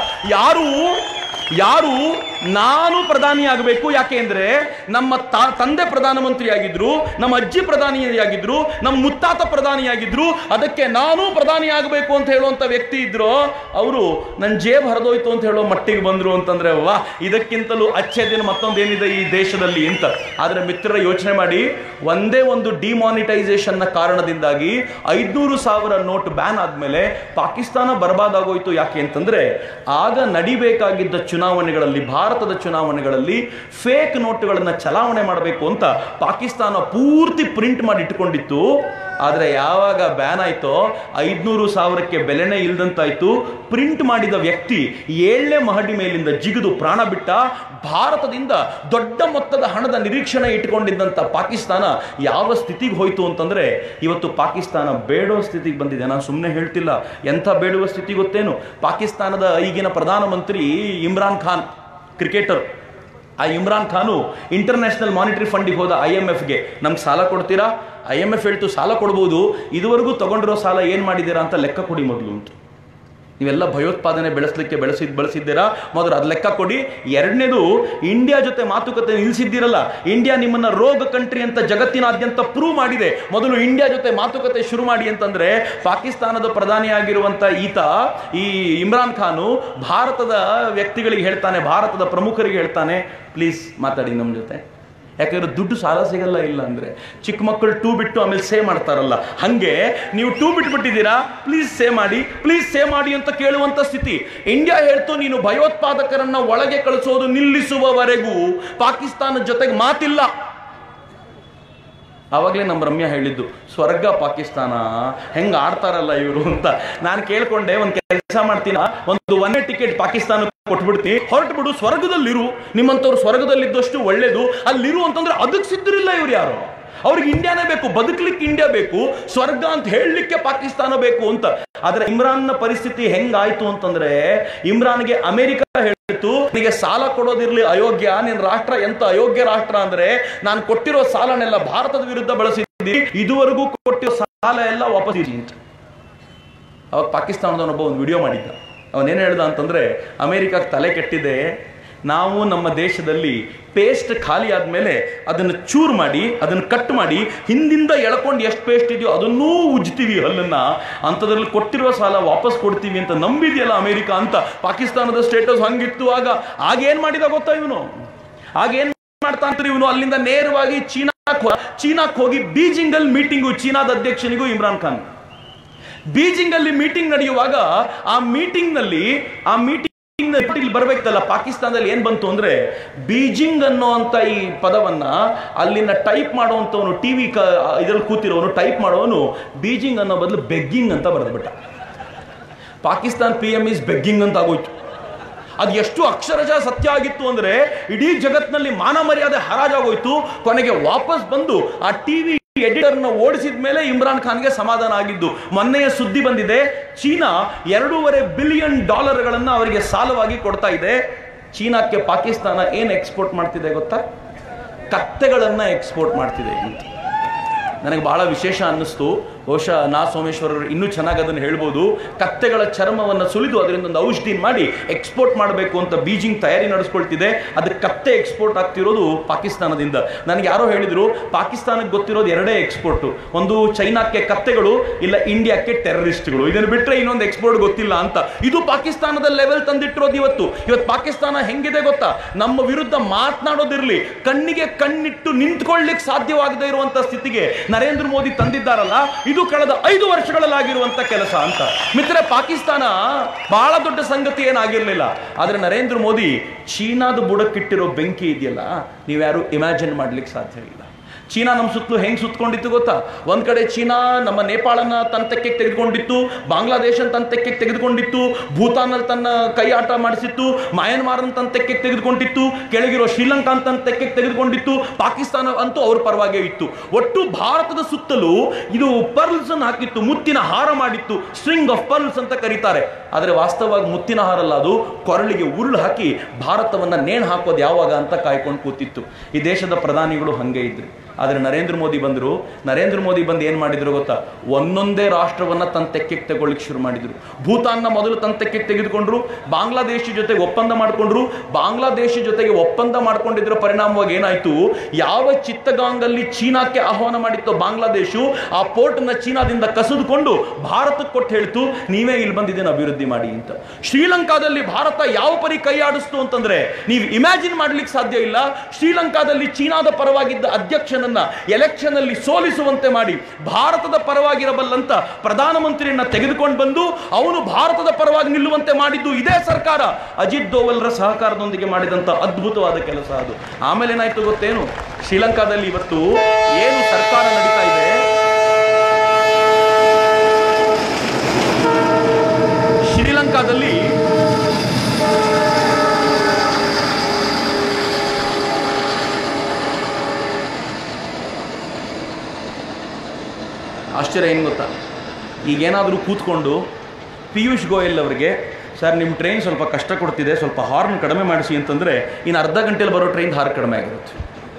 ಯಾರು ನಾನು ಪ್ರಧಾನಿ ಆಗಬೇಕು, ಯಾಕೆ ಅಂದ್ರೆ ನಮ್ಮ ತಂದೆ ಪ್ರಧಾನಮಂತ್ರಿ ಆಗಿದ್ರು, ನಮ್ಮ ಅಜ್ಜಿ ಪ್ರಧಾನಿಯಾಗಿದ್ರು, ನಮ್ಮ ಮುತ್ತಾತ ಪ್ರಧಾನಿಯಾಗಿದ್ರು, ಅದಕ್ಕೆ ನಾನು ಪ್ರಧಾನಿ ಆಗಬೇಕು ಅಂತ ಹೇಳುವಂತ ವ್ಯಕ್ತಿ ಇದ್ರು, ಅವರು ನನ್ನ ಜೇಬ್ ಹರಿದೋಯ್ತು ಅಂತ ಹೇಳೋ ಮಟ್ಟಿಗೆ ಬಂದ್ರು ಅಂತಂದ್ರೆ, ವಾ, ಇದಕ್ಕಿಂತಲೂ ಅಚ್ಚೆ ದಿನ ಮತ್ತೊಂದೇನಿದೆ ಈ ದೇಶದಲ್ಲಿ ಅಂತ. ಆದ್ರೆ ಮಿತ್ರರ ಯೋಚನೆ ಮಾಡಿ, ಒಂದೇ ಒಂದು ಡಿಮಾನಿಟೈಸೇಷನ್ ನ ಕಾರಣದಿಂದಾಗಿ 500,000 ನೋಟ್ ಬ್ಯಾನ್ ಆದ್ಮೇಲೆ ಪಾಕಿಸ್ತಾನ ಬರ್ಬಾದಾಗೋಯ್ತು. ಯಾಕೆ ಅಂತಂದ್ರೆ, ಆಗ ನಡಿಬೇಕಾಗಿದ್ದ ಚುನಾವಣೆಗಳಲ್ಲಿ, ಭಾರತದ ಚುನಾವಣೆಗಳಲ್ಲಿ ಫೇಕ್ ನೋಟುಗಳನ್ನು ಚಲಾವಣೆ ಮಾಡಬೇಕು ಅಂತ ಪಾಕಿಸ್ತಾನ ಪೂರ್ತಿ ಪ್ರಿಂಟ್ ಮಾಡಿ ಇಟ್ಕೊಂಡಿತ್ತು. ಆದರೆ ಯಾವಾಗ ಬ್ಯಾನ್ ಆಯ್ತೋ 500,000ಕ್ಕೆ ಬೆಲೆನೇ ಇಲ್ದಂತಾಯ್ತು. ಪ್ರಿಂಟ್ ಮಾಡಿದ ವ್ಯಕ್ತಿ 7ನೇ ಮಹಡಿ ಮೇಲಿಂದ ಜಿಗಿದು ಪ್ರಾಣ ಬಿಟ್ಟ. ಭಾರತದಿಂದ ದೊಡ್ಡ ಮೊತ್ತದ ಹಣದ ನಿರೀಕ್ಷಣೆ ಇಟ್ಕೊಂಡಿದ್ದಂಥ ಪಾಕಿಸ್ತಾನ ಯಾವ ಸ್ಥಿತಿಗೆ ಹೋಯ್ತು ಅಂತಂದ್ರೆ, ಇವತ್ತು ಪಾಕಿಸ್ತಾನ ಬೇಡೋ ಸ್ಥಿತಿಗೆ ಬಂದಿದೆ. ನಾನು ಸುಮ್ಮನೆ ಹೇಳ್ತಿಲ್ಲ, ಎಂಥ ಬೇಡುವ ಸ್ಥಿತಿ ಗೊತ್ತೇನು? ಪಾಕಿಸ್ತಾನದ ಈಗಿನ ಪ್ರಧಾನಮಂತ್ರಿ ಇಮ್ರಾನ್ ಖಾನ್, ಕ್ರಿಕೆಟರ್, ಆ ಇಮ್ರಾನ್ ಖಾನು ಇಂಟರ್ನ್ಯಾಷನಲ್ ಮಾನಿಟರಿ ಫಂಡಿಗೆ ಹೋದ, IMFಗೆ, ನಮ್ಗೆ ಸಾಲ ಕೊಡ್ತೀರಾ? IMF ಹೇಳ್ತು ಸಾಲ ಕೊಡ್ಬೋದು, ಇದುವರೆಗೂ ತಗೊಂಡಿರೋ ಸಾಲ ಏನು ಮಾಡಿದ್ದೀರಾ ಅಂತ ಲೆಕ್ಕ ಕೊಡಿ ಮೊದಲು ಅಂತ. ನೀವೆಲ್ಲ ಭಯೋತ್ಪಾದನೆ ಬೆಳೆಸಿದ್ದೀರಾ, ಮೊದಲು ಅದು ಲೆಕ್ಕ ಕೊಡಿ. ಎರಡನೇದು, ಇಂಡಿಯಾ ಜೊತೆ ಮಾತುಕತೆ ನಿಲ್ಲಿಸಿದ್ದೀರಲ್ಲ, ಇಂಡಿಯಾ ನಿಮ್ಮನ್ನ ರೋಗ ಕಂಟ್ರಿ ಅಂತ ಜಗತ್ತಿನಾದ್ಯಂತ ಪ್ರೂವ್ ಮಾಡಿದೆ, ಮೊದಲು ಇಂಡಿಯಾ ಜೊತೆ ಮಾತುಕತೆ ಶುರು ಮಾಡಿ ಅಂತಂದ್ರೆ, ಪಾಕಿಸ್ತಾನದ ಪ್ರಧಾನಿಯಾಗಿರುವಂತ ಈತ, ಈ ಇಮ್ರಾನ್ ಖಾನು ಭಾರತದ ವ್ಯಕ್ತಿಗಳಿಗೆ ಹೇಳ್ತಾನೆ, ಭಾರತದ ಪ್ರಮುಖರಿಗೆ ಹೇಳ್ತಾನೆ, ಪ್ಲೀಸ್ ಮಾತಾಡಿ ನಮ್ಮ ಜೊತೆ. ಯಾಕಂದ್ರೆ ದುಡ್ಡು ಸಾಲ ಸಿಗಲ್ಲ. ಇಲ್ಲ ಅಂದ್ರೆ ಚಿಕ್ಕ ಮಕ್ಕಳು 2 ಬಿಟ್ಟು ಆಮೇಲೆ ಸೇವ್ ಮಾಡ್ತಾರಲ್ಲ, ಹಂಗೆ ನೀವು 2 ಬಿಟ್ಬಿಟ್ಟಿದ್ದೀರಾ, ಪ್ಲೀಸ್ ಸೇವ್ ಮಾಡಿ ಅಂತ ಕೇಳುವಂತ ಸ್ಥಿತಿ. ಇಂಡಿಯಾ ಹೇಳ್ತು, ನೀನು ಭಯೋತ್ಪಾದಕರನ್ನ ಒಳಗೆ ಕಳಿಸೋದು ನಿಲ್ಲಿಸುವವರೆಗೂ ಪಾಕಿಸ್ತಾನದ ಜೊತೆಗೆ ಮಾತಿಲ್ಲ. ಆವಾಗಲೇ ನಮ್ಮ ರಮ್ಯಾ ಹೇಳಿದ್ದು, ಸ್ವರ್ಗ ಪಾಕಿಸ್ತಾನ, ಹೆಂಗ್ ಆಡ್ತಾರಲ್ಲ ಇವರು ಅಂತ. ನಾನು ಕೇಳ್ಕೊಂಡೆ, ಒಂದು ಕೆಲಸ ಮಾಡ್ತೀನ, ಒಂದು 1 ಟಿಕೆಟ್ ಪಾಕಿಸ್ತಾನ ಕೊಟ್ಬಿಡ್ತೀನಿ, ಹೊರಟು ಬಿಡು, ಸ್ವರ್ಗದಲ್ಲಿರು, ನಿಮ್ಮಂತವ್ರು ಸ್ವರ್ಗದಲ್ಲಿದ್ದಷ್ಟು ಒಳ್ಳೇದು, ಅಲ್ಲಿರು ಅಂತಂದ್ರೆ ಅದಕ್ಕೆ ಸಿದ್ಧರಿಲ್ಲ ಇವ್ರು ಯಾರು. ಅವ್ರಿಗೆ ಇಂಡಿಯಾನೇ ಬೇಕು, ಬದುಕಲಿಕ್ಕೆ ಇಂಡಿಯಾ ಬೇಕು, ಸ್ವರ್ಗ ಅಂತ ಹೇಳಲಿಕ್ಕೆ ಪಾಕಿಸ್ತಾನ ಬೇಕು ಅಂತ. ಆದ್ರೆ ಇಮ್ರಾನ್ನ ಪರಿಸ್ಥಿತಿ ಹೆಂಗಾಯ್ತು ಅಂತಂದ್ರೆ, ಇಮ್ರಾನ್ಗೆ ಅಮೆರಿಕ ಹೇಳ್ತು, ನಿನಗೆ ಸಾಲ ಕೊಡೋದಿರ್ಲಿ ಅಯೋಗ್ಯ, ನಿನ್ನ ರಾಷ್ಟ್ರ ಎಂತ ಅಯೋಗ್ಯ ರಾಷ್ಟ್ರ ಅಂದ್ರೆ, ನಾನು ಕೊಟ್ಟಿರೋ ಸಾಲನೆಲ್ಲ ಭಾರತದ ವಿರುದ್ಧ ಬಳಸಿದ್ದೀನಿ, ಇದುವರೆಗೂ ಕೊಟ್ಟಿರೋ ಸಾಲ ಎಲ್ಲ ವಾಪಸ್ ಇರಿ ಅಂತ. ಅವಾಗ ಪಾಕಿಸ್ತಾನದವನೊಬ್ಬ ಒಂದು ವಿಡಿಯೋ ಮಾಡಿದ್ದ. ಅವನೇನು ಹೇಳ್ದ ಅಂತಂದ್ರೆ, ಅಮೆರಿಕಕ್ಕೆ ತಲೆ ಕೆಟ್ಟಿದೆ, ನಾವು ನಮ್ಮ ದೇಶದಲ್ಲಿ ಪೇಸ್ಟ್ ಖಾಲಿ ಆದ್ಮೇಲೆ ಅದನ್ನು ಚೂರು ಮಾಡಿ, ಅದನ್ನು ಕಟ್ ಮಾಡಿ, ಹಿಂದಿಂದ ಎಳ್ಕೊಂಡು ಎಷ್ಟು ಪೇಸ್ಟ್ ಇದೆಯೋ ಅದನ್ನೂ ಉಜ್ತೀವಿ ಹಲ್ಲನ್ನ, ಅಂಥದ್ರಲ್ಲಿ ಕೊಟ್ಟಿರುವ ಸಾಲ ವಾಪಸ್ ಕೊಡ್ತೀವಿ ಅಂತ ನಂಬಿದೆಯಲ್ಲ ಅಮೆರಿಕ ಅಂತ. ಪಾಕಿಸ್ತಾನದ ಸ್ಟೇಟಸ್ ಹಂಗಿತ್ತು. ಆಗೇನ್ ಮಾಡಿದ ಗೊತ್ತಾ ಇವನು? ಆಗೇನ್ ಮಾಡ್ತಾ ಅಂತಾರೆ ಇವನು, ಅಲ್ಲಿಂದ ನೇರವಾಗಿ ಚೀನಾಕ್ಕೆ ಹೋಗಿ ಬೀಜಿಂಗ್ ಅಲ್ಲಿ ಮೀಟಿಂಗು, ಚೀನಾದ ಅಧ್ಯಕ್ಷನಿಗೂ ಇಮ್ರಾನ್ ಖಾನ್. ಬೀಜಿಂಗ್ ಅಲ್ಲಿ ಮೀಟಿಂಗ್ ನಡೆಯುವಾಗ ಆ ಮೀಟಿಂಗ್ ಬರ್ಬೇಕಲ್ಲ, ಪಾಕಿಸ್ತಾನದಲ್ಲಿ ಏನ್ ಬಂತು ಅಂದ್ರೆ, ಬೀಜಿಂಗ್ ಅನ್ನೋ ಅಂತ ಈ ಪದವನ್ನ ಅಲ್ಲಿನ ಟೈಪ್ ಮಾಡುವಂತವನು, ಟಿವಿ ಇದ್ರಲ್ಲಿ ಕೂತಿರೋನು ಟೈಪ್ ಮಾಡೋನು ಬೀಜಿಂಗ್ ಅನ್ನೋ ಬದಲು ಬೆಗ್ಗಿಂಗ್ ಅಂತ ಬರೆದ್ಬಿಟ್ಟ. ಪಾಕಿಸ್ತಾನ್ PM ಇಸ್ ಬೆಗ್ಗಿಂಗ್ ಅಂತ ಆಗೋಯ್ತು. ಅದು ಎಷ್ಟು ಅಕ್ಷರಶಃ ಸತ್ಯ ಆಗಿತ್ತು ಅಂದ್ರೆ, ಇಡೀ ಜಗತ್ತಿನಲ್ಲಿ ಮಾನ ಮರ್ಯಾದೆ ಹರಾಜಾಗೋಯ್ತು. ಕೊನೆಗೆ ವಾಪಸ್ ಬಂದು ಆ ಟಿವಿ ಎಡಿಟರ್ನ ಓಡಿಸಿದ ಮೇಲೆ ಇಮ್ರಾನ್ ಖಾನ್ಗೆ ಸಮಾಧಾನ ಆಗಿದ್ದು. ಮೊನ್ನೆಯ ಸುದ್ದಿ ಬಂದಿದೆ, ಚೀನಾ $2.5 ಬಿಲಿಯನ್ ಅವರಿಗೆ ಸಾಲವಾಗಿ ಕೊಡ್ತಾ ಇದೆ. ಚೀನಾಕ್ಕೆ ಪಾಕಿಸ್ತಾನ ಏನು ಎಕ್ಸ್ಪೋರ್ಟ್ ಮಾಡ್ತಿದೆ ಗೊತ್ತಾ? ಕತ್ತೆಗಳನ್ನ ಎಕ್ಸ್ಪೋರ್ಟ್ ಮಾಡ್ತಿದೆ ಅಂತ. ನನಗೆ ಬಹಳ ವಿಶೇಷ ಅನ್ನಿಸ್ತು. ಬಹುಶಃ ನಾ ಸೋಮೇಶ್ವರರು ಇನ್ನೂ ಚೆನ್ನಾಗಿ ಅದನ್ನು ಹೇಳ್ಬೋದು. ಕತ್ತೆಗಳ ಚರ್ಮವನ್ನು ಸುಲಿದು ಅದರಿಂದ ಒಂದು ಔಷಧಿ ಮಾಡಿ ಎಕ್ಸ್ಪೋರ್ಟ್ ಮಾಡಬೇಕು ಅಂತ ಬೀಜಿಂಗ್ ತಯಾರಿ ನಡೆಸ್ಕೊಳ್ತಿದೆ. ಅದಕ್ಕೆ ಕತ್ತೆ ಎಕ್ಸ್ಪೋರ್ಟ್ ಆಗ್ತಿರೋದು ಪಾಕಿಸ್ತಾನದಿಂದ. ನನಗೆ ಯಾರೋ ಹೇಳಿದ್ರು ಪಾಕಿಸ್ತಾನಕ್ಕೆ ಗೊತ್ತಿರೋದು ಎರಡೇ ಎಕ್ಸ್ಪೋರ್ಟು, ಒಂದು ಚೈನಾಕ್ಕೆ ಕತ್ತೆಗಳು, ಇಲ್ಲ ಇಂಡಿಯಾಕ್ಕೆ ಟೆರರಿಸ್ಟ್ಗಳು. ಇದನ್ನು ಬಿಟ್ಟರೆ ಇನ್ನೊಂದು ಎಕ್ಸ್ಪೋರ್ಟ್ ಗೊತ್ತಿಲ್ಲ ಅಂತ. ಇದು ಪಾಕಿಸ್ತಾನದ ಲೆವೆಲ್ ತಂದಿಟ್ಟಿರೋದು. ಇವತ್ತು ಪಾಕಿಸ್ತಾನ ಹೆಂಗಿದೆ ಗೊತ್ತಾ? ನಮ್ಮ ವಿರುದ್ಧ ಮಾತನಾಡೋದಿರಲಿ, ಕಣ್ಣಿಗೆ ಕಣ್ಣಿಟ್ಟು ನಿಂತ್ಕೊಳ್ಳಿಕ್ಕೆ ಸಾಧ್ಯವಾಗದೇ ಇರುವಂತ ಸ್ಥಿತಿಗೆ ನರೇಂದ್ರ ಮೋದಿ ತಂದಿದ್ದಾರಲ್ಲ, ಇದು ಕಳೆದ 5 ವರ್ಷಗಳಲ್ಲಾಗಿರುವಂತ ಕೆಲಸ ಅಂತ. ಮಿತ್ರ, ಪಾಕಿಸ್ತಾನ ಬಹಳ ದೊಡ್ಡ ಸಂಗತಿ ಏನಾಗಿರ್ಲಿಲ್ಲ, ಆದ್ರೆ ನರೇಂದ್ರ ಮೋದಿ ಚೀನಾದ ಬುಡಕ್ಕಿಟ್ಟಿರೋ ಬೆಂಕಿ ಇದೆಯಲ್ಲ, ನೀವ್ಯಾರು ಇಮ್ಯಾಜಿನ್ ಮಾಡ್ಲಿಕ್ಕೆ ಸಾಧ್ಯ ಇಲ್ಲ. ಚೀನಾ ನಮ್ಮ ಸುತ್ತಲೂ ಹೆಂಗ್ ಸುತ್ತಕೊಂಡಿತ್ತು ಗೊತ್ತಾ? ಒಂದ್ ಕಡೆ ಚೀನಾ ನಮ್ಮ ನೇಪಾಳನ ತನ್ನ ತೆಕ್ಕೆಗೆ ತೆಗೆದುಕೊಂಡಿತ್ತು, ಬಾಂಗ್ಲಾದೇಶನ್ ತನ್ನ ತೆಕ್ಕೆಗೆ ತೆಗೆದುಕೊಂಡಿತ್ತು, ಭೂತಾನಲ್ಲಿ ತನ್ನ ಕೈ ಆಟ ಮಾಡಿಸಿತ್ತು, ಮಯನ್ಮಾರನ್ ತನ್ನ ತೆಕ್ಕೆಗೆ ತೆಗೆದುಕೊಂಡಿತ್ತು, ಕೆಳಗಿರೋ ಶ್ರೀಲಂಕಾ ತನ್ನ ತೆಕ್ಕೆಗೆ ತೆಗೆದುಕೊಂಡಿತ್ತು, ಪಾಕಿಸ್ತಾನ ಅಂತೂ ಅವ್ರ ಪರವಾಗೇ ಇತ್ತು. ಒಟ್ಟು ಭಾರತದ ಸುತ್ತಲೂ ಇದು ಪರ್ಲ್ಸ್ ಅನ್ನು ಹಾಕಿತ್ತು, ಮುತ್ತಿನ ಹಾರ ಮಾಡಿತ್ತು, ಸ್ಟ್ರಿಂಗ್ ಆಫ್ ಪರ್ಲ್ಸ್ ಅಂತ ಕರೀತಾರೆ. ಆದರೆ ವಾಸ್ತವವಾಗಿ ಮುತ್ತಿನ ಹಾರ ಅಲ್ಲ, ಅದು ಕೊರಳಿಗೆ ಉರುಳು ಹಾಕಿ ಭಾರತವನ್ನ ನೇಣು ಹಾಕೋದು ಯಾವಾಗ ಅಂತ ಕಾಯ್ಕೊಂಡು ಕೂತಿತ್ತು. ಈ ದೇಶದ ಪ್ರಧಾನಿಗಳು ಹಂಗೆ ಇದ್ರು. ಆದರೆ ನರೇಂದ್ರ ಮೋದಿ ಬಂದರು. ನರೇಂದ್ರ ಮೋದಿ ಬಂದು ಏನು ಮಾಡಿದ್ರು ಗೊತ್ತಾ? ಒಂದೊಂದೇ ರಾಷ್ಟ್ರವನ್ನ ತನ್ನ ತೆಕ್ಕೆಗೆ ತಗೊಳ್ಳಿಕ್ಕೆ ಶುರು ಮಾಡಿದ್ರು. ಭೂತಾನ್ನ ಮೊದಲು ತನ್ನ ತೆಕ್ಕೆಗೆ ತೆಗೆದುಕೊಂಡ್ರು, ಬಾಂಗ್ಲಾದೇಶ ಜೊತೆಗೆ ಒಪ್ಪಂದ ಮಾಡಿಕೊಂಡ್ರು. ಬಾಂಗ್ಲಾದೇಶ ಜೊತೆಗೆ ಒಪ್ಪಂದ ಮಾಡ್ಕೊಂಡಿದ್ರ ಪರಿಣಾಮವಾಗಿ ಏನಾಯ್ತು? ಯಾವ ಚಿತ್ತಗಾಂಗಲ್ಲಿ ಚೀನಾಕ್ಕೆ ಆಹ್ವಾನ ಮಾಡಿತ್ತೋ ಬಾಂಗ್ಲಾದೇಶ, ಆ ಪೋರ್ಟ್ ನ ಚೀನಾದಿಂದ ಕಸಿದುಕೊಂಡು ಭಾರತಕ್ಕೆ ಕೊಟ್ಟು ಹೇಳ್ತು, ನೀವೇ ಇಲ್ಲಿ ಬಂದಿದ್ದೇನೆ ಅಭಿವೃದ್ಧಿ ಮಾಡಿ ಅಂತ. ಶ್ರೀಲಂಕಾದಲ್ಲಿ ಭಾರತ ಯಾವ ಪರಿ ಕೈ ಆಡಿಸ್ತು ಅಂತಂದ್ರೆ ನೀವು ಇಮ್ಯಾಜಿನ್ ಮಾಡ್ಲಿಕ್ಕೆ ಸಾಧ್ಯ ಇಲ್ಲ. ಶ್ರೀಲಂಕಾದಲ್ಲಿ ಚೀನಾದ ಪರವಾಗಿದ್ದ ಅಧ್ಯಕ್ಷನ ಎಲೆಕ್ಷನ್ ಅಲ್ಲಿ ಸೋಲಿಸುವಂತೆ ಮಾಡಿ ಭಾರತದ ಪರವಾಗಿರಬಲ್ಲಂತ ಪ್ರಧಾನಮಂತ್ರಿಯನ್ನ ತೆಗೆದುಕೊಂಡು ಬಂದು ಅವನು ಭಾರತದ ಪರವಾಗಿ ನಿಲ್ಲುವಂತೆ ಮಾಡಿದ್ದು ಇದೇ ಸರ್ಕಾರ. ಅಜಿತ್ ದೋವಲ್ರ ಸಹಕಾರದೊಂದಿಗೆ ಮಾಡಿದಂತ ಅದ್ಭುತವಾದ ಕೆಲಸ ಅದು. ಆಮೇಲೆ ಏನಾಯ್ತು ಗೊತ್ತೇನು? ಶ್ರೀಲಂಕಾದಲ್ಲಿ ಇವತ್ತು ಏನು ಸರ್ಕಾರ ನಡೀತಾ ಇದೆ, ಶ್ರೀಲಂಕಾದಲ್ಲಿ ಆಶ್ಚರ್ಯ ಏನು ಗೊತ್ತಾ? ಈಗೇನಾದರೂ ಕೂತ್ಕೊಂಡು ಪಿಯೂಷ್ ಗೋಯಲ್ ಅವರಿಗೆ, ಸರ್ ನಿಮ್ಮ ಟ್ರೈನ್ ಸ್ವಲ್ಪ ಕಷ್ಟ ಕೊಡ್ತಿದೆ, ಸ್ವಲ್ಪ ಹಾರ್ನ್ ಕಡಿಮೆ ಮಾಡಿಸಿ ಅಂತಂದರೆ ಇನ್ನು ಅರ್ಧ ಗಂಟೆಯಲ್ಲಿ ಬರೋ ಟ್ರೈನ್ ಹಾರ್ನ್ ಕಡಿಮೆ ಆಗಿರುತ್ತೆ.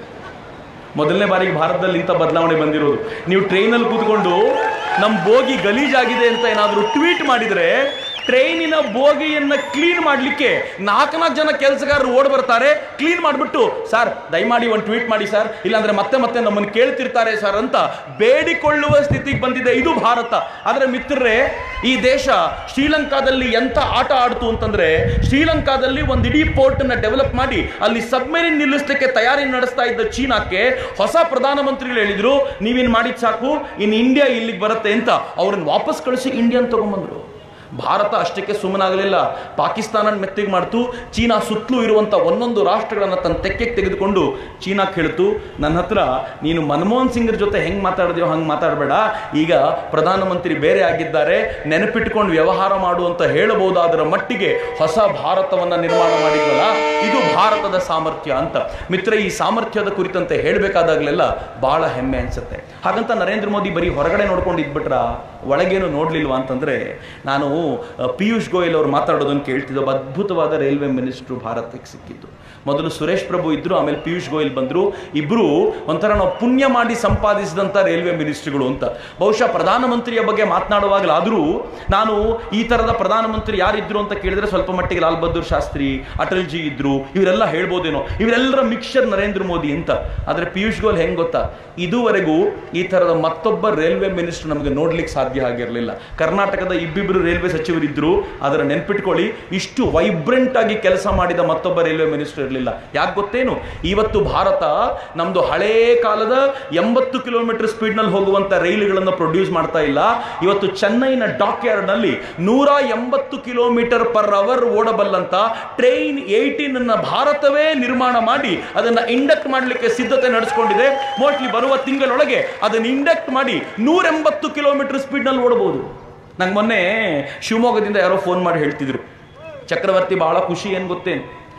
ಮೊದಲನೇ ಬಾರಿಗೆ ಭಾರತದಲ್ಲಿ ಇಂಥ ಬದಲಾವಣೆ ಬಂದಿರೋದು. ನೀವು ಟ್ರೈನಲ್ಲಿ ಕೂತ್ಕೊಂಡು ನಮ್ಮ ಬೋಗಿ ಗಲೀಜಾಗಿದೆ ಅಂತ ಏನಾದರೂ ಟ್ವೀಟ್ ಮಾಡಿದರೆ ಟ್ರೈನಿನ ಬೋಗಿಯನ್ನು ಕ್ಲೀನ್ ಮಾಡಲಿಕ್ಕೆ 4 ಜನ ಕೆಲಸಗಾರರು ಓಡ್ ಬರ್ತಾರೆ. ಕ್ಲೀನ್ ಮಾಡಿಬಿಟ್ಟು, ಸರ್ ದಯಮಾಡಿ ಒಂದು ಟ್ವೀಟ್ ಮಾಡಿ ಸರ್, ಇಲ್ಲಾಂದ್ರೆ ಮತ್ತೆ ಮತ್ತೆ ನಮ್ಮನ್ನು ಕೇಳ್ತಿರ್ತಾರೆ ಸರ್ ಅಂತ ಬೇಡಿಕೊಳ್ಳುವ ಸ್ಥಿತಿಗೆ ಬಂದಿದೆ. ಇದು ಭಾರತ. ಆದರೆ ಮಿತ್ರರೇ, ಈ ದೇಶ ಶ್ರೀಲಂಕಾದಲ್ಲಿ ಎಂಥ ಆಟ ಆಡ್ತು ಅಂತಂದ್ರೆ, ಶ್ರೀಲಂಕಾದಲ್ಲಿ ಒಂದು ಇಡೀ ಪೋರ್ಟ್ ನ ಡೆವಲಪ್ ಮಾಡಿ ಅಲ್ಲಿ ಸಬ್ಮೆರಿನ್ ನಿಲ್ಲಿಸಲಿಕ್ಕೆ ತಯಾರಿ ನಡೆಸ್ತಾ ಇದ್ದ ಚೀನಾಕ್ಕೆ ಹೊಸ ಪ್ರಧಾನಮಂತ್ರಿಗಳು ಹೇಳಿದ್ರು, ನೀವೇನು ಮಾಡಿದ್ ಸಾಕು, ಇನ್ನು ಇಂಡಿಯಾ ಇಲ್ಲಿಗೆ ಬರುತ್ತೆ ಅಂತ ಅವ್ರನ್ನ ವಾಪಸ್ ಕಳಿಸಿ ಇಂಡಿಯಾನ್ ತಗೊಂಡ್ಬಂದ್ರು. ಭಾರತ ಅಷ್ಟಕ್ಕೆ ಸುಮ್ಮನಾಗಲಿಲ್ಲ, ಪಾಕಿಸ್ತಾನ ಮೆತ್ತಿಗೆ ಮಾಡ್ತು. ಚೀನಾ ಸುತ್ತಲೂ ಇರುವಂಥ ಒಂದೊಂದು ರಾಷ್ಟ್ರಗಳನ್ನು ತನ್ನ ತೆಕ್ಕೆಗೆ ತೆಗೆದುಕೊಂಡು ಚೀನಾಕ್ಕೆ ಹೇಳ್ತು, ನನ್ನ ಹತ್ರ ನೀನು ಮನಮೋಹನ್ ಸಿಂಗ್ರ ಜೊತೆ ಹೆಂಗೆ ಮಾತಾಡಿದೆಯೋ ಹಂಗೆ ಮಾತಾಡಬೇಡ, ಈಗ ಪ್ರಧಾನಮಂತ್ರಿ ಬೇರೆ ಆಗಿದ್ದಾರೆ, ನೆನಪಿಟ್ಕೊಂಡು ವ್ಯವಹಾರ ಮಾಡು ಅಂತ ಹೇಳಬಹುದಾದರ ಮಟ್ಟಿಗೆ ಹೊಸ ಭಾರತವನ್ನು ನಿರ್ಮಾಣ ಮಾಡಿದ್ವಲ್ಲ, ಇದು ಭಾರತದ ಸಾಮರ್ಥ್ಯ ಅಂತ. ಮಿತ್ರ, ಈ ಸಾಮರ್ಥ್ಯದ ಕುರಿತಂತೆ ಹೇಳಬೇಕಾದಾಗಲೆಲ್ಲ ಬಹಳ ಹೆಮ್ಮೆ ಅನ್ಸುತ್ತೆ. ಹಾಗಂತ ನರೇಂದ್ರ ಮೋದಿ ಬರೀ ಹೊರಗಡೆ ನೋಡ್ಕೊಂಡು ಇದ್ಬಿಟ್ರ, ಒಳಗೇನು ನೋಡ್ಲಿಲ್ವಾ ಅಂತಂದ್ರೆ, ನಾನು ಪಿಯೂಷ್ ಗೋಯಲ್ ಅವರು ಮಾತಾಡೋದನ್ನು ಕೇಳ್ತಿದ್ದ. ಅದ್ಭುತವಾದ ರೈಲ್ವೆ ಮಿನಿಸ್ಟ್ರು ಭಾರತಕ್ಕೆ ಸಿಕ್ಕಿದ್ದು. ಮೊದಲು ಸುರೇಶ್ ಪ್ರಭು ಇದ್ರು, ಆಮೇಲೆ ಪಿಯೂಷ್ ಗೋಯಲ್ ಬಂದ್ರು. ಇಬ್ರು ಒಂಥರ ನಾವು ಪುಣ್ಯ ಮಾಡಿ ಸಂಪಾದಿಸಿದಂತ ರೈಲ್ವೆ ಮಿನಿಸ್ಟ್ರಿಗಳು ಅಂತ. ಬಹುಶಃ ಪ್ರಧಾನಮಂತ್ರಿಯ ಬಗ್ಗೆ ಮಾತನಾಡುವಾಗಲಾದರೂ ನಾನು ಈ ತರದ ಪ್ರಧಾನಮಂತ್ರಿ ಯಾರಿದ್ರು ಅಂತ ಕೇಳಿದ್ರೆ ಸ್ವಲ್ಪ ಮಟ್ಟಿಗೆ ಲಾಲ್ ಬಹದ್ದೂರ್ ಶಾಸ್ತ್ರಿ, ಅಟಲ್ ಜಿ ಇದ್ರು, ಇವರೆಲ್ಲ ಹೇಳ್ಬೋದೇನೋ, ಇವರೆಲ್ಲರ ಮಿಕ್ಸರ್ ನರೇಂದ್ರ ಮೋದಿ ಅಂತ. ಆದ್ರೆ ಪಿಯೂಷ್ ಗೋಯಲ್ ಹೆಂಗ್ ಗೊತ್ತಾ, ಇದುವರೆಗೂ ಈ ತರದ ಮತ್ತೊಬ್ಬ ರೈಲ್ವೆ ಮಿನಿಸ್ಟರ್ ನಮಗೆ ನೋಡ್ಲಿಕ್ಕೆ ಸಾಧ್ಯ ಆಗಿರಲಿಲ್ಲ. ಕರ್ನಾಟಕದ ಇಬ್ಬಿಬ್ರು ರೈಲ್ವೆ ಸಚಿವರಿದ್ರು, ಅದರ ನೆನ್ಪಿಟ್ಕೊಳ್ಳಿ, ಇಷ್ಟು ವೈಬ್ರೆಂಟ್ ಆಗಿ ಕೆಲಸ ಮಾಡಿದ ಮತ್ತೊಬ್ಬ ರೈಲ್ವೆ ಮಿನಿಸ್ಟರ್ ಇರಲಿಲ್ಲ. ಯಾಕೆ ಗೊತ್ತೇನು? ಇವತ್ತು ಭಾರತ ನಮ್ದು ಹಳೇ ಕಾಲದ 80 ಕಿಲೋಮೀಟರ್ ಸ್ಪೀಡ್ ನಲ್ಲಿ ಹೋಗುವಂತ ರೈಲುಗಳನ್ನು ಪ್ರೊಡ್ಯೂಸ್ ಮಾಡ್ತಾ ಇಲ್ಲ. ಇವತ್ತು ಚೆನ್ನೈನ ಡಾಕ್ ಯಾರ್ಡ್ ನಲ್ಲಿ 180 ಕಿಲೋಮೀಟರ್ ಪರ್ ಅವರ್ ಓಡಬಲ್ಲಂತ ಟ್ರೈನ್ 18 ಅನ್ನ ಭಾರತವೇ ನಿರ್ಮಾಣ ಮಾಡಿ ಅದನ್ನ ಇಂಡಕ್ಟ್ ಮಾಡಲಿಕ್ಕೆ ಸಿದ್ಧತೆ ನಡೆಸಿಕೊಂಡಿದೆ. ಮೋಸ್ಟ್ಲಿ ಬರುವ ತಿಂಗಳೊಳಗೆ ಅದನ್ನು ಇಂಡಕ್ಟ್ ಮಾಡಿ 180 ಕಿಲೋಮೀಟರ್ ಸ್ಪೀಡ್ ನಲ್ಲಿ ಓಡಬಹುದು. ನಂಗೆ ಮೊನ್ನೆ ಶಿವಮೊಗ್ಗದಿಂದ ಯಾರೋ ಫೋನ್ ಮಾಡಿ ಹೇಳ್ತಿದ್ರು, ಚಕ್ರವರ್ತಿ ಬಹಳ ಖುಷಿ, ಏನು ಗೊತ್ತೇನು,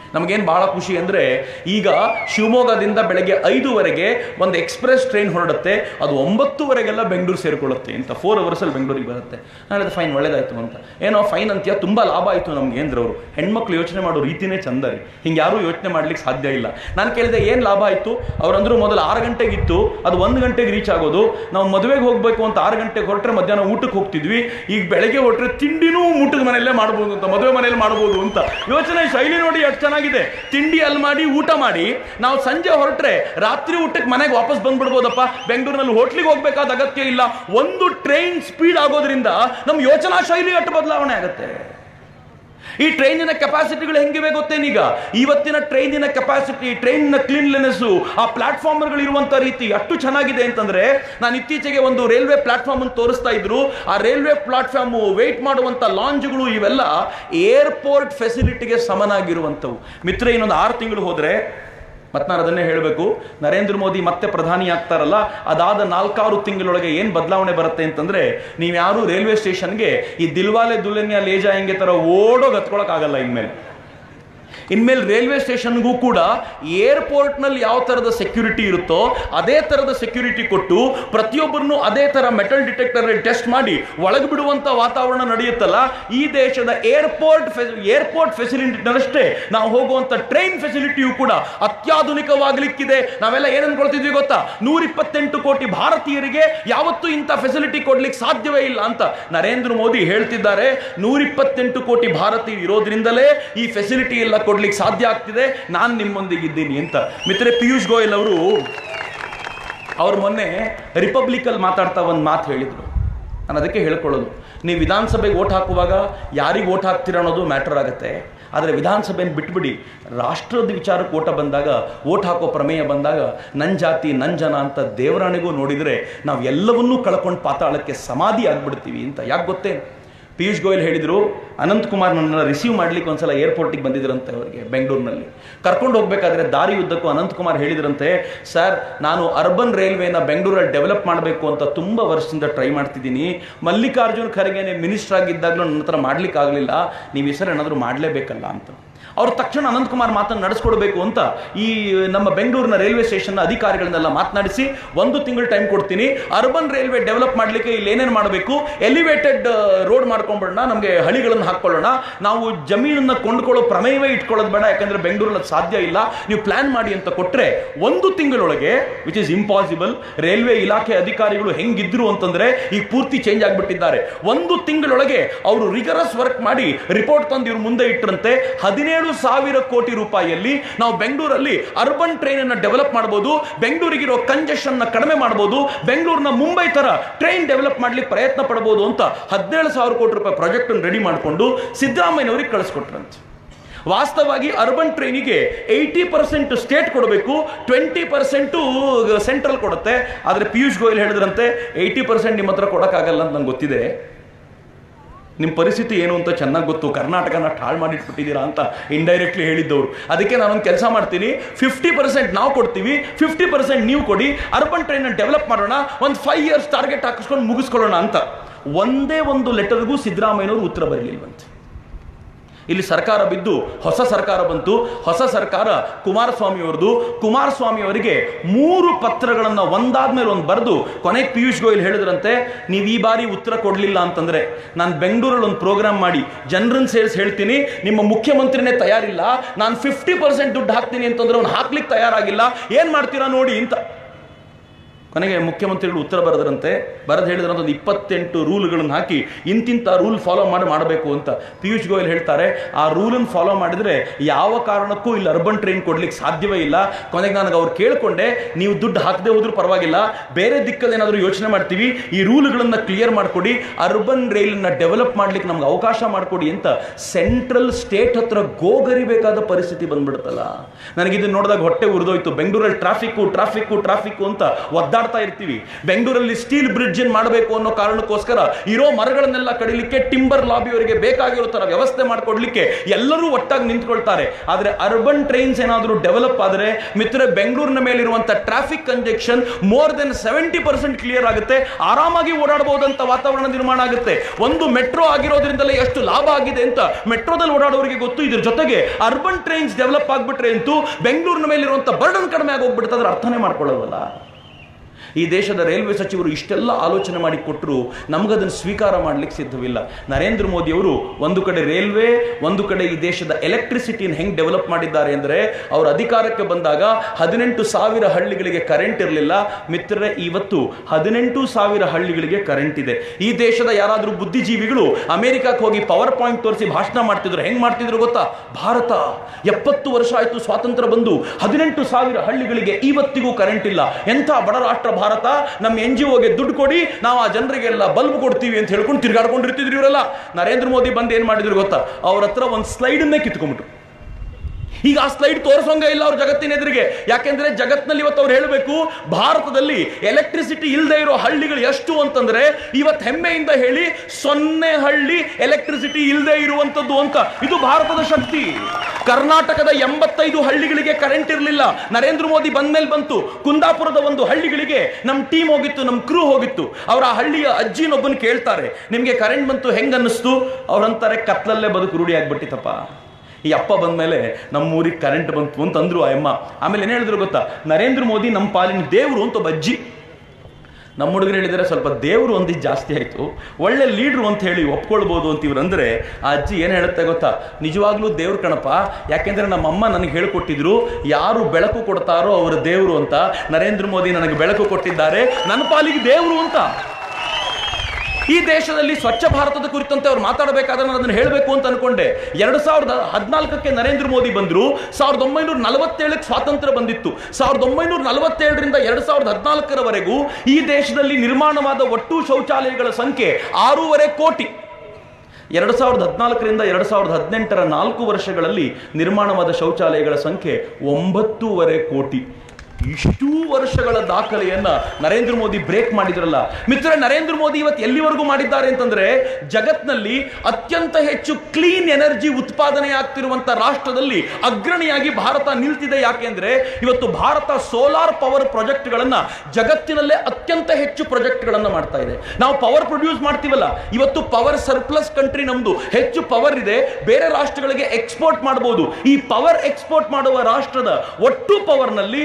ನಮಗೇನು ಬಹಳ ಖುಷಿ ಅಂದರೆ ಈಗ ಶಿವಮೊಗ್ಗದಿಂದ ಬೆಳಗ್ಗೆ 5ವರೆಗೆ ಒಂದು ಎಕ್ಸ್ಪ್ರೆಸ್ ಟ್ರೈನ್ ಹೊರಡುತ್ತೆ, ಅದು 9ವರೆಗೆಲ್ಲ ಬೆಂಗಳೂರು ಸೇರಿಕೊಳ್ಳುತ್ತೆ ಅಂತ. 4 ಅವರ್ಸಲ್ಲಿ ಬೆಂಗಳೂರಿಗೆ ಬರುತ್ತೆ. ನಾನು ಹೇಳಿದೆ ಫೈನ್, ಒಳ್ಳೇದಾಯ್ತು ಅಂತ. ಏನೋ ಫೈನ್ ಅಂತೀಯ, ತುಂಬ ಲಾಭ ಆಯಿತು ನಮ್ಗೆ ಅಂದ್ರವರು. ಹೆಣ್ಮಕ್ಳು ಯೋಚನೆ ಮಾಡೋ ರೀತಿನೇ ಚಂದ ರೀ, ಹಿಂಗೆ ಯಾರೂ ಯೋಚನೆ ಮಾಡ್ಲಿಕ್ಕೆ ಸಾಧ್ಯ ಇಲ್ಲ. ನಾನು ಕೇಳಿದೆ ಏನು ಲಾಭ ಆಯಿತು? ಅವ್ರಂದ್ರು ಮೊದಲು 6 ಗಂಟೆಗಿತ್ತು, ಅದು 1 ಗಂಟೆಗೆ ರೀಚ್ ಆಗೋದು. ನಾವು ಮದುವೆಗೆ ಹೋಗಬೇಕು ಅಂತ 6 ಗಂಟೆಗೆ ಹೊರಟ್ರೆ ಮಧ್ಯಾಹ್ನ ಊಟಕ್ಕೆ ಹೋಗ್ತಿದ್ವಿ, ಈಗ ಬೆಳಗ್ಗೆ ಹೊರಟ್ರೆ ತಿಂಡಿನೂ ಊಟದ ಮನೆಯಲ್ಲೇ ಮಾಡ್ಬೋದು ಅಂತ, ಮದುವೆ ಮನೇಲಿ ಮಾಡ್ಬೋದು ಅಂತ. ಯೋಚನೆ ಶೈಲಿ ನೋಡಿ ಎಷ್ಟು ಚೆನ್ನಾಗಿದೆ. ತಿಂಡಿ ಅಲ್ಲಿ ಮಾಡಿ, ಊಟ ಮಾಡಿ, ನಾವು ಸಂಜೆ ಹೊರಟ್ರೆ ರಾತ್ರಿ ಊಟಕ್ಕೆ ಮನೆಗೆ ವಾಪಸ್ ಬಂದ್ಬಿಡ್ಬೋದಪ್ಪ. ಬೆಂಗಳೂರಿನಲ್ಲಿ ಹೋಟ್ಲಿಗೆ ಹೋಗ್ಬೇಕಾದ ಅಗತ್ಯ ಇಲ್ಲ. ಒಂದು ಟ್ರೈನ್ ಸ್ಪೀಡ್ ಆಗೋದ್ರಿಂದ ನಮ್ಮ ಯೋಚನಾ ಶೈಲಿ ಅಷ್ಟು ಬದಲಾವಣೆ ಆಗುತ್ತೆ. ಈ ಟ್ರೈನಿನ ಕೆಪಾಸಿಟಿಗಳು ಹೆಂಗಿವೆ ಗೊತ್ತೇನೀಗ? ಇವತ್ತಿನ ಟ್ರೈನಿನ ಕೆಪಾಸಿಟಿ, ಟ್ರೈನಿನ ಕ್ಲೀನ್ಲಿನೆಸ್ಸು, ಆ ಪ್ಲಾಟ್ಫಾರ್ಮ್ಗಳು ಇರುವಂತ ರೀತಿ ಅಷ್ಟು ಚೆನ್ನಾಗಿದೆ ಅಂತಂದ್ರೆ, ನಾನು ಇತ್ತೀಚೆಗೆ ಒಂದು ರೈಲ್ವೆ ಪ್ಲಾಟ್ಫಾರ್ಮ್ ಅನ್ನು ತೋರಿಸ್ತಾ ಇದ್ರು. ಆ ರೈಲ್ವೆ ಪ್ಲಾಟ್ಫಾರ್ಮ್, ವೇಟ್ ಮಾಡುವಂತ ಲಾಂಜ್ಗಳು, ಇವೆಲ್ಲ ಏರ್ಪೋರ್ಟ್ ಫೆಸಿಲಿಟಿಗೆ ಸಮನಾಗಿರುವಂಥವು. ಮಿತ್ರ, ಇನ್ನೊಂದು 6 ತಿಂಗಳು ಹೋದ್ರೆ, ಮತ್ತೆ ನಾನು ಅದನ್ನೇ ಹೇಳಬೇಕು, ನರೇಂದ್ರ ಮೋದಿ ಮತ್ತೆ ಪ್ರಧಾನಿ ಆಗ್ತಾರಲ್ಲ, ಅದಾದ 4-6 ತಿಂಗಳೊಳಗೆ ಏನು ಬದಲಾವಣೆ ಬರುತ್ತೆ ಅಂತಂದ್ರೆ, ನೀವ್ಯಾರು ರೈಲ್ವೆ ಸ್ಟೇಷನ್ಗೆ ಈ ದಿಲ್ವಾಲೆ ದುಲ್ಹನಿಯಾ ಲೇ ಜಾಯೆಂಗೆ ತರ ಓಡೋಗಿ ಹತ್ಕೊಳಕ್ಕಾಗಲ್ಲ. ಇನ್ಮೇಲೆ ರೈಲ್ವೆ ಸ್ಟೇಷನ್ಗೂ ಕೂಡ ಏರ್ಪೋರ್ಟ್ನಲ್ಲಿ ಯಾವ ಥರದ ಸೆಕ್ಯೂರಿಟಿ ಇರುತ್ತೋ ಅದೇ ಥರದ ಸೆಕ್ಯೂರಿಟಿ ಕೊಟ್ಟು, ಪ್ರತಿಯೊಬ್ಬರನ್ನು ಅದೇ ಥರ ಮೆಟಲ್ ಡಿಟೆಕ್ಟರ್ ಟೆಸ್ಟ್ ಮಾಡಿ ಒಳಗೆ ಬಿಡುವಂಥ ವಾತಾವರಣ ನಡೆಯುತ್ತಲ್ಲ. ಈ ದೇಶದ ಏರ್ಪೋರ್ಟ್ ಫೆಸಿಲಿಟಿನಷ್ಟೇ ನಾವು ಹೋಗುವಂಥ ಟ್ರೈನ್ ಫೆಸಿಲಿಟಿಯು ಕೂಡ ಅತ್ಯಾಧುನಿಕವಾಗಲಿಕ್ಕಿದೆ. ನಾವೆಲ್ಲ ಏನು ಅನ್ಕೊಳ್ತಿದ್ವಿ ಗೊತ್ತಾ? 128 ಕೋಟಿ ಭಾರತೀಯರಿಗೆ ಯಾವತ್ತೂ ಇಂಥ ಫೆಸಿಲಿಟಿ ಕೊಡ್ಲಿಕ್ಕೆ ಸಾಧ್ಯವೇ ಇಲ್ಲ ಅಂತ ನರೇಂದ್ರ ಮೋದಿ ಹೇಳ್ತಿದ್ದಾರೆ. 128 ಕೋಟಿ ಭಾರತೀಯರು ಇರೋದ್ರಿಂದಲೇ ಈ ಫೆಸಿಲಿಟಿ ಎಲ್ಲ ಕೊಡ್ಲಿಕ್ಕೆ ಸಾಧ್ಯ ಆಗ್ತಿದೆ. ನಾನು ನಿಮ್ಮೊಂದಿಗಿದ್ದೀನಿ ಅಂತ. ಮಿತ್ರ, ಪಿಯೂಷ್ ಗೋಯಲ್ ಅವರು ಮೊನ್ನೆ ರಿಪಬ್ಲಿಕಲ್ಲಿ ಮಾತಾಡ್ತಾ ಒಂದು ಮಾತು ಹೇಳಿದ್ರು. ನಾನು ಅದಕ್ಕೆ ಹೇಳ್ಕೊಳ್ಳೋದು, ನೀವು ವಿಧಾನಸಭೆಗೆ ಓಟ್ ಹಾಕುವಾಗ ಯಾರಿಗೆ ಓಟ್ ಹಾಕ್ತೀರ ಅನ್ನೋದು ಮ್ಯಾಟರ್ ಆಗುತ್ತೆ. ಆದರೆ ವಿಧಾನಸಭೆಯನ್ನು ಬಿಟ್ಬಿಡಿ, ರಾಷ್ಟ್ರದ ವಿಚಾರಕ್ಕೆ ಓಟ ಬಂದಾಗ, ಓಟ್ ಹಾಕೋ ಪ್ರಮೇಯ ಬಂದಾಗ, ನನ್ನ ಜಾತಿ ನನ್ನ ಜನ ಅಂತ ದೇವರಾಣಿಗೂ ನೋಡಿದರೆ ನಾವು ಎಲ್ಲವನ್ನೂ ಕಳ್ಕೊಂಡು ಪಾತಾಳಕ್ಕೆ ಸಮಾಧಿ ಆಗ್ಬಿಡ್ತೀವಿ ಅಂತ. ಯಾಕೆ ಗೊತ್ತೇ? ಪಿಯೂಷ್ ಗೋಯಲ್ ಹೇಳಿದರು, ಅನಂತ್ ಕುಮಾರ್ ನನ್ನ ರಿಸೀವ್ ಮಾಡ್ಲಿಕ್ಕೆ ಒಂದ್ಸಲ ಏರ್ಪೋರ್ಟಿಗೆ ಬಂದಿದ್ರಂತೆ. ಅವರಿಗೆ ಬೆಂಗಳೂರಿನಲ್ಲಿ ಕರ್ಕೊಂಡು ಹೋಗ್ಬೇಕಾದ್ರೆ ದಾರಿ ಉದ್ದಕ್ಕೂ ಅನಂತ್ ಕುಮಾರ್ ಹೇಳಿದ್ರಂತೆ, ಸರ್, ನಾನು ಅರ್ಬನ್ ರೈಲ್ವೇನ ಬೆಂಗಳೂರಲ್ಲಿ ಡೆವಲಪ್ ಮಾಡಬೇಕು ಅಂತ ತುಂಬ ವರ್ಷದಿಂದ ಟ್ರೈ ಮಾಡ್ತಿದ್ದೀನಿ. ಮಲ್ಲಿಕಾರ್ಜುನ್ ಖರ್ಗೆನೆ ಮಿನಿಸ್ಟರ್ ಆಗಿದ್ದಾಗಲೂ ನನ್ನ ಹತ್ರ ಮಾಡ್ಲಿಕ್ಕೆ ಆಗಲಿಲ್ಲ, ನೀವು ಈ ಸರಿ ಏನಾದರೂ ಮಾಡಲೇಬೇಕಲ್ಲ ಅಂತ. ಅವರು ತಕ್ಷಣ ಅನಂತ್ ಕುಮಾರ್ ಮಾತನ್ನು ನಡೆಸ್ಕೊಡ್ಬೇಕು ಅಂತ ಈ ನಮ್ಮ ಬೆಂಗಳೂರಿನ ರೈಲ್ವೆ ಸ್ಟೇಷನ್ನ ಅಧಿಕಾರಿಗಳನ್ನೆಲ್ಲ ಮಾತನಾಡಿಸಿ 1 ತಿಂಗಳು ಟೈಮ್ ಕೊಡ್ತೀನಿ, ಅರ್ಬನ್ ರೈಲ್ವೆ ಡೆವಲಪ್ ಮಾಡಲಿಕ್ಕೆ ಇಲ್ಲಿ ಏನೇನು ಮಾಡಬೇಕು, ಎಲಿವೇಟೆಡ್ ರೋಡ್ ಮಾಡ್ಕೊಂಡ್ಬಿಡೋಣ, ನಮಗೆ ಹಳಿಗಳನ್ನು ಹಾಕ್ಕೊಳ್ಳೋಣ, ನಾವು ಜಮೀನನ್ನು ಕೊಂಡ್ಕೊಳ್ಳೋ ಪ್ರಮೇಯವೇ ಇಟ್ಕೊಳ್ಳೋದು ಬೇಡ, ಯಾಕಂದ್ರೆ ಬೆಂಗಳೂರಲ್ಲಿ ಅದು ಸಾಧ್ಯ ಇಲ್ಲ, ನೀವು ಪ್ಲಾನ್ ಮಾಡಿ ಅಂತ ಕೊಟ್ಟರೆ 1 ತಿಂಗಳೊಳಗೆ, ವಿಚ್ ಇಸ್ ಇಂಪಾಸಿಬಲ್. ರೈಲ್ವೆ ಇಲಾಖೆ ಅಧಿಕಾರಿಗಳು ಹೆಂಗಿದ್ರು ಅಂತಂದ್ರೆ ಈಗ ಪೂರ್ತಿ ಚೇಂಜ್ ಆಗಿಬಿಟ್ಟಿದ್ದಾರೆ. 1 ತಿಂಗಳೊಳಗೆ ಅವರು ರಿಗರಸ್ ವರ್ಕ್ ಮಾಡಿ ರಿಪೋರ್ಟ್ ತಂದು ಇವ್ರ ಮುಂದೆ ಇಟ್ಟರಂತೆ. 17,000 ಕೋಟಿ ರೂಪಾಯಿಯಲ್ಲಿ ನಾವು ಬೆಂಗಳೂರಲ್ಲಿ ಅರ್ಬನ್ ಟ್ರೈನ್ ಅನ್ನು ಡೆವಲಪ್ ಮಾಡಬಹುದು, ಬೆಂಗಳೂರಿಗಿರೋ ಕಂಜೆಷನ್ ಕಡಿಮೆ ಮಾಡಬಹುದು, ಬೆಂಗಳೂರಿನ ಮುಂಬೈ ತರ ಟ್ರೈನ್ ಡೆವಲಪ್ ಮಾಡ್ಲಿಕ್ಕೆ ಪ್ರಯತ್ನ ಪಡಬಹುದು ಅಂತ 17,000 ಕೋಟಿ ರೂಪಾಯಿ ಪ್ರಾಜೆಕ್ಟ್ ಅನ್ನು ರೆಡಿ ಮಾಡಿಕೊಂಡು ಸಿದ್ದರಾಮಯ್ಯನವರಿಗೆ ಕಳಿಸ್ಕೊಟ್ರಂತೆ. ವಾಸ್ತವವಾಗಿ ಅರ್ಬನ್ ಟ್ರೈನಿಗೆ 80% ಸ್ಟೇಟ್ ಕೊಡಬೇಕು, 20% ಸೆಂಟ್ರಲ್ ಕೊಡುತ್ತೆ. ಆದರೆ ಪಿಯೂಷ್ ಗೋಯಲ್ ಹೇಳಿದ್ರಂತೆ 80% ನಿಮ್ಮ ಹತ್ರ ಕೊಡೋಕ್ಕಾಗಲ್ಲ ಅಂತ ನಂಗೆ ಗೊತ್ತಿದೆ, ನಿಮ್ಮ ಪರಿಸ್ಥಿತಿ ಏನು ಅಂತ ಚೆನ್ನಾಗಿ ಗೊತ್ತು, ಕರ್ನಾಟಕನ ಹಾಳು ಮಾಡಿಟ್ಬಿಟ್ಟಿದ್ದೀರಾ ಅಂತ ಇಂಡೈರೆಕ್ಟ್ಲಿ ಹೇಳಿದ್ದವರು. ಅದಕ್ಕೆ ನಾನೊಂದು ಕೆಲಸ ಮಾಡ್ತೀನಿ, 50% ನಾವು ಕೊಡ್ತೀವಿ, 50% ನೀವು ಕೊಡಿ, ಅರ್ಬನ್ ಟ್ರೈನ್ ಡೆವಲಪ್ ಮಾಡೋಣ, ಒಂದು 5 years ಟಾರ್ಗೆಟ್ ಹಾಕಿಸ್ಕೊಂಡು ಮುಗಿಸ್ಕೊಳ್ಳೋಣ ಅಂತ. ಒಂದೇ ಒಂದು ಲೆಟರ್ಗೂ ಸಿದ್ದರಾಮಯ್ಯನವರು ಉತ್ತರ ಬರಲಿಲ್ವಂತೆ. ಇಲ್ಲಿ ಸರ್ಕಾರ ಬಿದ್ದು ಹೊಸ ಸರ್ಕಾರ ಬಂತು. ಹೊಸ ಸರ್ಕಾರ ಕುಮಾರಸ್ವಾಮಿ ಅವರದು. ಕುಮಾರಸ್ವಾಮಿ ಅವರಿಗೆ 3 ಪತ್ರಗಳನ್ನು ಒಂದಾದ್ಮೇಲೆ ಒಂದು ಬರೆದು ಕೊನೆಗೆ ಪಿಯೂಷ್ ಗೋಯಲ್ ಹೇಳಿದ್ರಂತೆ, ನೀವು ಈ ಬಾರಿ ಉತ್ತರ ಕೊಡಲಿಲ್ಲ ಅಂತಂದ್ರೆ ನಾನು ಬೆಂಗಳೂರಲ್ಲಿ ಒಂದು ಪ್ರೋಗ್ರಾಮ್ ಮಾಡಿ ಜನರನ್ನು ಸೇರಿಸಿ ಹೇಳ್ತೀನಿ, ನಿಮ್ಮ ಮುಖ್ಯಮಂತ್ರಿನೇ ತಯಾರಿಲ್ಲ, ನಾನು 50% ದುಡ್ಡು ಹಾಕ್ತೀನಿ ಅಂತಂದ್ರೆ ಅವ್ನು ಹಾಕ್ಲಿಕ್ಕೆ ತಯಾರಾಗಿಲ್ಲ, ಏನ್ ಮಾಡ್ತೀರಾ ನೋಡಿ ಅಂತ. ಕೊನೆಗೆ ಮುಖ್ಯಮಂತ್ರಿಗಳು ಉತ್ತರ ಬರೆದ್ರಂತೆ. ಬರೆದು ಹೇಳಿದ್ರಂತ ಒಂದು 28 ರೂಲ್ಗಳನ್ನು ಹಾಕಿ ಇಂತಿಂಥ ರೂಲ್ ಫಾಲೋ ಮಾಡಬೇಕು ಅಂತ. ಪಿಯೂಷ್ ಗೋಯಲ್ ಹೇಳ್ತಾರೆ, ಆ ರೂಲನ್ನು ಫಾಲೋ ಮಾಡಿದ್ರೆ ಯಾವ ಕಾರಣಕ್ಕೂ ಇಲ್ಲಿ ಅರ್ಬನ್ ಟ್ರೈನ್ ಕೊಡ್ಲಿಕ್ಕೆ ಸಾಧ್ಯವೇ ಇಲ್ಲ. ಕೊನೆಗೆ ನನಗೆ ಅವ್ರು ಕೇಳ್ಕೊಂಡೆ, ನೀವು ದುಡ್ಡು ಹಾಕದೆ ಹೋದ್ರೂ ಪರವಾಗಿಲ್ಲ, ಬೇರೆ ದಿಕ್ಕಲ್ಲಿ ಏನಾದರೂ ಯೋಚನೆ ಮಾಡ್ತೀವಿ, ಈ ರೂಲ್ಗಳನ್ನು ಕ್ಲಿಯರ್ ಮಾಡಿಕೊಡಿ, ಅರ್ಬನ್ ರೈಲನ್ನು ಡೆವಲಪ್ ಮಾಡ್ಲಿಕ್ಕೆ ನಮ್ಗೆ ಅವಕಾಶ ಮಾಡಿಕೊಡಿ ಅಂತ ಸೆಂಟ್ರಲ್ ಸ್ಟೇಟ್ ಹತ್ರ ಗೋಗರಿಬೇಕಾದ ಪರಿಸ್ಥಿತಿ ಬಂದ್ಬಿಡುತ್ತಲ್ಲ. ನನಗಿದನ್ನು ನೋಡಿದಾಗ ಹೊಟ್ಟೆ ಉರಿದೋಯ್ತು. ಬೆಂಗಳೂರಲ್ಲಿ ಟ್ರಾಫಿಕ್ಕು ಅಂತ ಒದ್ದಾಡ್ತಾ ಮಾಡ್ತಾ ಇರ್ತೀವಿ. ಬೆಂಗಳೂರಲ್ಲಿ ಸ್ಟೀಲ್ ಬ್ರಿಡ್ಜ್ ಮಾಡಬೇಕು ಅನ್ನೋ ಕಾರಣಕ್ಕೋಸ್ಕರ ಇರೋ ಮರಗಳನ್ನೆಲ್ಲ ಕಡಿಲಿಕ್ಕೆ ಟಿಂಬರ್ ಲಾಬಿಯವರಿಗೆ ಬೇಕಾಗಿರೋ ತರ ವ್ಯವಸ್ಥೆ ಮಾಡಿಕೊಡ್ಲಿಕ್ಕೆ ಎಲ್ಲರೂ ಒಟ್ಟಾಗಿ ನಿಂತ್ಕೊಳ್ತಾರೆ. ಆದ್ರೆ ಅರ್ಬನ್ ಟ್ರೈನ್ಸ್ ಏನಾದರೂ ಡೆವಲಪ್ ಆದರೆ ಮಿತ್ರ ಬೆಂಗಳೂರಿನ ಮೇಲಿರುವಂತಹ traffic congestion more than 70% clear ಆಗುತ್ತೆ. ಆರಾಮಾಗಿ ಓಡಾಡಬಹುದಂತ ವಾತಾವರಣ ನಿರ್ಮಾಣ ಆಗುತ್ತೆ. ಒಂದು ಮೆಟ್ರೋ ಆಗಿರೋದ್ರಿಂದಲೇ ಎಷ್ಟು ಲಾಭ ಆಗಿದೆ ಅಂತ ಮೆಟ್ರೋದಲ್ಲಿ ಓಡಾಡೋರಿಗೆ ಗೊತ್ತು. ಇದ್ರ ಜೊತೆಗೆ ಅರ್ಬನ್ ಟ್ರೈನ್ಸ್ ಡೆವಲಪ್ ಆಗ್ಬಿಟ್ರೆ ಅಂತೂ ಬೆಂಗಳೂರಿನ ಮೇಲಿರುವಂತಹ ಬರ್ಡನ್ ಕಡಿಮೆ ಆಗೋಗ್ಬಿಡುತ್ತೆ. ಅದ್ರ ಅರ್ಥನೇ ಮಾಡ್ಕೊಳ್ಳಲ್ವಲ್ಲ. ಈ ದೇಶದ ರೈಲ್ವೆ ಸಚಿವರು ಇಷ್ಟೆಲ್ಲ ಆಲೋಚನೆ ಮಾಡಿ ಕೊಟ್ಟರು, ನಮಗದನ್ನು ಸ್ವೀಕಾರ ಮಾಡಲಿಕ್ಕೆ ಸಿದ್ಧವಿಲ್ಲ. ನರೇಂದ್ರ ಮೋದಿ ಅವರು ಒಂದು ಕಡೆ ರೈಲ್ವೆ, ಒಂದು ಕಡೆ ಈ ದೇಶದ ಎಲೆಕ್ಟ್ರಿಸಿಟಿನ ಹೆಂಗ್ ಡೆವಲಪ್ ಮಾಡಿದ್ದಾರೆ ಅಂದರೆ, ಅವರು ಅಧಿಕಾರಕ್ಕೆ ಬಂದಾಗ 18,000 ಹಳ್ಳಿಗಳಿಗೆ ಕರೆಂಟ್ ಇರಲಿಲ್ಲ. ಮಿತ್ರರೇ, ಇವತ್ತು 18,000 ಹಳ್ಳಿಗಳಿಗೆ ಕರೆಂಟ್ ಇದೆ. ಈ ದೇಶದ ಯಾರಾದರೂ ಬುದ್ಧಿಜೀವಿಗಳು ಅಮೆರಿಕಕ್ಕೆ ಹೋಗಿ ಪವರ್ ಪಾಯಿಂಟ್ ತೋರಿಸಿ ಭಾಷಣ ಮಾಡ್ತಿದ್ರು. ಹೆಂಗ್ ಮಾಡ್ತಿದ್ರು ಗೊತ್ತಾ? ಭಾರತ 70 ವರ್ಷ ಆಯ್ತು ಸ್ವಾತಂತ್ರ್ಯ ಬಂದು, 18,000 ಹಳ್ಳಿಗಳಿಗೆ ಇವತ್ತಿಗೂ ಕರೆಂಟ್ ಇಲ್ಲ. ಎಂಥ ಬಡ ರಾಷ್ಟ್ರ ಭಾರತ, ನಮ್ಮ NGOಗೆ ದುಡ್ಡು ಕೊಡಿ, ನಾವು ಆ ಜನರಿಗೆಲ್ಲ ಬಲ್ಬ್ ಕೊಡ್ತೀವಿ ಅಂತ ಹೇಳ್ಕೊಂಡು ತಿರ್ಗಾಡ್ಕೊಂಡಿರ್ತಿದ್ರು ಇವರೆಲ್ಲ. ನರೇಂದ್ರ ಮೋದಿ ಬಂದು ಏನ್ ಮಾಡಿದ್ರು ಗೊತ್ತಾ? ಅವ್ರ ಹತ್ರ ಒಂದು ಸ್ಲೈಡನ್ನೇ ಕಿತ್ಕೊಂಡ್ಬಿಟ್ರು. ಈಗ ಆ ಸ್ಲೈಡ್ ತೋರಿಸೋಂಗ ಇಲ್ಲ ಅವ್ರ ಜಗತ್ತಿನ ಎದುರಿಗೆ. ಯಾಕೆಂದ್ರೆ ಜಗತ್ತಿನಲ್ಲಿ ಇವತ್ತು ಅವ್ರು ಹೇಳಬೇಕು, ಭಾರತದಲ್ಲಿ ಎಲೆಕ್ಟ್ರಿಸಿಟಿ ಇಲ್ಲದೆ ಇರೋ ಹಳ್ಳಿಗಳು ಎಷ್ಟು ಅಂತಂದ್ರೆ, ಇವತ್ತು ಹೆಮ್ಮೆಯಿಂದ ಹೇಳಿ 0 ಹಳ್ಳಿ ಎಲೆಕ್ಟ್ರಿಸಿಟಿ ಇಲ್ಲದೆ ಇರುವಂತದ್ದು ಅಂತ. ಇದು ಭಾರತದ ಶಕ್ತಿ. ಕರ್ನಾಟಕದ 85 ಹಳ್ಳಿಗಳಿಗೆ ಕರೆಂಟ್ ಇರಲಿಲ್ಲ. ನರೇಂದ್ರ ಮೋದಿ ಬಂದ್ಮೇಲೆ ಬಂತು. ಕುಂದಾಪುರದ ಒಂದು ಹಳ್ಳಿಗಳಿಗೆ ನಮ್ಮ ಟೀಮ್ ಹೋಗಿತ್ತು, ನಮ್ಮ ಕ್ರೂ ಹೋಗಿತ್ತು. ಅವರ ಆ ಹಳ್ಳಿಯ ಅಜ್ಜಿನೊಬ್ಬನ ಕೇಳ್ತಾರೆ, ನಿಮ್ಗೆ ಕರೆಂಟ್ ಬಂತು ಹೆಂಗ್ ಅನ್ನಿಸ್ತು? ಅವ್ರಂತಾರೆ, ಕತ್ಲಲ್ಲೇ ಬದುಕು ರೂಢಿ ಆಗ್ಬಿಟ್ಟಿತ್ತಪ್ಪ. ಈ ಅಪ್ಪ ಬಂದ್ಮೇಲೆ ನಮ್ಮೂರಿಗೆ ಕರೆಂಟ್ ಬಂತು ಅಂತಂದ್ರು ಆ ಅಮ್ಮ. ಆಮೇಲೆ ಏನ್ ಹೇಳಿದ್ರು ಗೊತ್ತಾ? ನರೇಂದ್ರ ಮೋದಿ ನಮ್ಮ ಪಾಲಿನ ದೇವರು ಅಂತ ಒಬ್ಬ ಅಜ್ಜಿ. ನಮ್ಮ ಹುಡುಗರು ಹೇಳಿದರೆ ಸ್ವಲ್ಪ ದೇವರು ಒಂದಿಷ್ಟು ಜಾಸ್ತಿ ಆಯಿತು, ಒಳ್ಳೆ ಲೀಡ್ರು ಅಂತ ಹೇಳಿ ಒಪ್ಕೊಳ್ಬೋದು ಅಂತ ಇವ್ರು ಅಂದರೆ, ಆ ಅಜ್ಜಿ ಏನು ಹೇಳುತ್ತೆ ಗೊತ್ತಾ? ನಿಜವಾಗ್ಲೂ ದೇವ್ರು ಕಣಪ್ಪ. ಯಾಕೆಂದರೆ ನಮ್ಮಮ್ಮ ನನಗೆ ಹೇಳಿಕೊಟ್ಟಿದ್ರು, ಯಾರು ಬೆಳಕು ಕೊಡ್ತಾರೋ ಅವರು ದೇವರು ಅಂತ. ನರೇಂದ್ರ ಮೋದಿ ನನಗೆ ಬೆಳಕು ಕೊಟ್ಟಿದ್ದಾರೆ, ನನ್ನ ಪಾಲಿಗೆ ದೇವರು ಅಂತ. ಈ ದೇಶದಲ್ಲಿ ಸ್ವಚ್ಛ ಭಾರತದ ಕುರಿತಂತೆ ಅವ್ರು ಮಾತಾಡಬೇಕಾದ್ರೆ ನಾನು ಅದನ್ನು ಹೇಳಬೇಕು ಅಂತ ಅನ್ಕೊಂಡೆ. 2014ಕ್ಕೆ ನರೇಂದ್ರ ಮೋದಿ ಬಂದರು. 1947ಕ್ಕೆ ಸ್ವಾತಂತ್ರ್ಯ ಬಂದಿತ್ತು. 1947ರಿಂದ 2014ರವರೆಗೂ ಈ ದೇಶದಲ್ಲಿ ನಿರ್ಮಾಣವಾದ ಒಟ್ಟು ಶೌಚಾಲಯಗಳ ಸಂಖ್ಯೆ 6.5 ಕೋಟಿ. 2014ರಿಂದ 2018ರ 4 ವರ್ಷಗಳಲ್ಲಿ ನಿರ್ಮಾಣವಾದ ಶೌಚಾಲಯಗಳ ಸಂಖ್ಯೆ 9.5 ಕೋಟಿ. ಇಷ್ಟು ವರ್ಷಗಳ ದಾಖಲೆಯನ್ನ ನರೇಂದ್ರ ಮೋದಿ ಬ್ರೇಕ್ ಮಾಡಿದ್ರಲ್ಲ ಮಿತ್ರ. ನರೇಂದ್ರ ಮೋದಿ ಇವತ್ತು ಎಲ್ಲಿವರೆಗೂ ಮಾಡಿದ್ದಾರೆ ಅಂತಂದ್ರೆ, ಜಗತ್ನಲ್ಲಿ ಅತ್ಯಂತ ಹೆಚ್ಚು ಕ್ಲೀನ್ ಎನರ್ಜಿ ಉತ್ಪಾದನೆ ಆಗ್ತಿರುವಂತ ರಾಷ್ಟ್ರದಲ್ಲಿ ಅಗ್ರಣಿಯಾಗಿ ಭಾರತ ನಿಲ್ತಿದೆ. ಯಾಕೆಂದ್ರೆ ಇವತ್ತು ಭಾರತ ಸೋಲಾರ್ ಪವರ್ ಪ್ರಾಜೆಕ್ಟ್ ಗಳನ್ನ ಜಗತ್ತಿನಲ್ಲೇ ಅತ್ಯಂತ ಹೆಚ್ಚು ಪ್ರಾಜೆಕ್ಟ್ ಗಳನ್ನ ಮಾಡ್ತಾ ಇದೆ. ನಾವು ಪವರ್ ಪ್ರೊಡ್ಯೂಸ್ ಮಾಡ್ತೀವಲ್ಲ, ಇವತ್ತು ಪವರ್ ಸರ್ಪ್ಲಸ್ ಕಂಟ್ರಿ ನಮ್ದು. ಹೆಚ್ಚು ಪವರ್ ಇದೆ, ಬೇರೆ ರಾಷ್ಟ್ರಗಳಿಗೆ ಎಕ್ಸ್ಪೋರ್ಟ್ ಮಾಡಬಹುದು. ಈ ಪವರ್ ಎಕ್ಸ್ಪೋರ್ಟ್ ಮಾಡುವ ರಾಷ್ಟ್ರದ ಒಟ್ಟು ಪವರ್ ನಲ್ಲಿ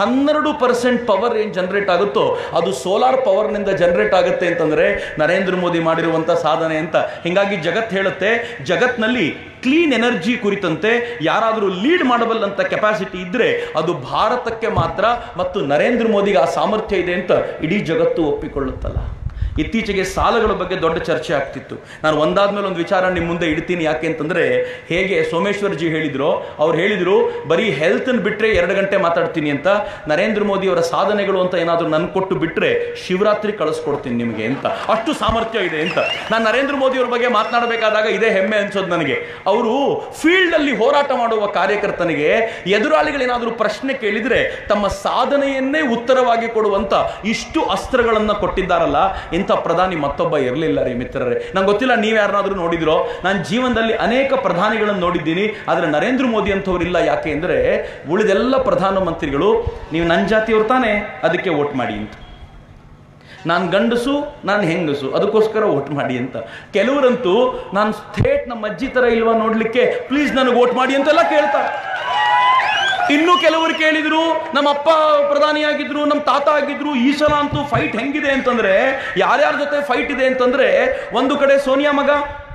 12% ಪವರ್ ಏನ್ ಜನರೇಟ್ ಆಗುತ್ತೋ ಅದು ಸೋಲಾರ್ ಪವರ್ ನಿಂದ ಜನರೇಟ್ ಆಗುತ್ತೆ ಅಂತಂದ್ರೆ ನರೇಂದ್ರ ಮೋದಿ ಮಾಡಿರುವಂತ ಸಾಧನೆ ಅಂತ. ಹಿಂಗಾಗಿ ಜಗತ್ ಹೇಳುತ್ತೆ, ಜಗತ್ನಲ್ಲಿ ಕ್ಲೀನ್ ಎನರ್ಜಿ ಕುರಿತಂತೆ ಯಾರಾದರೂ ಲೀಡ್ ಮಾಡಬಲ್ಲಂತ ಕೆಪಾಸಿಟಿ ಇದ್ರೆ ಅದು ಭಾರತಕ್ಕೆ ಮಾತ್ರ, ಮತ್ತು ನರೇಂದ್ರ ಮೋದಿಗೆ ಆ ಸಾಮರ್ಥ್ಯ ಇದೆ ಅಂತ ಇಡೀ ಜಗತ್ತು ಒಪ್ಪಿಕೊಳ್ಳುತ್ತಲ್ಲ. ಇತ್ತೀಚೆಗೆ ಸಾಲಗಳ ಬಗ್ಗೆ ದೊಡ್ಡ ಚರ್ಚೆ ಆಗ್ತಿತ್ತು. ನಾನು ಒಂದಾದ್ಮೇಲೆ ಒಂದು ವಿಚಾರ ನಿಮ್ಮ ಮುಂದೆ ಇಡ್ತೀನಿ. ಯಾಕೆ ಅಂತಂದ್ರೆ, ಹೇಗೆ ಸೋಮೇಶ್ವರ್ ಜಿ ಹೇಳಿದ್ರು, ಅವ್ರು ಹೇಳಿದ್ರು ಬರೀ ಹೆಲ್ತ್ ಬಿಟ್ರೆ 2 ಗಂಟೆ ಮಾತಾಡ್ತೀನಿ ಅಂತ. ನರೇಂದ್ರ ಮೋದಿ ಅವರ ಸಾಧನೆಗಳು ಅಂತ ಏನಾದ್ರು ನನ್ ಕೊಟ್ಟು ಬಿಟ್ರೆ ಶಿವರಾತ್ರಿ ಕಳಿಸ್ಕೊಡ್ತೀನಿ ನಿಮಗೆ ಅಂತ, ಅಷ್ಟು ಸಾಮರ್ಥ್ಯ ಇದೆ ಅಂತ. ನಾನು ನರೇಂದ್ರ ಮೋದಿ ಅವ್ರ ಬಗ್ಗೆ ಮಾತನಾಡಬೇಕಾದಾಗ ಇದೇ ಹೆಮ್ಮೆ ಅನ್ಸೋದು ನನಗೆ. ಅವರು ಫೀಲ್ಡ್ ಅಲ್ಲಿ ಹೋರಾಟ ಮಾಡುವ ಕಾರ್ಯಕರ್ತನಿಗೆ ಎದುರಾಳಿಗಳೇನಾದ್ರೂ ಪ್ರಶ್ನೆ ಕೇಳಿದ್ರೆ ತಮ್ಮ ಸಾಧನೆಯನ್ನೇ ಉತ್ತರವಾಗಿ ಕೊಡುವಂತ ಇಷ್ಟು ಅಸ್ತ್ರಗಳನ್ನ ಕೊಟ್ಟಿದ್ದಾರಲ್ಲ, ಇಂಥ ಪ್ರಧಾನಿ ಮತ್ತೊಬ್ಬ ಇರಲಿಲ್ಲ ರೀ ಮಿತ್ರರೇ. ನಂಗೆ ಗೊತ್ತಿಲ್ಲ ನೀವು ಯಾರನ್ನಾದ್ರೂ ನೋಡಿದ್ರೋ. ನಾನು ಜೀವನದಲ್ಲಿ ಅನೇಕ ಪ್ರಧಾನಿಗಳನ್ನು ನೋಡಿದ್ದೀನಿ, ಆದರೆ ನರೇಂದ್ರ ಮೋದಿ ಅಂತವ್ರಿಲ್ಲ. ಯಾಕೆ ಅಂದ್ರೆ ಉಳಿದೆಲ್ಲ ಪ್ರಧಾನಮಂತ್ರಿಗಳು ನೀವು ನನ್ನ ಜಾತಿಯವ್ರು ತಾನೆ, ಅದಕ್ಕೆ ವೋಟ್ ಮಾಡಿ ಅಂತ. ನಾನು ಗಂಡಸು, ನಾನು ಹೆಂಗಸು, ಅದಕ್ಕೋಸ್ಕರ ವೋಟ್ ಮಾಡಿ ಅಂತ. ಕೆಲವರಂತೂ ನಾನು ಥೇಟ್ ನಮ್ಮ ಅಜ್ಜಿ ತರ ಇಲ್ವಾ ನೋಡ್ಲಿಕ್ಕೆ, ಪ್ಲೀಸ್ ನನಗೆ ವೋಟ್ ಮಾಡಿ ಅಂತೆಲ್ಲ ಕೇಳ್ತಾರೆ. ಇನ್ನು ಕೆಲವರು ಕೇಳಿದ್ರು, ನಮ್ಮ ಅಪ್ಪ ಪ್ರಧಾನಿಯಾಗಿದ್ರು, ನಮ್ಮ ತಾತ ಆಗಿದ್ರು, ಈ ಸಲ ಅಂತೂ ಫೈಟ್ ಹೆಂಗಿದೆ ಅಂತಂದ್ರೆ, ಯಾರ್ಯಾರ ಜೊತೆ ಫೈಟ್ ಇದೆ ಅಂತಂದ್ರೆ, ಒಂದು ಕಡೆ ಸೋನಿಯಾ ಮಗ,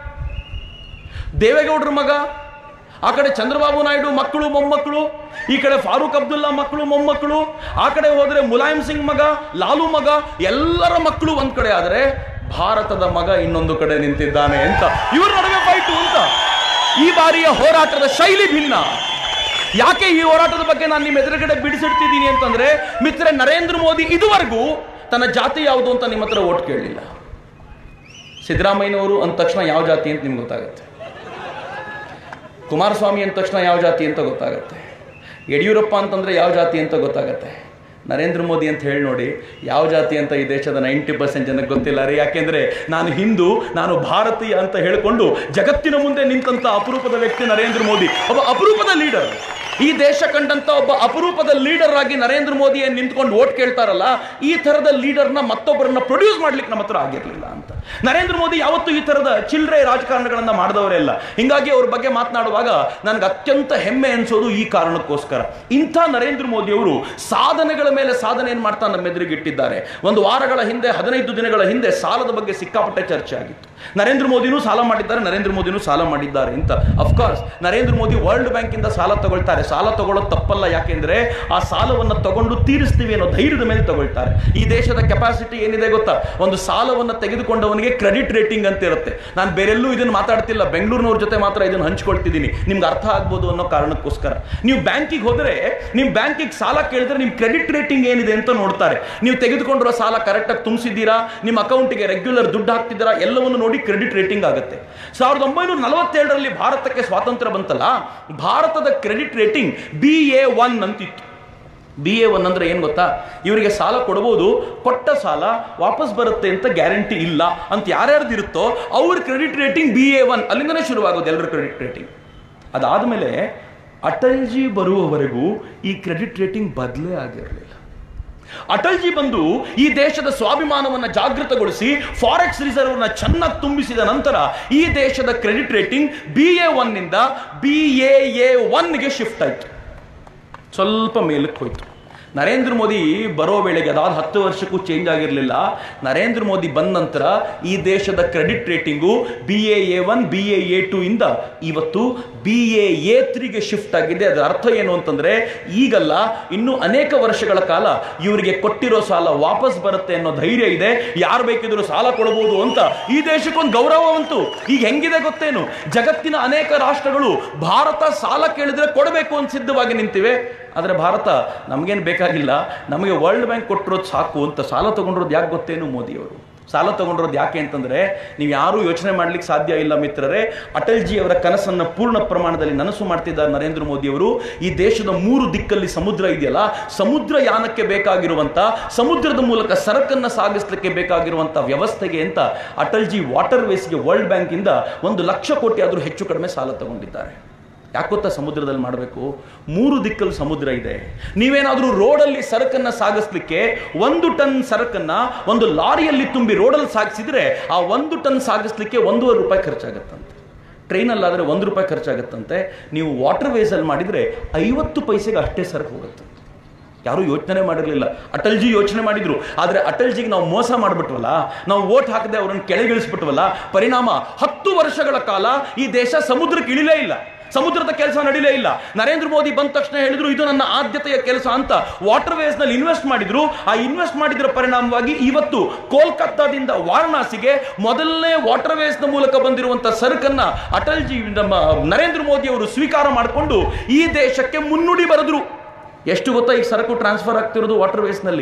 ದೇವೇಗೌಡರ ಮಗ, ಆ ಕಡೆ ಚಂದ್ರಬಾಬು ನಾಯ್ಡು ಮಕ್ಕಳು ಮೊಮ್ಮಕ್ಕಳು, ಈ ಕಡೆ ಫಾರೂಕ್ ಅಬ್ದುಲ್ಲಾ ಮಕ್ಕಳು ಮೊಮ್ಮಕ್ಕಳು, ಆ ಕಡೆ ಹೋದ್ರೆ ಮುಲಾಯಂ ಸಿಂಗ್ ಮಗ, ಲಾಲು ಮಗ, ಎಲ್ಲರ ಮಕ್ಕಳು ಒಂದ್ ಕಡೆ ಆದ್ರೆ ಭಾರತದ ಮಗ ಇನ್ನೊಂದು ಕಡೆ ನಿಂತಿದ್ದಾನೆ ಅಂತ. ಇವ್ರ ನಡುವೆ ಫೈಟು ಅಂತ. ಈ ಬಾರಿಯ ಹೋರಾಟದ ಶೈಲಿ ಭಿನ್ನ. ಯಾಕೆ ಈ ಹೋರಾಟದ ಬಗ್ಗೆ ನಾನು ನಿಮ್ಮ ಎದುರುಗಡೆ ಬಿಡಿಸಿಡ್ತಿದ್ದೀನಿ ಅಂತಂದ್ರೆ, ಮಿತ್ರ, ನರೇಂದ್ರ ಮೋದಿ ಇದುವರೆಗೂ ತನ್ನ ಜಾತಿ ಯಾವುದು ಅಂತ ನಿಮ್ಮ ಹತ್ರ ಓಟ್ ಕೇಳಲಿಲ್ಲ. ಸಿದ್ದರಾಮಯ್ಯನವರು ಅಂದ ತಕ್ಷಣ ಯಾವ ಜಾತಿ ಅಂತ ನಿಮ್ಗೆ ಗೊತ್ತಾಗುತ್ತೆ. ಕುಮಾರಸ್ವಾಮಿ ಅಂದ ತಕ್ಷಣ ಯಾವ ಜಾತಿ ಅಂತ ಗೊತ್ತಾಗುತ್ತೆ. ಯಡಿಯೂರಪ್ಪ ಅಂತಂದ್ರೆ ಯಾವ ಜಾತಿ ಅಂತ ಗೊತ್ತಾಗುತ್ತೆ. ನರೇಂದ್ರ ಮೋದಿ ಅಂತ ಹೇಳಿ ನೋಡಿ, ಯಾವ ಜಾತಿ ಅಂತ ಈ ದೇಶದ 90% ಜನಕ್ಕೆ ಗೊತ್ತಿಲ್ಲ ರೀ. ಯಾಕೆಂದರೆ ನಾನು ಹಿಂದೂ, ನಾನು ಭಾರತೀಯ ಅಂತ ಹೇಳಿಕೊಂಡು ಜಗತ್ತಿನ ಮುಂದೆ ನಿಂತಂಥ ಅಪರೂಪದ ವ್ಯಕ್ತಿ ನರೇಂದ್ರ ಮೋದಿ. ಒಬ್ಬ ಅಪರೂಪದ ಲೀಡರ್. ಈ ದೇಶ ಕಂಡಂಥ ಒಬ್ಬ ಅಪರೂಪದ ಲೀಡರ್ ಆಗಿ ನರೇಂದ್ರ ಮೋದಿ ನಿಂತ್ಕೊಂಡು ಓಟ್ ಕೇಳ್ತಾರಲ್ಲ, ಈ ಥರದ ಲೀಡರ್ನ ಮತ್ತೊಬ್ಬರನ್ನ ಪ್ರೊಡ್ಯೂಸ್ ಮಾಡ್ಲಿಕ್ಕೆ ನಮ್ಮ ಹತ್ರ ಆಗಿರಲಿಲ್ಲ ಅಂತ. ನರೇಂದ್ರ ಮೋದಿ ಯಾವತ್ತೂ ಈ ಥರದ ಚಿಲ್ಲರೆ ರಾಜಕಾರಣಗಳನ್ನು ಮಾಡಿದವರೇ ಅಲ್ಲ. ಹಿಂಗಾಗಿ ಅವ್ರ ಬಗ್ಗೆ ಮಾತನಾಡುವಾಗ ನನಗೆ ಅತ್ಯಂತ ಹೆಮ್ಮೆ ಅನಿಸೋದು ಈ ಕಾರಣಕ್ಕೋಸ್ಕರ. ಇಂಥ ನರೇಂದ್ರ ಮೋದಿ ಅವರು ಸಾಧನೆಗಳ ಮೇಲೆ ಸಾಧನೆಯನ್ನು ಮಾಡ್ತಾ ನಮ್ಮ ಎದುರಿಗೆ ಇಟ್ಟಿದ್ದಾರೆ. ಒಂದು ವಾರಗಳ ಹಿಂದೆ, 15 ದಿನಗಳ ಹಿಂದೆ ಸಾಲದ ಬಗ್ಗೆ ಸಿಕ್ಕಾಪಟ್ಟೆ ಚರ್ಚೆ ಆಗಿತ್ತು. ನರೇಂದ್ರ ಮೋದಿನೂ ಸಾಲ ಮಾಡಿದ್ದಾರೆ, ನರೇಂದ್ರ ಮೋದಿನೂ ಸಾಲ ಮಾಡಿದ್ದಾರೆ ಅಂತ. Of course Narendra Modi world bank ಇಂದ ಸಾಲ ತಗೊಳ್ತಾರೆ. ಸಾಲ ತಗೊಳ್ಳೋದು ತಪ್ಪಲ್ಲ, ಯಾಕೆಂದ್ರೆ ಆ ಸಾಲವನ್ನು ತಗೊಂಡು ತೀರಿಸ್ತೀವಿ ಅನ್ನೋ ಧೈರ್ಯದ ಮೇಲೆ ತಗೊಳ್ತಾರೆ. ಈ ದೇಶದ ಕೆಪಾಸಿಟಿ ಏನಿದೆ ಗೊತ್ತಾ? ಒಂದು ಸಾಲವನ್ನು ತೆಗೆದುಕೊಂಡವನಿಗೆ ಕ್ರೆಡಿಟ್ ರೇಟಿಂಗ್ ಅಂತ ಇರುತ್ತೆ. ನಾನು ಬೇರೆಲ್ಲೂ ಇದನ್ನು ಮಾತಾಡ್ತಿಲ್ಲ, ಬೆಂಗಳೂರಿನವ್ರ ಜೊತೆ ಮಾತ್ರ ಇದನ್ನು ಹಂಚ್ಕೊಳ್ತಿದ್ದೀನಿ, ನಿಮ್ಗೆ ಅರ್ಥ ಆಗ್ಬೋದು ಅನ್ನೋ ಕಾರಣಕ್ಕೋಸ್ಕರ. ನೀವು ಬ್ಯಾಂಕಿಗೆ ಹೋದರೆ, ನಿಮ್ಮ ಬ್ಯಾಂಕಿಗೆ ಸಾಲ ಕೇಳಿದ್ರೆ ನಿಮ್ಮ ಕ್ರೆಡಿಟ್ ರೇಟಿಂಗ್ ಏನಿದೆ ಅಂತ ನೋಡ್ತಾರೆ. ನೀವು ತೆಗೆದುಕೊಂಡಿರೋ ಸಾಲ ಕರೆಕ್ಟಾಗಿ ತುಂಬಿಸಿದ್ದೀರಾ, ನಿಮ್ಮ ಅಕೌಂಟಿಗೆ ರೆಗ್ಯುಲರ್ ದುಡ್ಡು ಹಾಕ್ತಿದ್ದೀರಾ, ಎಲ್ಲವನ್ನು ನೋಡಿ ಕ್ರೆಡಿಟ್ ರೇಟಿಂಗ್ ಆಗುತ್ತೆ. 1947ರಲ್ಲಿ ಭಾರತಕ್ಕೆ ಸ್ವಾತಂತ್ರ್ಯ ಬಂತಲ್ಲ, ಭಾರತದ ಕ್ರೆಡಿಟ್ ರೇಟಿಂಗ್ BA1 ಅಂತಿತ್ತು. BA1 ಅಂದ್ರೆ ಏನು ಗೊತ್ತಾ? ಇವರಿಗೆ ಸಾಲ ಕೊಡಬಹುದು, ಕೊಟ್ಟ ಸಾಲ ವಾಪಸ್ ಬರುತ್ತೆ ಅಂತ ಗ್ಯಾರಂಟಿ ಇಲ್ಲ ಅಂತ ಯಾರ್ಯಾರ್ದಿರುತ್ತೋ ಅವ್ರ ಕ್ರೆಡಿಟ್ ರೇಟಿಂಗ್ BA1. ಅಲ್ಲಿಂದನೇ ಶುರುವಾಗೋದು ಎಲ್ಲರ ಕ್ರೆಡಿಟ್ ರೇಟಿಂಗ್. ಅದಾದಮೇಲೆ ಅಟಲ್ಜಿ ಬರುವವರೆಗೂ ಈ ಕ್ರೆಡಿಟ್ ರೇಟಿಂಗ್ ಬದಲೇ ಆಗಿರಲಿಲ್ಲ. ಅಟಲ್ಜಿ ಬಂದು ಈ ದೇಶದ ಸ್ವಾಭಿಮಾನವನ್ನು ಜಾಗೃತಗೊಳಿಸಿ ಫಾರೆಕ್ಸ್ ರಿಸರ್ವ್ನ ಚೆನ್ನಾಗಿ ತುಂಬಿಸಿದ ನಂತರ ಈ ದೇಶದ ಕ್ರೆಡಿಟ್ ರೇಟಿಂಗ್ BA1 ನಿಂದ BAA1ಗೆ ಶಿಫ್ಟ್ ಆಯಿತು, ಸ್ವಲ್ಪ ಮೇಲಕ್ಕೆ ಹೋಯ್ತು. ನರೇಂದ್ರ ಮೋದಿ ಬರೋ ವೇಳೆಗೆ ಅದಾದ 10 ವರ್ಷಕ್ಕೂ ಚೇಂಜ್ ಆಗಿರಲಿಲ್ಲ. ನರೇಂದ್ರ ಮೋದಿ ಬಂದ ನಂತರ ಈ ದೇಶದ ಕ್ರೆಡಿಟ್ ರೇಟಿಂಗು BAA1 BAA2 ಇಂದ ಇವತ್ತು BAA3ಗೆ ಶಿಫ್ಟ್ ಆಗಿದೆ. ಅದರ ಅರ್ಥ ಏನು ಅಂತಂದ್ರೆ, ಈಗಲ್ಲ ಇನ್ನು ಅನೇಕ ವರ್ಷಗಳ ಕಾಲ ಇವರಿಗೆ ಕೊಟ್ಟಿರೋ ಸಾಲ ವಾಪಸ್ ಬರುತ್ತೆ ಅನ್ನೋ ಧೈರ್ಯ ಇದೆ. ಯಾರು ಬೇಕಿದ್ರು ಸಾಲ ಕೊಡಬಹುದು ಅಂತ ಈ ದೇಶಕ್ಕೊಂದು ಗೌರವ ಬಂತು. ಈಗ ಹೆಂಗಿದೆ ಗೊತ್ತೇನು? ಜಗತ್ತಿನ ಅನೇಕ ರಾಷ್ಟ್ರಗಳು ಭಾರತ ಸಾಲ ಕೇಳಿದ್ರೆ ಕೊಡಬೇಕು ಅಂತ ಸಿದ್ಧವಾಗಿ ನಿಂತಿವೆ. ಆದರೆ ಭಾರತ ನಮಗೇನು ಬೇಕಾಗಿಲ್ಲ, ನಮಗೆ ವರ್ಲ್ಡ್ ಬ್ಯಾಂಕ್ ಕೊಟ್ಟಿರೋದು ಸಾಕು ಅಂತ ಸಾಲ ತಗೊಂಡಿರೋದು ಯಾಕೆ ಗೊತ್ತೇನು? ಮೋದಿಯವರು ಸಾಲ ತಗೊಂಡಿರೋದು ಯಾಕೆ ಅಂತಂದರೆ, ನೀವು ಯಾರೂ ಯೋಚನೆ ಮಾಡ್ಲಿಕ್ಕೆ ಸಾಧ್ಯ ಇಲ್ಲ ಮಿತ್ರರೇ. ಅಟಲ್ಜಿ ಅವರ ಕನಸನ್ನು ಪೂರ್ಣ ಪ್ರಮಾಣದಲ್ಲಿ ನನಸು ಮಾಡ್ತಿದ್ದಾರೆ ನರೇಂದ್ರ ಮೋದಿಯವರು. ಈ ದೇಶದ 3 ದಿಕ್ಕಲ್ಲಿ ಸಮುದ್ರ ಇದೆಯಲ್ಲ, ಸಮುದ್ರ ಯಾನಕ್ಕೆ ಬೇಕಾಗಿರುವಂಥ, ಸಮುದ್ರದ ಮೂಲಕ ಸರಕನ್ನು ಸಾಗಿಸಲಿಕ್ಕೆ ಬೇಕಾಗಿರುವಂಥ ವ್ಯವಸ್ಥೆಗೆ ಅಂತ ಅಟಲ್ಜಿ ವಾಟರ್ ವೇಸ್ಗೆ ವರ್ಲ್ಡ್ ಬ್ಯಾಂಕಿಂದ 1 ಲಕ್ಷ ಕೋಟಿ ಆದರೂ ಹೆಚ್ಚು ಕಡಿಮೆ ಸಾಲ ತಗೊಂಡಿದ್ದಾರೆ. ಯಾಕೆ ಗೊತ್ತಾ? ಸಮುದ್ರದಲ್ಲಿ ಮಾಡಬೇಕು. 3 ದಿಕ್ಕಲ್ಲಿ ಸಮುದ್ರ ಇದೆ. ನೀವೇನಾದರೂ ರೋಡಲ್ಲಿ ಸರಕನ್ನು ಸಾಗಿಸ್ಲಿಕ್ಕೆ 1 ಟನ್ ಸರಕನ್ನು ಒಂದು ಲಾರಿಯಲ್ಲಿ ತುಂಬಿ ರೋಡಲ್ಲಿ ಸಾಗಿಸಿದ್ರೆ ಆ 1 ಟನ್ ಸಾಗಿಸ್ಲಿಕ್ಕೆ ₹1.5 ಖರ್ಚಾಗತ್ತಂತೆ. ಟ್ರೈನಲ್ಲಾದರೆ ₹1 ಖರ್ಚಾಗತ್ತಂತೆ. ನೀವು ವಾಟರ್ ವೇಸಲ್ಲಿ ಮಾಡಿದರೆ 50 ಪೈಸೆಗೆ ಅಷ್ಟೇ ಸರಕು ಹೋಗುತ್ತೆ. ಯಾರೂ ಯೋಚನೆ ಮಾಡಿರಲಿಲ್ಲ. ಅಟಲ್ಜಿ ಯೋಚನೆ ಮಾಡಿದ್ರು. ಆದರೆ ಅಟಲ್ಜಿಗೆ ನಾವು ಮೋಸ ಮಾಡಿಬಿಟ್ವಲ್ಲ, ನಾವು ವೋಟ್ ಹಾಕದೆ ಅವರನ್ನು ಕೆಳಗಿಳಿಸ್ಬಿಟ್ವಲ್ಲ. ಪರಿಣಾಮ 10 ವರ್ಷಗಳ ಕಾಲ ಈ ದೇಶ ಸಮುದ್ರಕ್ಕೆ ಇಳಿಲೇ ಇಲ್ಲ, ಸಮುದ್ರದ ಕೆಲಸ ನಡೀಲೇ ಇಲ್ಲ. ನರೇಂದ್ರ ಮೋದಿ ಬಂದ ತಕ್ಷಣ ಹೇಳಿದ್ರು ಇದು ನನ್ನ ಆದ್ಯತೆಯ ಕೆಲಸ ಅಂತ ವಾಟರ್ ವೇಸ್ ನಲ್ಲಿ ಇನ್ವೆಸ್ಟ್ ಮಾಡಿದ್ರು. ಆ ಇನ್ವೆಸ್ಟ್ ಮಾಡಿದ್ರ ಪರಿಣಾಮವಾಗಿ ಇವತ್ತು ಕೋಲ್ಕತ್ತಾದಿಂದ ವಾರಣಾಸಿಗೆ ಮೊದಲನೇ ವಾಟರ್ ವೇಸ್ ನ ಮೂಲಕ ಬಂದಿರುವಂತಹ ಸರಕನ್ನ ಅಟಲ್ಜಿ ನರೇಂದ್ರ ಮೋದಿ ಅವರು ಸ್ವೀಕಾರ ಮಾಡಿಕೊಂಡು ಈ ದೇಶಕ್ಕೆ ಮುನ್ನುಡಿ ಬರೆದ್ರು. ಎಷ್ಟು ಗೊತ್ತಾ? ಈಗ ಸರಕು ಟ್ರಾನ್ಸ್ಫರ್ ಆಗ್ತಿರೋದು ವಾಟರ್ ವೇಸ್ ನಲ್ಲಿ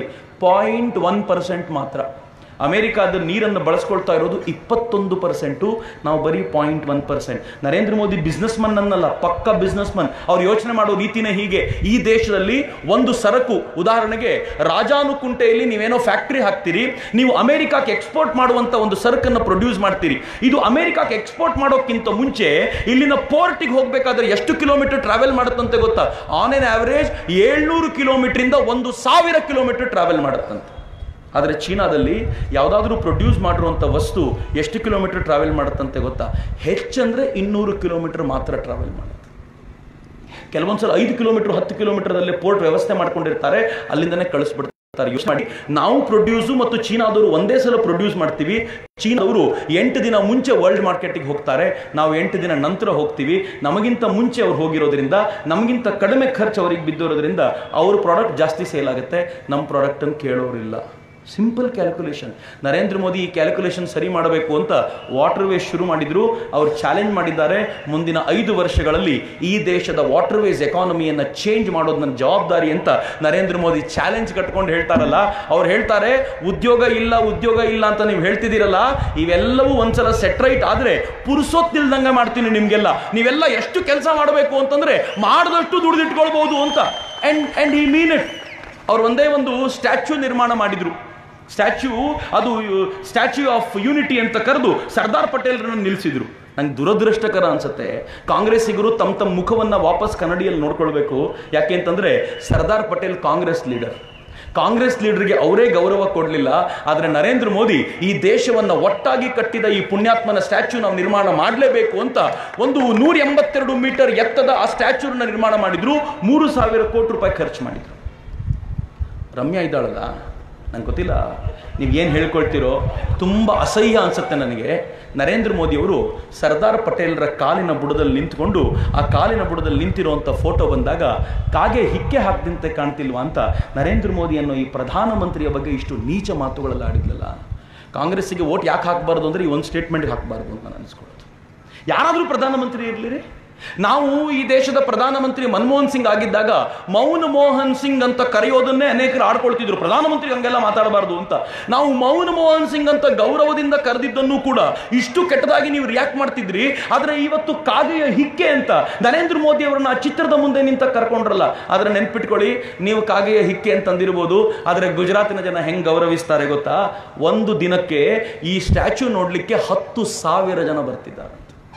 0.1% ಮಾತ್ರ. ಅಮೆರಿಕಾದ ನೀರನ್ನು ಬಳಸ್ಕೊಳ್ತಾ ಇರೋದು 21%, ನಾವು ಬರೀ 0.1%. ನರೇಂದ್ರ ಮೋದಿ ಬಿಸ್ನೆಸ್ ಮನ್ ಅನ್ನಲ್ಲ, ಪಕ್ಕ ಬಿಸ್ನೆಸ್ ಮನ್. ಅವ್ರು ಯೋಚನೆ ಮಾಡೋ ರೀತಿನೇ ಹೀಗೆ. ಈ ದೇಶದಲ್ಲಿ ಒಂದು ಸರಕು, ಉದಾಹರಣೆಗೆ ರಾಜಾನುಕುಂಟೆಯಲ್ಲಿ ನೀವೇನೋ ಫ್ಯಾಕ್ಟ್ರಿ ಹಾಕ್ತೀರಿ, ನೀವು ಅಮೆರಿಕಾಕ್ಕೆ ಎಕ್ಸ್ಪೋರ್ಟ್ ಮಾಡುವಂತ ಒಂದು ಸರಕನ್ನು ಪ್ರೊಡ್ಯೂಸ್ ಮಾಡ್ತೀರಿ. ಇದು ಅಮೆರಿಕಾಕ್ಕೆ ಎಕ್ಸ್ಪೋರ್ಟ್ ಮಾಡೋಕ್ಕಿಂತ ಮುಂಚೆ ಇಲ್ಲಿನ ಪೋರ್ಟಿಗೆ ಹೋಗಬೇಕಾದ್ರೆ ಎಷ್ಟು ಕಿಲೋಮೀಟರ್ ಟ್ರಾವೆಲ್ ಮಾಡುತ್ತಂತೆ ಗೊತ್ತಾ? ಆನ್ ಎನ್ ಆವರೇಜ್ 700 ಕಿಲೋಮೀಟರ್ ಇಂದ 1000 ಕಿಲೋಮೀಟರ್ ಟ್ರಾವೆಲ್ ಮಾಡುತ್ತಂತೆ. ಆದರೆ ಚೀನಾದಲ್ಲಿ ಯಾವುದಾದ್ರೂ ಪ್ರೊಡ್ಯೂಸ್ ಮಾಡಿರುವಂಥ ವಸ್ತು ಎಷ್ಟು ಕಿಲೋಮೀಟರ್ ಟ್ರಾವೆಲ್ ಮಾಡುತ್ತಂತೆ ಗೊತ್ತಾ? ಹೆಚ್ಚಂದರೆ 200 ಕಿಲೋಮೀಟರ್ ಮಾತ್ರ ಟ್ರಾವೆಲ್ ಮಾಡುತ್ತೆ. ಕೆಲವೊಂದ್ಸಲ 5 ಕಿಲೋಮೀಟರ್ 10 ಕಿಲೋಮೀಟರ್ದಲ್ಲೇ ಪೋರ್ಟ್ ವ್ಯವಸ್ಥೆ ಮಾಡ್ಕೊಂಡಿರ್ತಾರೆ, ಅಲ್ಲಿಂದನೇ ಕಳಿಸ್ಬಿಡ್ತಾರೆ. ಯೂಸ್ ಮಾಡಿ ನಾವು ಪ್ರೊಡ್ಯೂಸು ಮತ್ತು ಚೀನಾದವರು ಒಂದೇ ಸಲ ಪ್ರೊಡ್ಯೂಸ್ ಮಾಡ್ತೀವಿ. ಚೀನಾದವರು 8 ದಿನ ಮುಂಚೆ ವರ್ಲ್ಡ್ ಮಾರ್ಕೆಟಿಗೆ ಹೋಗ್ತಾರೆ, ನಾವು 8 ದಿನ ನಂತರ ಹೋಗ್ತೀವಿ. ನಮಗಿಂತ ಮುಂಚೆ ಅವ್ರು ಹೋಗಿರೋದ್ರಿಂದ, ನಮಗಿಂತ ಕಡಿಮೆ ಖರ್ಚು ಅವ್ರಿಗೆ ಬಿದ್ದಿರೋದ್ರಿಂದ ಅವ್ರ ಪ್ರಾಡಕ್ಟ್ ಜಾಸ್ತಿ ಸೇಲ್ ಆಗುತ್ತೆ, ನಮ್ಮ ಪ್ರಾಡಕ್ಟನ್ನು ಕೇಳೋರಿಲ್ಲ. Simple calculation. ನರೇಂದ್ರ ಮೋದಿ ಈ ಕ್ಯಾಲ್ಕುಲೇಷನ್ ಸರಿ ಮಾಡಬೇಕು ಅಂತ ವಾಟರ್ ವೇಸ್ ಶುರು ಮಾಡಿದ್ರು. ಅವರು ಚಾಲೆಂಜ್ ಮಾಡಿದ್ದಾರೆ, ಮುಂದಿನ 5 ವರ್ಷಗಳಲ್ಲಿ ಈ ದೇಶದ ವಾಟರ್ ವೇಸ್ ಎಕಾನಮಿಯನ್ನು ಚೇಂಜ್ ಮಾಡೋದು ನನ್ನ ಜವಾಬ್ದಾರಿ ಅಂತ ನರೇಂದ್ರ ಮೋದಿ ಚಾಲೆಂಜ್ ಕಟ್ಕೊಂಡು ಹೇಳ್ತಾರಲ್ಲ. ಅವ್ರು ಹೇಳ್ತಾರೆ ಉದ್ಯೋಗ ಇಲ್ಲ ಅಂತ ನೀವು ಹೇಳ್ತಿದ್ದೀರಲ್ಲ, ಇವೆಲ್ಲವೂ ಒಂದ್ಸಲ ಸೆಟ್ರೈಟ್ ಆದರೆ ಪುರುಸೊತ್ತಿಲ್ದಂಗೆ ಮಾಡ್ತೀನಿ ನಿಮಗೆಲ್ಲ. ನೀವೆಲ್ಲ ಎಷ್ಟು ಕೆಲಸ ಮಾಡಬೇಕು ಅಂತಂದ್ರೆ ಮಾಡಿದಷ್ಟು ದುಡಿದಿಟ್ಕೊಳ್ಬಹುದು ಅಂತ. And he mean it. ಅವ್ರು ಒಂದೇ ಒಂದು ಸ್ಟ್ಯಾಚ್ಯೂ ನಿರ್ಮಾಣ ಮಾಡಿದ್ರು. ಅದು ಸ್ಟ್ಯಾಚ್ಯೂ ಆಫ್ ಯೂನಿಟಿ ಅಂತ ಕರೆದು ಸರ್ದಾರ್ ಪಟೇಲ್ರನ್ನ ನಿಲ್ಲಿಸಿದ್ರು. ನಂಗೆ ದುರದೃಷ್ಟಕರ ಅನ್ಸುತ್ತೆ, ಕಾಂಗ್ರೆಸ್ಸಿಗರು ತಮ್ಮ ಮುಖವನ್ನು ವಾಪಸ್ ಕನ್ನಡಿಯಲ್ಲಿ ನೋಡ್ಕೊಳ್ಬೇಕು. ಯಾಕೆ ಅಂತಂದ್ರೆ ಸರ್ದಾರ್ ಪಟೇಲ್ ಕಾಂಗ್ರೆಸ್ ಲೀಡರ್ಗೆ ಅವರೇ ಗೌರವ ಕೊಡಲಿಲ್ಲ. ಆದರೆ ನರೇಂದ್ರ ಮೋದಿ ಈ ದೇಶವನ್ನು ಒಟ್ಟಾಗಿ ಕಟ್ಟಿದ ಈ ಪುಣ್ಯಾತ್ಮನ ಸ್ಟ್ಯಾಚ್ಯೂ ನಾವು ನಿರ್ಮಾಣ ಮಾಡಲೇಬೇಕು ಅಂತ ಒಂದು 182 ಮೀಟರ್ ಎತ್ತದ ಆ ಸ್ಟ್ಯಾಚ್ಯೂನ ನಿರ್ಮಾಣ ಮಾಡಿದ್ರು. 3,000 ಕೋಟಿ ರೂಪಾಯಿ ಖರ್ಚು ಮಾಡಿದ್ರು. ರಮ್ಯಾ ಇದ್ದಾಳಲ್ಲ, ನಂಗೆ ಗೊತ್ತಿಲ್ಲ ನೀವು ಏನು ಹೇಳ್ಕೊಳ್ತೀರೋ, ತುಂಬ ಅಸಹ್ಯ ಅನ್ಸುತ್ತೆ ನನಗೆ. ನರೇಂದ್ರ ಮೋದಿಯವರು ಸರ್ದಾರ್ ಪಟೇಲ್ರ ಕಾಲಿನ ಬುಡದಲ್ಲಿ ನಿಂತ್ಕೊಂಡು ಆ ಕಾಲಿನ ಬುಡದಲ್ಲಿ ನಿಂತಿರುವಂಥ ಫೋಟೋ ಬಂದಾಗ ಕಾಗೆ ಹಿಕ್ಕೆ ಹಾಕದಂತೆ ಕಾಣ್ತಿಲ್ವಾ ಅಂತ ನರೇಂದ್ರ ಮೋದಿ ಅನ್ನೋ ಈ ಪ್ರಧಾನಮಂತ್ರಿಯ ಬಗ್ಗೆ ಇಷ್ಟು ನೀಚ ಮಾತುಗಳೆಲ್ಲ ಆಡಿದ್ಲಲ್ಲ. ಕಾಂಗ್ರೆಸ್ಸಿಗೆ ವೋಟ್ ಯಾಕೆ ಹಾಕಬಾರ್ದು ಅಂದರೆ ಈ ಒಂದು ಸ್ಟೇಟ್ಮೆಂಟ್ಗೆ ಹಾಕಬಾರ್ದು ಅಂತ ನಾನು ಅನಿಸ್ಕೊಳ್ಳೋದು. ಯಾರಾದರೂ ಪ್ರಧಾನಮಂತ್ರಿ ಇರಲಿರಿ, ನಾವು ಈ ದೇಶದ ಪ್ರಧಾನಮಂತ್ರಿ ಮನಮೋಹನ್ ಸಿಂಗ್ ಆಗಿದ್ದಾಗ ಮೌನ್ ಮೋಹನ್ ಸಿಂಗ್ ಅಂತ ಕರೆಯೋದನ್ನೇ ಅನೇಕರು ಆಡ್ಕೊಳ್ತಿದ್ರು, ಪ್ರಧಾನಮಂತ್ರಿ ಹಂಗೆಲ್ಲ ಮಾತಾಡಬಾರ್ದು ಅಂತ. ನಾವು ಮೌನ್ ಮೋಹನ್ ಸಿಂಗ್ ಅಂತ ಗೌರವದಿಂದ ಕರೆದಿದ್ದನ್ನು ಕೂಡ ಇಷ್ಟು ಕೆಟ್ಟದಾಗಿ ನೀವು ರಿಯಾಕ್ಟ್ ಮಾಡ್ತಿದ್ರಿ. ಆದರೆ ಇವತ್ತು ಕಾಗೆಯ ಹಿಕ್ಕೆ ಅಂತ ನರೇಂದ್ರ ಮೋದಿ ಅವರನ್ನ ಆ ಚಿತ್ರದ ಮುಂದೆ ನಿಂತ ಕರ್ಕೊಂಡ್ರಲ್ಲ. ಆದರೆ ನೆನ್ಪಿಟ್ಕೊಳ್ಳಿ, ನೀವು ಕಾಗೆಯ ಹಿಕ್ಕೆ ಅಂತಂದಿರ್ಬೋದು, ಆದರೆ ಗುಜರಾತಿನ ಜನ ಹೆಂಗ್ ಗೌರವಿಸ್ತಾರೆ ಗೊತ್ತಾ? ಒಂದು ದಿನಕ್ಕೆ ಈ ಸ್ಟ್ಯಾಚ್ಯೂ ನೋಡ್ಲಿಕ್ಕೆ 10,000 ಜನ ಬರ್ತಿದ್ದಾರೆ.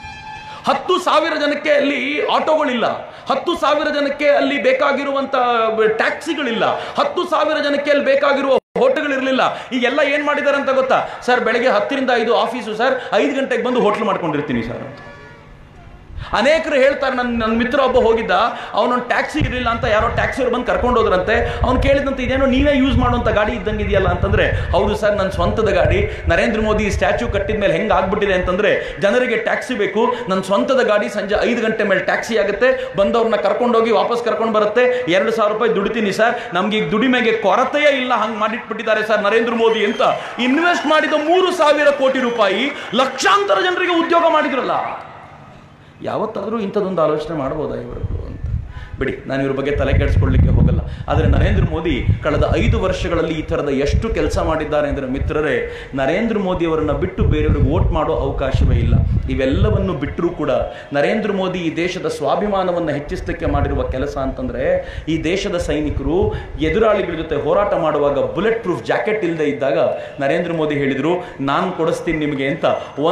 10,000 ಜನಕ್ಕೆ ಅಲ್ಲಿ ಆಟೋಗಳಿಲ್ಲ, 10,000 ಜನಕ್ಕೆ ಅಲ್ಲಿ ಬೇಕಾಗಿರುವಂತ ಟ್ಯಾಕ್ಸಿಗಳಿಲ್ಲ, 10,000 ಜನಕ್ಕೆ ಅಲ್ಲಿ ಬೇಕಾಗಿರುವ ಹೋಟೆಲ್ಗಳಿರಲಿಲ್ಲ. ಈಗೆಲ್ಲ ಏನ್ ಮಾಡಿದ್ದಾರೆ ಅಂತ ಗೊತ್ತಾ ಸರ್? ಬೆಳಗ್ಗೆ 10 ರಿಂದ 5 ಆಫೀಸು ಸರ್, 5 ಗಂಟೆಗೆ ಬಂದು ಹೋಟ್ಲ್ ಮಾಡ್ಕೊಂಡಿರ್ತೀನಿ ಸರ್ ಅಂತ. ಅನೇಕರು ಹೇಳ್ತಾರೆ, ನನ್ನ ಮಿತ್ರ ಒಬ್ಬ ಹೋಗಿದ್ದ, ಅವನೊಂದು ಟ್ಯಾಕ್ಸಿ ಇರಲಿಲ್ಲ ಅಂತ ಯಾರೋ ಟ್ಯಾಕ್ಸಿಯವ್ರು ಬಂದು ಕರ್ಕೊಂಡು ಹೋದ್ರಂತೆ. ಅವ್ನು ಕೇಳಿದಂತೆ ಇದೇನೋ ನೀವೇ ಯೂಸ್ ಮಾಡುವಂಥ ಗಾಡಿ ಇದ್ದಂಗೆ ಇದೆಯಲ್ಲ ಅಂತಂದ್ರೆ, ಹೌದು ಸರ್ ನನ್ನ ಸ್ವಂತದ ಗಾಡಿ. ನರೇಂದ್ರ ಮೋದಿ ಸ್ಟ್ಯಾಚ್ಯೂ ಕಟ್ಟಿದ ಮೇಲೆ ಹೆಂಗೆ ಆಗ್ಬಿಟ್ಟಿದೆ ಅಂತಂದ್ರೆ, ಜನರಿಗೆ ಟ್ಯಾಕ್ಸಿ ಬೇಕು, ನನ್ನ ಸ್ವಂತದ ಗಾಡಿ ಸಂಜೆ 5 ಗಂಟೆ ಮೇಲೆ ಟ್ಯಾಕ್ಸಿ ಆಗುತ್ತೆ, ಬಂದವ್ರನ್ನ ಕರ್ಕೊಂಡೋಗಿ ವಾಪಸ್ ಕರ್ಕೊಂಡು ಬರುತ್ತೆ, 2,000 ರೂಪಾಯಿ ದುಡಿತೀನಿ ಸರ್, ನಮ್ಗೆ ಈಗ ದುಡಿಮೆಗೆ ಕೊರತೆಯೇ ಇಲ್ಲ, ಹಂಗೆ ಮಾಡಿಟ್ಬಿಟ್ಟಿದ್ದಾರೆ ಸರ್ ನರೇಂದ್ರ ಮೋದಿ ಅಂತ ಇನ್ವೆಸ್ಟ್ ಮಾಡಿದ 3,000 ಕೋಟಿ ರೂಪಾಯಿ ಲಕ್ಷಾಂತರ ಜನರಿಗೆ ಉದ್ಯೋಗ ಮಾಡಿದ್ರಲ್ಲ. ಯಾವತ್ತಾದರೂ ಇಂಥದ್ದೊಂದು ಆಲೋಚನೆ ಮಾಡ್ಬೋದಾ ಇವರು ಅಂತ? ಬಿಡಿ, ನಾನು ಇವ್ರ ಬಗ್ಗೆ ತಲೆ ಕೆಡಿಸ್ಕೊಳ್ಳಿಕ್ಕೆ ಹೋಗಲ್ಲ. ಆದರೆ ನರೇಂದ್ರ ಮೋದಿ ಕಳೆದ 5 ವರ್ಷಗಳಲ್ಲಿ ಈ ಥರದ ಎಷ್ಟು ಕೆಲಸ ಮಾಡಿದ್ದಾರೆ ಅಂದರೆ ಮಿತ್ರರೇ, ನರೇಂದ್ರ ಮೋದಿ ಅವರನ್ನು ಬಿಟ್ಟು ಬೇರೆಯವ್ರಿಗೆ ವೋಟ್ ಮಾಡೋ ಅವಕಾಶವೇ ಇಲ್ಲ. ಇವೆಲ್ಲವನ್ನು ಬಿಟ್ಟರೂ ಕೂಡ ನರೇಂದ್ರ ಮೋದಿ ಈ ದೇಶದ ಸ್ವಾಭಿಮಾನವನ್ನು ಹೆಚ್ಚಿಸಲಿಕ್ಕೆ ಮಾಡಿರುವ ಕೆಲಸ ಅಂತಂದರೆ, ಈ ದೇಶದ ಸೈನಿಕರು ಎದುರಾಳಿಗಳ ಜೊತೆ ಹೋರಾಟ ಮಾಡುವಾಗ ಬುಲೆಟ್ ಪ್ರೂಫ್ ಜಾಕೆಟ್ ಇಲ್ಲದೆ ಇದ್ದಾಗ ನರೇಂದ್ರ ಮೋದಿ ಹೇಳಿದರು, ನಾನು ಕೊಡಿಸ್ತೀನಿ ನಿಮಗೆ ಅಂತ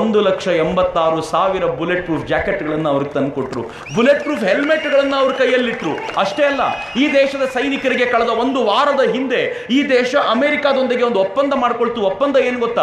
1,86,000 ಬುಲೆಟ್ ಪ್ರೂಫ್ ಜಾಕೆಟ್ಗಳನ್ನು ಅವ್ರಿಗೆ ತಂದು ಕೊಟ್ಟರು. ಬುಲೆಟ್ ಪ್ರೂಫ್ ಹೆಲ್ಮೆಟ್ಗಳನ್ನು ಅವ್ರ ಕೈಯಲ್ಲಿ. ಅಷ್ಟೇ ಅಲ್ಲ, ಈ ದೇಶದ ಸೈನಿಕರಿಗೆ ಕಳೆದ 1 ವಾರದ ಹಿಂದೆ ಈ ದೇಶ ಅಮೆರಿಕಾದೊಂದಿಗೆ ಒಂದು ಒಪ್ಪಂದ ಮಾಡಿಕೊಳ್ತು. ಒಪ್ಪಂದ ಏನು ಗೊತ್ತಾ?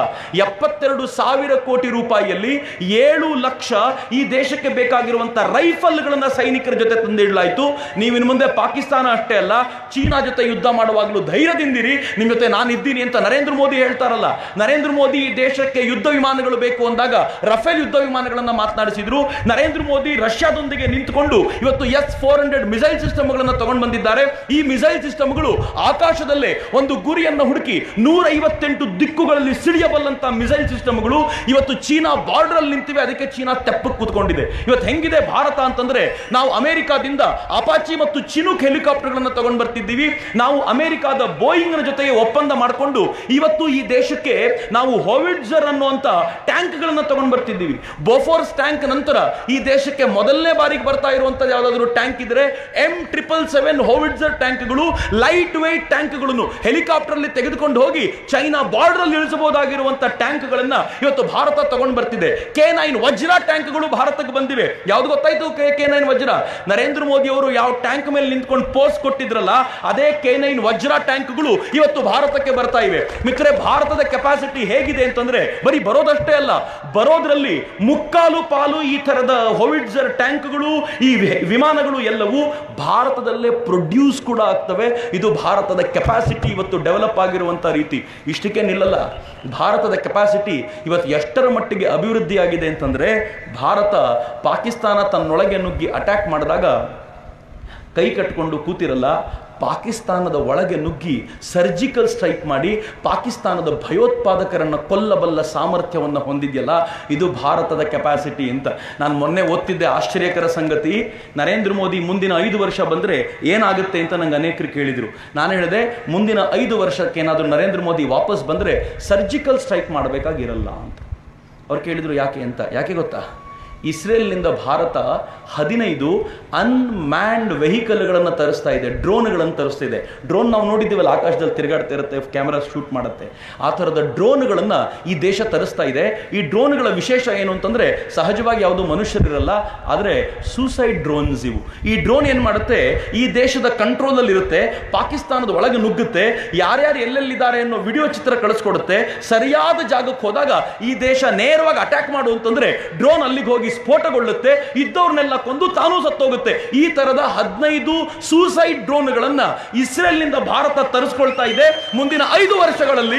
72,000 ಕೋಟಿ ರೂಪಾಯಿಯಲ್ಲಿ 7 ಲಕ್ಷ ಈ ದೇಶಕ್ಕೆ ಬೇಕಾಗಿರುವಂತಹ ರೈಫಲ್ಗಳನ್ನ ಸೈನಿಕರ ಜೊತೆ ತಂದಿಡಲಾಯಿತು. ನೀವಿನ ಮುಂದೆ ಪಾಕಿಸ್ತಾನ ಅಷ್ಟೇ ಅಲ್ಲ, ಚೀನಾ ಜೊತೆ ಯುದ್ಧ ಮಾಡುವಾಗಲೂ ಧೈರ್ಯದಿಂದಿರಿ, ನಿಮ್ಮ ಜೊತೆ ನಾನು ಇದ್ದೀನಿ ಅಂತ ನರೇಂದ್ರ ಮೋದಿ ಹೇಳ್ತಾರಲ್ಲ. ನರೇಂದ್ರ ಮೋದಿ ಈ ದೇಶಕ್ಕೆ ಯುದ್ಧ ವಿಮಾನಗಳು ಬೇಕು ಅಂದಾಗ ರಫೇಲ್ ಯುದ್ಧ ವಿಮಾನಗಳನ್ನ ಮಾತನಾಡಿಸಿದ್ರು. ನರೇಂದ್ರ ಮೋದಿ ರಷ್ಯಾದೊಂದಿಗೆ ನಿಂತುಕೊಂಡು ಇವತ್ತು S-400 ಮಿಸೈಲ್ ಸಿಸ್ಟಮ್ಗಳನ್ನು ತಗೊಂಡು ಬಂದಿದ್ದಾರೆ. ಈ ಮಿಸೈಲ್ ಸಿಸ್ಟಮ್ಗಳು ಆಕಾಶದಲ್ಲೇ ಒಂದು ಗುರಿಯನ್ನು ಹುಡುಕಿ 158 ದಿಕ್ಕುಗಳಲ್ಲಿ ಸಿಡಿಯಬಲ್ಲಂತ ಮಿಸೈಲ್ ಸಿಸ್ಟಮ್ಗಳು ಇವತ್ತು ಚೀನಾ ಬಾರ್ಡರ್ ಅಲ್ಲಿ ನಿಂತಿವೆ. ಅದಕ್ಕೆ ಚೀನಾ ತೆಪ್ಪಕ್ಕೆ ಕೂತ್ಕೊಂಡಿದೆ. ಇವತ್ತು ಹೆಂಗಿದೆ ಭಾರತ ಅಂತಂದ್ರೆ, ನಾವು ಅಮೆರಿಕಾದಿಂದ ಅಪಾಚಿ ಮತ್ತು ಚಿನೂಕ್ ಹೆಲಿಕಾಪ್ಟರ್ಗಳನ್ನು ತಗೊಂಡು ಬರ್ತಿದ್ದೀವಿ. ನಾವು ಅಮೆರಿಕಾದ ಬೋಯಿಂಗ್ ನ ಜೊತೆಗೆ ಒಪ್ಪಂದ ಮಾಡಿಕೊಂಡು ಇವತ್ತು ಈ ದೇಶಕ್ಕೆ ನಾವು ಹೋವಿಟ್ಜರ್ ಅನ್ನುವಂತ ಟ್ಯಾಂಕ್ ಗಳನ್ನು ತಗೊಂಡು ಬರ್ತಿದ್ದೀವಿ. ಬೋಫೋರ್ಸ್ ಟ್ಯಾಂಕ್ ನಂತರ ಈ ದೇಶಕ್ಕೆ ಮೊದಲನೇ ಬಾರಿಗೆ ಬರ್ತಾ ಇರುವಂತಹ ಯಾವುದಾದ್ರೂ ಟ್ಯಾಂಕ್ ಇದ್ರೆ M777 ಹೋವಿಟ್ಜರ್ ಟ್ಯಾಂಕ್ಗಳು, ಲೈಟ್ ವೇಟ್ ಟ್ಯಾಂಕ್ಗಳನ್ನು ಹೆಲಿಕಾಪ್ಟರ್ ಅಲ್ಲಿ ತೆಗೆದುಕೊಂಡು ಹೋಗಿ ಚೈನಾ ಬಾರ್ಡರ್ ಅಲ್ಲಿ ಇಳಿಸಬಹುದಾಗಿರುವಂತಹ ಟ್ಯಾಂಕ್ಗಳನ್ನ ಇವತ್ತು ಭಾರತ ತಗೊಂಡು ಬರ್ತಿದೆ. K9 ವಜ್ರ ಟ್ಯಾಂಕ್ಗಳು ಭಾರತಕ್ಕೆ ಬಂದಿವೆ. ಯಾವ್ದು ಗೊತ್ತಾಯ್ತು? K9 ವಜ್ರ. ನರೇಂದ್ರ ಮೋದಿ ಅವರು ಯಾವ ಟ್ಯಾಂಕ್ ಮೇಲೆ ನಿಂತ್ಕೊಂಡು ಪೋಸ್ಟ್ ಕೊಟ್ಟಿದ್ರಲ್ಲ, ಅದೇ K9 ವಜ್ರ ಟ್ಯಾಂಕ್ಗಳು ಇವತ್ತು ಭಾರತಕ್ಕೆ ಬರ್ತಾ ಇವೆ. ಮಿತ್ರರೇ, ಭಾರತದ ಕೆಪಾಸಿಟಿ ಹೇಗಿದೆ ಅಂತಂದ್ರೆ, ಬರೀ ಬರೋದಷ್ಟೇ ಅಲ್ಲ, ಬರೋದ್ರಲ್ಲಿ 3/4 ಪಾಲು ಈ ತರದ ಹೋವಿಟ್ಜರ್ ಟ್ಯಾಂಕ್ಗಳು, ಈ ವಿಮಾನಗಳು ಎಲ್ಲವೂ ಭಾರತದಲ್ಲೇ ಪ್ರೊಡ್ಯೂಸ್ ಕೂಡ ಆಗ್ತವೆ. ಇದು ಭಾರತದ ಕೆಪಾಸಿಟಿ ಇವತ್ತು ಡೆವಲಪ್ ಆಗಿರುವಂತಹ ರೀತಿ. ಇಷ್ಟಕ್ಕೆ ನಿಲ್ಲಲ್ಲ, ಭಾರತದ ಕೆಪಾಸಿಟಿ ಇವತ್ತು ಎಷ್ಟರ ಮಟ್ಟಿಗೆ ಅಭಿವೃದ್ಧಿ ಆಗಿದೆ ಅಂತಂದ್ರೆ, ಭಾರತ ಪಾಕಿಸ್ತಾನ ತನ್ನೊಳಗೆ ನುಗ್ಗಿ ಅಟ್ಯಾಕ್ ಮಾಡಿದಾಗ ಕೈ ಕಟ್ಟಿಕೊಂಡು ಕೂತಿರಲ್ಲ, ಪಾಕಿಸ್ತಾನದ ಒಳಗೆ ನುಗ್ಗಿ ಸರ್ಜಿಕಲ್ ಸ್ಟ್ರೈಕ್ ಮಾಡಿ ಪಾಕಿಸ್ತಾನದ ಭಯೋತ್ಪಾದಕರನ್ನು ಕೊಲ್ಲಬಲ್ಲ ಸಾಮರ್ಥ್ಯವನ್ನು ಹೊಂದಿದೆಯಲ್ಲ, ಇದು ಭಾರತದ ಕೆಪಾಸಿಟಿ ಅಂತ. ನಾನು ಮೊನ್ನೆ ಓದ್ತಿದ್ದೆ, ಆಶ್ಚರ್ಯಕರ ಸಂಗತಿ, ನರೇಂದ್ರ ಮೋದಿ ಮುಂದಿನ 5 ವರ್ಷ ಬಂದರೆ ಏನಾಗುತ್ತೆ ಅಂತ ನಂಗೆ ಅನೇಕರು ಕೇಳಿದರು. ನಾನು ಹೇಳಿದೆ, ಮುಂದಿನ 5 ವರ್ಷಕ್ಕೆ ಏನಾದರೂ ನರೇಂದ್ರ ಮೋದಿ ವಾಪಸ್ ಬಂದರೆ ಸರ್ಜಿಕಲ್ ಸ್ಟ್ರೈಕ್ ಮಾಡಬೇಕಾಗಿರಲ್ಲ ಅಂತ. ಅವ್ರು ಕೇಳಿದರು ಯಾಕೆ ಅಂತ. ಯಾಕೆ ಗೊತ್ತಾ? ಇಸ್ರೇಲ್ನಿಂದ ಭಾರತ 15 ಅನ್ಮ್ಯಾನ್ಡ್ ವೆಹಿಕಲ್ಗಳನ್ನು ತರಿಸ್ತಾ ಇದೆ, ಡ್ರೋನ್ಗಳನ್ನು ತರಿಸ್ತಾ ಇದೆ. ಡ್ರೋನ್ ನಾವು ನೋಡಿದ್ದೀವಲ್ಲ, ಆಕಾಶದಲ್ಲಿ ತಿರುಗಾಡ್ತಾ ಇರುತ್ತೆ, ಕ್ಯಾಮ್ರಾ ಶೂಟ್ ಮಾಡುತ್ತೆ. ಆ ಥರದ ಡ್ರೋನ್ಗಳನ್ನು ಈ ದೇಶ ತರಿಸ್ತಾ ಇದೆ. ಈ ಡ್ರೋನ್ಗಳ ವಿಶೇಷ ಏನು ಅಂತಂದರೆ, ಸಹಜವಾಗಿ ಯಾವುದು ಮನುಷ್ಯರಿರಲ್ಲ, ಆದರೆ ಸೂಸೈಡ್ ಡ್ರೋನ್ಸ್ ಇವು. ಈ ಡ್ರೋನ್ ಏನು ಮಾಡುತ್ತೆ, ಈ ದೇಶದ ಕಂಟ್ರೋಲಲ್ಲಿ ಇರುತ್ತೆ, ಪಾಕಿಸ್ತಾನದ ಒಳಗೆ ನುಗ್ಗುತ್ತೆ, ಯಾರ್ಯಾರು ಎಲ್ಲೆಲ್ಲಿದ್ದಾರೆ ಅನ್ನೋ ವಿಡಿಯೋ ಚಿತ್ರ ಕಳಿಸ್ಕೊಡುತ್ತೆ. ಸರಿಯಾದ ಜಾಗಕ್ಕೆ ಹೋದಾಗ ಈ ದೇಶ ನೇರವಾಗಿ ಅಟ್ಯಾಕ್ ಮಾಡು ಅಂತಂದ್ರೆ ಡ್ರೋನ್ ಅಲ್ಲಿಗೆ ಹೋಗಿ ಸ್ಫೋಟಗೊಳ್ಳುತ್ತೆ, ಇದ್ದವ್ರನ್ನೆಲ್ಲ ಕೊಂದು ತಾನೂ ಸತ್ತೋಗುತ್ತೆ. ಈ ತರದ 15 ಸೂಸೈಡ್ ಡ್ರೋನ್ಗಳನ್ನ ಇಸ್ರೇಲ್ನಿಂದ ಭಾರತ ತರಿಸ್ಕೊಳ್ತಾ ಇದೆ. ಮುಂದಿನ 5 ವರ್ಷಗಳಲ್ಲಿ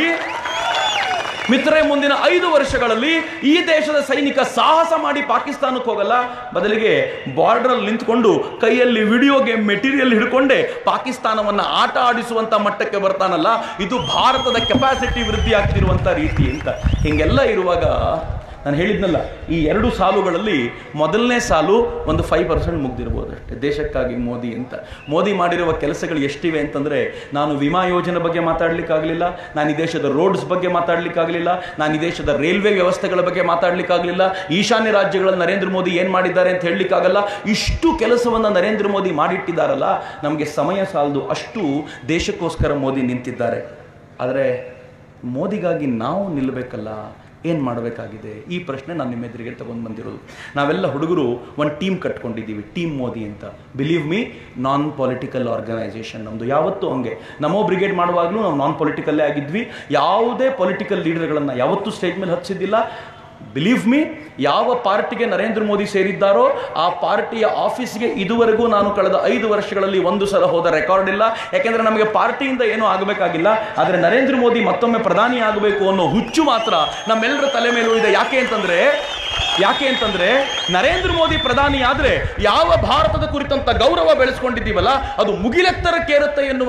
ಮಿತ್ರರೇ, ಮುಂದಿನ 5 ವರ್ಷಗಳಲ್ಲಿ ಈ ದೇಶದ ಸೈನಿಕ ಸಾಹಸ ಮಾಡಿ ಪಾಕಿಸ್ತಾನಕ್ಕೆ ಹೋಗಲ್ಲ, ಬದಲಿಗೆ ಬಾರ್ಡರ್ ಅಲ್ಲಿ ನಿಂತ್ಕೊಂಡು ಕೈಯಲ್ಲಿ ವಿಡಿಯೋ ಗೇಮ್ ಮೆಟೀರಿಯಲ್ ಹಿಡ್ಕೊಂಡೆ ಪಾಕಿಸ್ತಾನವನ್ನ ಆಟ ಆಡಿಸುವಂತ ಮಟ್ಟಕ್ಕೆ ಬರ್ತಾನಲ್ಲ, ಇದು ಭಾರತದ ಕೆಪಾಸಿಟಿ ವೃದ್ಧಿ ಆಗ್ತಿರುವಂತ ರೀತಿ ಅಂತ. ಹಿಂಗೆಲ್ಲ ಇರುವಾಗ ನಾನು ಹೇಳಿದ್ನಲ್ಲ, ಈ 2 ಸಾಲುಗಳಲ್ಲಿ ಮೊದಲನೇ ಸಾಲು ಒಂದು 5% ಮುಗ್ದಿರ್ಬೋದು ಅಷ್ಟೇ, ದೇಶಕ್ಕಾಗಿ ಮೋದಿ ಅಂತ. ಮೋದಿ ಮಾಡಿರುವ ಕೆಲಸಗಳು ಎಷ್ಟಿವೆ ಅಂತಂದರೆ, ನಾನು ವಿಮಾ ಯೋಜನೆ ಬಗ್ಗೆ ಮಾತಾಡಲಿಕ್ಕಾಗಲಿಲ್ಲ, ನಾನು ಈ ದೇಶದ ರೋಡ್ಸ್ ಬಗ್ಗೆ ಮಾತಾಡಲಿಕ್ಕಾಗಲಿಲ್ಲ, ನಾನು ಈ ದೇಶದ ರೈಲ್ವೆ ವ್ಯವಸ್ಥೆಗಳ ಬಗ್ಗೆ ಮಾತಾಡಲಿಕ್ಕಾಗಲಿಲ್ಲ, ಈಶಾನ್ಯ ರಾಜ್ಯಗಳಲ್ಲಿ ನರೇಂದ್ರ ಮೋದಿ ಏನು ಮಾಡಿದ್ದಾರೆ ಅಂತ ಹೇಳಲಿಕ್ಕಾಗಲ್ಲ. ಇಷ್ಟು ಕೆಲಸವನ್ನು ನರೇಂದ್ರ ಮೋದಿ ಮಾಡಿಟ್ಟಿದ್ದಾರಲ್ಲ, ನಮಗೆ ಸಮಯ ಸಾಲದು, ಅಷ್ಟು ದೇಶಕ್ಕೋಸ್ಕರ ಮೋದಿ ನಿಂತಿದ್ದಾರೆ. ಆದರೆ ಮೋದಿಗಾಗಿ ನಾವು ನಿಲ್ಲಬೇಕಲ್ಲ, ಏನು ಮಾಡಬೇಕಾಗಿದೆ? ಈ ಪ್ರಶ್ನೆ ನಾನು ನಿಮ್ಮ ಎದುರಿಗೆ ತಗೊಂಡು ಬಂದಿರೋದು. ನಾವೆಲ್ಲ ಹುಡುಗರು ಒಂದು ಟೀಮ್ ಕಟ್ಕೊಂಡಿದ್ದೀವಿ, ಟೀಮ್ ಮೋದಿ ಅಂತ. Believe me, non political organisation ನಮ್ಮದು. ಯಾವತ್ತೂ ಹಂಗೆ, ನಮೋ ಬ್ರಿಗೇಡ್ ಮಾಡುವಾಗಲೂ ನಾವು ನಾನ್ ಪೊಲಿಟಿಕಲ್ಲೇ ಆಗಿದ್ವಿ. ಯಾವುದೇ ಪೊಲಿಟಿಕಲ್ ಲೀಡರ್ಗಳನ್ನು ಯಾವತ್ತೂ ಸ್ಟೇಜ್ ಮೇಲೆ ಹಚ್ಚಿದ್ದಿಲ್ಲ. ಬಿಲೀವ್ ಮೀ, ಯಾವ ಪಾರ್ಟಿಗೆ ನರೇಂದ್ರ ಮೋದಿ ಸೇರಿದ್ದಾರೋ ಆ ಪಾರ್ಟಿಯ ಆಫೀಸ್ಗೆ ಇದುವರೆಗೂ ನಾನು ಕಳೆದ 5 ವರ್ಷಗಳಲ್ಲಿ 1 ಸಲ ಹೋದ ರೆಕಾರ್ಡ್ ಇಲ್ಲ. ಯಾಕೆಂದ್ರೆ ನಮಗೆ ಪಾರ್ಟಿಯಿಂದ ಏನೂ ಆಗಬೇಕಾಗಿಲ್ಲ, ಆದರೆ ನರೇಂದ್ರ ಮೋದಿ ಮತ್ತೊಮ್ಮೆ ಪ್ರಧಾನಿ ಆಗಬೇಕು ಅನ್ನೋ ಹುಚ್ಚು ಮಾತ್ರ ನಮ್ಮೆಲ್ಲರ ತಲೆ ಮೇಲೂ ಇದೆ. ಯಾಕೆ ಅಂತಂದ್ರೆ ನರೇಂದ್ರ ಮೋದಿ ಪ್ರಧಾನಿ ಆದ್ರೆ ಯಾವ ಭಾರತದ ಕುರಿತಂತ ಗೌರವ ಬೆಳೆಸ್ಕೊಂಡಿದ್ದೀವಲ್ಲ ಅದು ಮುಗಿಲೆತ್ತರಕ್ಕೇರುತ್ತೆ ಎನ್ನುವ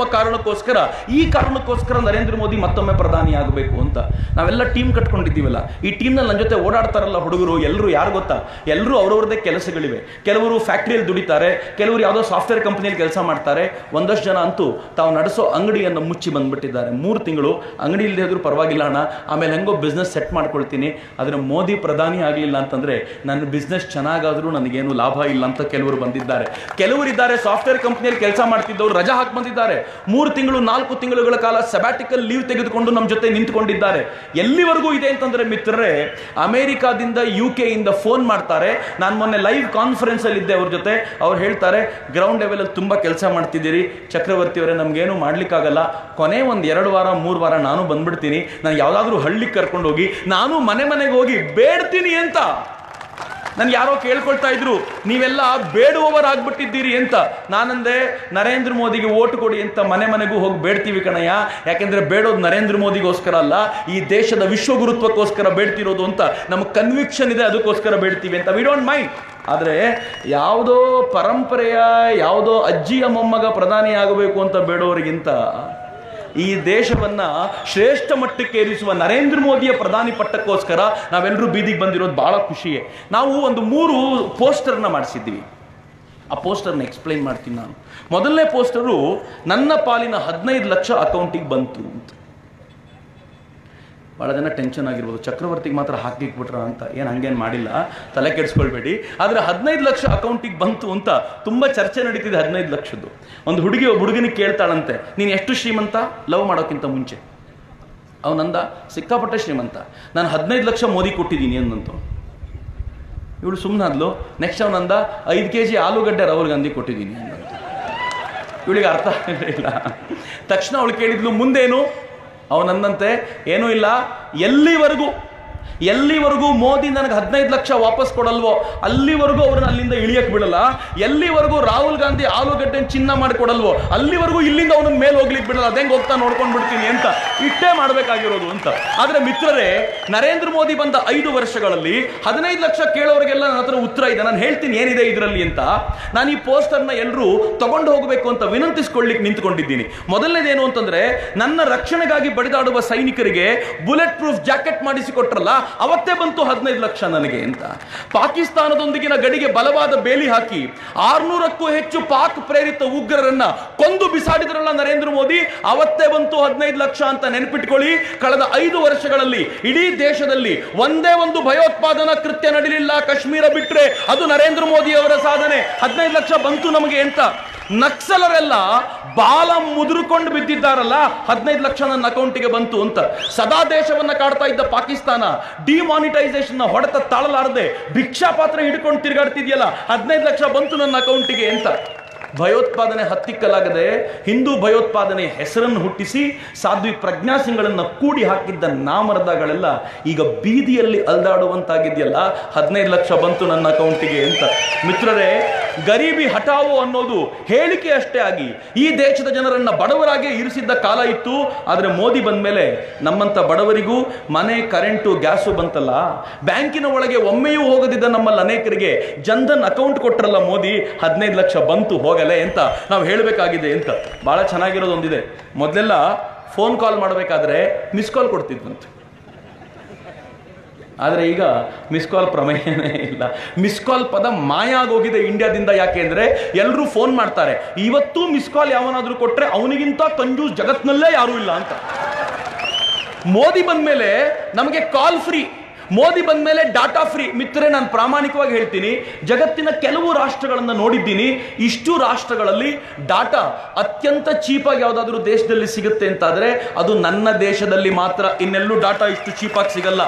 ಕಾರಣಕ್ಕೋಸ್ಕರ ನರೇಂದ್ರ ಮೋದಿ ಮತ್ತೊಮ್ಮೆ ಪ್ರಧಾನಿ ಆಗಬೇಕು ಅಂತ ನಾವೆಲ್ಲ ಟೀಮ್ ಕಟ್ಕೊಂಡಿದ್ದೀವಲ್ಲ. ಈ ಟೀಮ್ನಲ್ಲಿ ನನ್ನ ಜೊತೆ ಓಡಾಡ್ತಾರಲ್ಲ ಹುಡುಗರು, ಎಲ್ಲರೂ ಯಾರು ಗೊತ್ತಾ? ಎಲ್ಲರೂ ಅವ್ರವ್ರದ್ದೇ ಕೆಲಸಗಳಿವೆ. ಕೆಲವರು ಫ್ಯಾಕ್ಟ್ರಿಯಲ್ಲಿ ದುಡಿತಾರೆ, ಕೆಲವರು ಯಾವುದೋ ಸಾಫ್ಟ್ವೇರ್ ಕಂಪನಿಯಲ್ಲಿ ಕೆಲಸ ಮಾಡ್ತಾರೆ. ಒಂದಷ್ಟು ಜನ ಅಂತೂ ತಾವು ನಡೆಸೋ ಅಂಗಡಿಯನ್ನು ಮುಚ್ಚಿ ಬಂದ್ಬಿಟ್ಟಿದ್ದಾರೆ. 3 ತಿಂಗಳು ಅಂಗಡಿ ಇಲ್ಲದೆ ಇದ್ರೂ ಪರವಾಗಿಲ್ಲ ಅಣ್ಣ, ಆಮೇಲೆ ಹೆಂಗೋ ಬಿಸ್ನೆಸ್ ಸೆಟ್ ಮಾಡ್ಕೊಳ್ತೀನಿ, ಆದರೆ ಮೋದಿ ಪ್ರಧಾನಿ ಆಗಲಿಲ್ಲ ಅಂತಂದ್ರೆ ನನ್ನ ಬಿಸ್ನೆಸ್ ಚೆನ್ನಾಗಾದ್ರೂ ನನಗೇನು ಲಾಭ ಇಲ್ಲ ಅಂತ ಕೆಲವರು ಬಂದಿದ್ದಾರೆ. ಕೆಲವರಿದ್ದಾರೆ ಸಾಫ್ಟ್ವೇರ್ ಕಂಪನಿಯಲ್ಲಿ ಕೆಲಸ ಮಾಡ್ತಿದ್ದವರು ರಜಾ ಹಾಕಿ ಬಂದಿದ್ದಾರೆ. 3 ತಿಂಗಳು 4 ತಿಂಗಳುಗಳ ಕಾಲ ಸಬ್ಯಾಟಿಕಲ್ ಲೀವ್ ತೆಗೆದುಕೊಂಡು ನಮ್ಮ ಜೊತೆ ನಿಂತ್ಕೊಂಡಿದ್ದಾರೆ. ಎಲ್ಲಿವರೆಗೂ ಇದೆ ಅಂತಂದ್ರೆ ಮಿತ್ರರೇ, ಅಮೆರಿಕಾದಿಂದ UK ಇಂದ ಫೋನ್ ಮಾಡ್ತಾರೆ. ನಾನು ಮೊನ್ನೆ ಲೈವ್ ಕಾನ್ಫರೆನ್ಸ್ ಅಲ್ಲಿ ಇದ್ದೆ ಅವ್ರ ಜೊತೆ. ಅವ್ರು ಹೇಳ್ತಾರೆ, ಗ್ರೌಂಡ್ ಲೆವೆಲ್ ಅಲ್ಲಿ ತುಂಬಾ ಕೆಲಸ ಮಾಡ್ತಿದ್ದೀರಿ ಚಕ್ರವರ್ತಿ ಅವರೇ, ನಮ್ಗೇನು ಮಾಡ್ಲಿಕ್ಕಾಗಲ್ಲ, ಕೊನೆ ಒಂದು 2 ವಾರ 3 ವಾರ ನಾನು ಬಂದ್ಬಿಡ್ತೀನಿ, ನಾನು ಯಾವ್ದಾದ್ರು ಹಳ್ಳಿಗೆ ಕರ್ಕೊಂಡು ಹೋಗಿ ನಾನು ಮನೆಗೆ ಹೋಗಿ ಬೇಡ್ತೀನಿ ಅಂತ. ನನ್ಗೆ ಯಾರೋ ಕೇಳ್ಕೊಳ್ತಾ ಇದ್ರು, ನೀವೆಲ್ಲ ಬೇಡುವವರಾಗ್ಬಿಟ್ಟಿದ್ದೀರಿ ಅಂತ. ನಾನಂದೆ, ನರೇಂದ್ರ ಮೋದಿಗೆ ಓಟ್ ಕೊಡಿ ಅಂತ ಮನೆಗೂ ಹೋಗಿ ಬೇಡ್ತೀವಿ ಕಣಯ್ಯ. ಯಾಕೆಂದ್ರೆ ಬೇಡೋದು ನರೇಂದ್ರ ಮೋದಿಗೋಸ್ಕರ ಅಲ್ಲ, ಈ ದೇಶದ ವಿಶ್ವಗುರುತ್ವಕ್ಕೋಸ್ಕರ ಬೇಡ್ತಿರೋದು ಅಂತ ನಮಗೆ ಕನ್ವಿಕ್ಷನ್ ಇದೆ, ಅದಕ್ಕೋಸ್ಕರ ಬೇಡ್ತೀವಿ ಅಂತ. We don't mind. ಆದರೆ ಯಾವುದೋ ಪರಂಪರೆಯ ಯಾವುದೋ ಅಜ್ಜಿಯ ಮೊಮ್ಮಗ ಪ್ರಧಾನಿ ಆಗಬೇಕು ಅಂತ ಬೇಡೋರಿಗಿಂತ ಈ ದೇಶವನ್ನ ಶ್ರೇಷ್ಠ ಮಟ್ಟಕ್ಕೆ ಏರಿಸುವ ನರೇಂದ್ರ ಮೋದಿಯ ಪ್ರಧಾನಿ ಪಟ್ಟಕ್ಕೋಸ್ಕರ ನಾವೆಲ್ಲರೂ ಬೀದಿಗೆ ಬಂದಿರೋದು ಬಹಳ ಖುಷಿಯೇ. ನಾವು ಒಂದು 3 ಪೋಸ್ಟರ್ನ ಮಾಡಿಸಿದ್ದೀವಿ. ಆ ಪೋಸ್ಟರ್ನ ಎಕ್ಸ್ಪ್ಲೈನ್ ಮಾಡ್ತೀನಿ ನಾನು. ಮೊದಲನೇ ಪೋಸ್ಟರು, ನನ್ನ ಪಾಲಿನ 15 ಲಕ್ಷ ಅಕೌಂಟಿಗೆ ಬಂತು ಅಂತ. ಭಾಳ ಜನ ಟೆನ್ಷನ್ ಆಗಿರ್ಬೋದು, ಚಕ್ರವರ್ತಿಗೆ ಮಾತ್ರ ಹಾಕಿಕ್ಬಿಟ್ರ ಅಂತ. ಏನು ಹಂಗೇನು ಮಾಡಿಲ್ಲ, ತಲೆ ಕೆಡಿಸ್ಕೊಳ್ಬೇಡಿ. ಆದರೆ 15 ಲಕ್ಷ ಅಕೌಂಟಿಗೆ ಬಂತು ಅಂತ ತುಂಬ ಚರ್ಚೆ ನಡೀತಿದೆ. 15 ಲಕ್ಷದ್ದು. ಒಂದು ಹುಡುಗಿ ಹುಡುಗನಿಗೆ ಕೇಳ್ತಾಳಂತೆ, ನೀನು ಎಷ್ಟು ಶ್ರೀಮಂತ ಲವ್ ಮಾಡೋಕ್ಕಿಂತ ಮುಂಚೆ? ಅವನಂದ, ಸಿಕ್ಕಾಪಟ್ಟೆ ಶ್ರೀಮಂತ, ನಾನು 15 ಲಕ್ಷ ಮೋದಿ ಕೊಟ್ಟಿದ್ದೀನಿ ಅಂದಂತು. ಇವಳು ಸುಮ್ಮನಾದ್ಲು. ನೆಕ್ಸ್ಟ್ ಅವನಂದ, 5 kg ಆಲೂಗಡ್ಡೆ ರಾಹುಲ್ ಗಾಂಧಿ ಕೊಟ್ಟಿದ್ದೀನಿ ಅಂದಂತು. ಇವಳಿಗೆ ಅರ್ಥ ಇಲ್ಲ. ತಕ್ಷಣ ಅವಳು ಕೇಳಿದ್ಲು, ಮುಂದೇನು? ಅವನಂದಂತೆ, ಏನೂ ಇಲ್ಲ, ಎಲ್ಲಿವರೆಗೂ ಮೋದಿ ನನಗೆ 15 ಲಕ್ಷ ವಾಪಸ್ ಕೊಡಲ್ವೋ ಅಲ್ಲಿವರೆಗೂ ಅವ್ರನ್ನ ಅಲ್ಲಿಂದ ಇಳಿಯಕ್ಕೆ ಬಿಡಲ್ಲ. ಎಲ್ಲಿವರೆಗೂ ರಾಹುಲ್ ಗಾಂಧಿ ಆಲೂಗಡ್ಡೆ ಚಿನ್ನ ಮಾಡಿಕೊಡಲ್ವೋ ಅಲ್ಲಿವರೆಗೂ ಇಲ್ಲಿಂದ ಅವನನ್ನ ಮೇಲೆ ಹೋಗ್ಲಿಕ್ಕೆ ಬಿಡಲ್ಲ. ಅದೇಂಗೆ ಹೋಗ್ತಾ ನೋಡ್ಕೊಂಡು ಬಿಡ್ತೀನಿ ಅಂತ ಇಷ್ಟೇ ಮಾಡಬೇಕಾಗಿರೋದು ಅಂತ. ಆದರೆ ಮಿತ್ರರೇ, ನರೇಂದ್ರ ಮೋದಿ ಬಂದ 5 ವರ್ಷಗಳಲ್ಲಿ 15 ಲಕ್ಷ ಕೇಳೋರಿಗೆಲ್ಲ ನನ್ನ ಹತ್ರ ಉತ್ತರ ಇದೆ. ನಾನು ಹೇಳ್ತೀನಿ ಏನಿದೆ ಇದರಲ್ಲಿ ಅಂತ. ನಾನು ಈ ಪೋಸ್ಟರ್ನ ಎಲ್ಲರೂ ತಗೊಂಡು ಹೋಗಬೇಕು ಅಂತ ವಿನಂತಿಸ್ಕೊಳ್ಳಿಕ್ಕೆ ನಿಂತ್ಕೊಂಡಿದ್ದೀನಿ. ಮೊದಲನೇದೇನು ಅಂತಂದ್ರೆ, ನನ್ನ ರಕ್ಷಣೆಗಾಗಿ ಬಡಿದಾಡುವ ಸೈನಿಕರಿಗೆ ಬುಲೆಟ್ ಪ್ರೂಫ್ ಜಾಕೆಟ್ ಮಾಡಿಸಿಕೊಟ್ರಲ್ಲ, ಅವತ್ತೇ ಬಂತು 15 ಲಕ್ಷ ನನಗೆ ಅಂತ. ಪಾಕಿಸ್ತಾನದೊಂದಿಗಿನ ಗಡಿಗೆ ಬಲವಾದ ಬೇಲಿ ಹಾಕಿ 600ಕ್ಕೂ ಹೆಚ್ಚು ಪಾಕ್ ಪ್ರೇರಿತ ಉಗ್ರರನ್ನ ಕೊಂದು ಬಿಸಾಡಿದ್ರಲ್ಲ ನರೇಂದ್ರ ಮೋದಿ, ಅವತ್ತೇ ಬಂತು 15 ಲಕ್ಷ ಅಂತ ನೆನಪಿಟ್ಕೊಳ್ಳಿ. ಕಳೆದ 5 ವರ್ಷಗಳಲ್ಲಿ ಇಡೀ ದೇಶದಲ್ಲಿ ಒಂದೇ ಒಂದು ಭಯೋತ್ಪಾದನಾ ಕೃತ್ಯ ನಡೀಲಿಲ್ಲ, ಕಾಶ್ಮೀರ ಬಿಟ್ರೆ, ಅದು ನರೇಂದ್ರ ಮೋದಿ ಅವರ ಸಾಧನೆ. 15 ಲಕ್ಷ ಬಂತು ನಮಗೆ ಅಂತ. ನಕ್ಸಲರೆಲ್ಲ ಬಾಲ ಮುದುರುಕೊಂಡು ಬಿದ್ದಿದ್ದಾರಲ್ಲ, 15 ಲಕ್ಷ ನನ್ನ ಅಕೌಂಟಿಗೆ ಬಂತು ಅಂತ. ಸದಾ ದೇಶವನ್ನ ಕಾಡ್ತಾ ಇದ್ದ ಪಾಕಿಸ್ತಾನ ಡಿಮಾನಿಟೈಸೇಷನ್ ಹೊಡೆತ ತಾಳಲಾರದೆ ಭಿಕ್ಷಾ ಪಾತ್ರ ಹಿಡ್ಕೊಂಡು ತಿರುಗಾಡ್ತಿದ್ಯಲ್ಲ, 15 ಲಕ್ಷ ಬಂತು ನನ್ನ ಅಕೌಂಟಿಗೆ ಅಂತ. ಭಯೋತ್ಪಾದನೆ ಹತ್ತಿಕ್ಕಲಾಗದೆ ಹಿಂದೂ ಭಯೋತ್ಪಾದನೆ ಹೆಸರನ್ನು ಹುಟ್ಟಿಸಿ ಸಾಧ್ವಿ ಪ್ರಜ್ಞಾ ಸಿಂಗ್ಗಳನ್ನ ಕೂಡಿ ಹಾಕಿದ್ದ ನಾಮರ್ದಗಳೆಲ್ಲ ಈಗ ಬೀದಿಯಲ್ಲಿ ಅಲ್ದಾಡುವಂತಾಗಿದೆಯಲ್ಲ, 15 ಲಕ್ಷ ಬಂತು ನನ್ನ ಅಕೌಂಟಿಗೆ ಅಂತ. ಮಿತ್ರರೇ, ಗರೀಬಿ ಹಠಾವೋ ಅನ್ನೋದು ಹೇಳಿಕೆ ಅಷ್ಟೇ ಆಗಿ ಈ ದೇಶದ ಜನರನ್ನ ಬಡವರಾಗೆ ಇರಿಸಿದ್ದ ಕಾಲ ಇತ್ತು. ಆದರೆ ಮೋದಿ ಬಂದ ಮೇಲೆ ನಮ್ಮಂತ ಬಡವರಿಗೂ ಮನೆ, ಕರೆಂಟು, ಗ್ಯಾಸು ಬಂತಲ್ಲ. ಬ್ಯಾಂಕಿನ ಒಳಗೆ ಒಮ್ಮೆಯೂ ಹೋಗದಿದ್ದ ನಮ್ಮಲ್ಲಿ ಅನೇಕರಿಗೆ ಜನ್ಧನ್ ಅಕೌಂಟ್ ಕೊಟ್ಟರಲ್ಲ ಮೋದಿ, 15 ಲಕ್ಷ ಬಂತು ಹೋಗಲೇ ಅಂತ ನಾವು ಹೇಳಬೇಕಾಗಿದೆ ಅಂತ. ಬಹಳ ಚೆನ್ನಾಗಿರೋದೊಂದಿದೆ. ಮೊದಲೆಲ್ಲ ಫೋನ್ ಕಾಲ್ ಮಾಡಬೇಕಾದ್ರೆ ಮಿಸ್ ಕಾಲ್ ಕೊಡ್ತಿದ್ವಂತೆ, ಆದರೆ ಈಗ ಮಿಸ್ ಕಾಲ್ ಪ್ರಮೇಯನೇ ಇಲ್ಲ. ಮಿಸ್ ಕಾಲ್ ಪದ ಮಾಯ ಆಗೋಗಿದೆ ಇಂಡಿಯಾದಿಂದ. ಯಾಕೆ ಅಂದರೆ ಎಲ್ಲರೂ ಫೋನ್ ಮಾಡ್ತಾರೆ. ಇವತ್ತು ಮಿಸ್ ಕಾಲ್ ಯಾವನಾದ್ರೂ ಕೊಟ್ಟರೆ ಅವನಿಗಿಂತ ಕಂಜೂಸ್ ಜಗತ್ನಲ್ಲೇ ಯಾರೂ ಇಲ್ಲ ಅಂತ. ಮೋದಿ ಬಂದ್ಮೇಲೆ ನಮಗೆ ಕಾಲ್ ಫ್ರೀ, ಮೋದಿ ಬಂದ ಮೇಲೆ ಡಾಟಾ ಫ್ರೀ. ಮಿತ್ರರೇ, ನಾನು ಪ್ರಾಮಾಣಿಕವಾಗಿ ಹೇಳ್ತೀನಿ, ಜಗತ್ತಿನ ಕೆಲವು ರಾಷ್ಟ್ರಗಳನ್ನು ನೋಡಿದ್ದೀನಿ. ಇಷ್ಟು ರಾಷ್ಟ್ರಗಳಲ್ಲಿ ಡಾಟಾ ಅತ್ಯಂತ ಚೀಪಾಗಿ ಯಾವುದಾದ್ರೂ ದೇಶದಲ್ಲಿ ಸಿಗುತ್ತೆ ಅಂತಾದರೆ ಅದು ನನ್ನ ದೇಶದಲ್ಲಿ ಮಾತ್ರ. ಇನ್ನೆಲ್ಲೂ ಡಾಟಾ ಇಷ್ಟು ಚೀಪಾಗಿ ಸಿಗಲ್ಲ.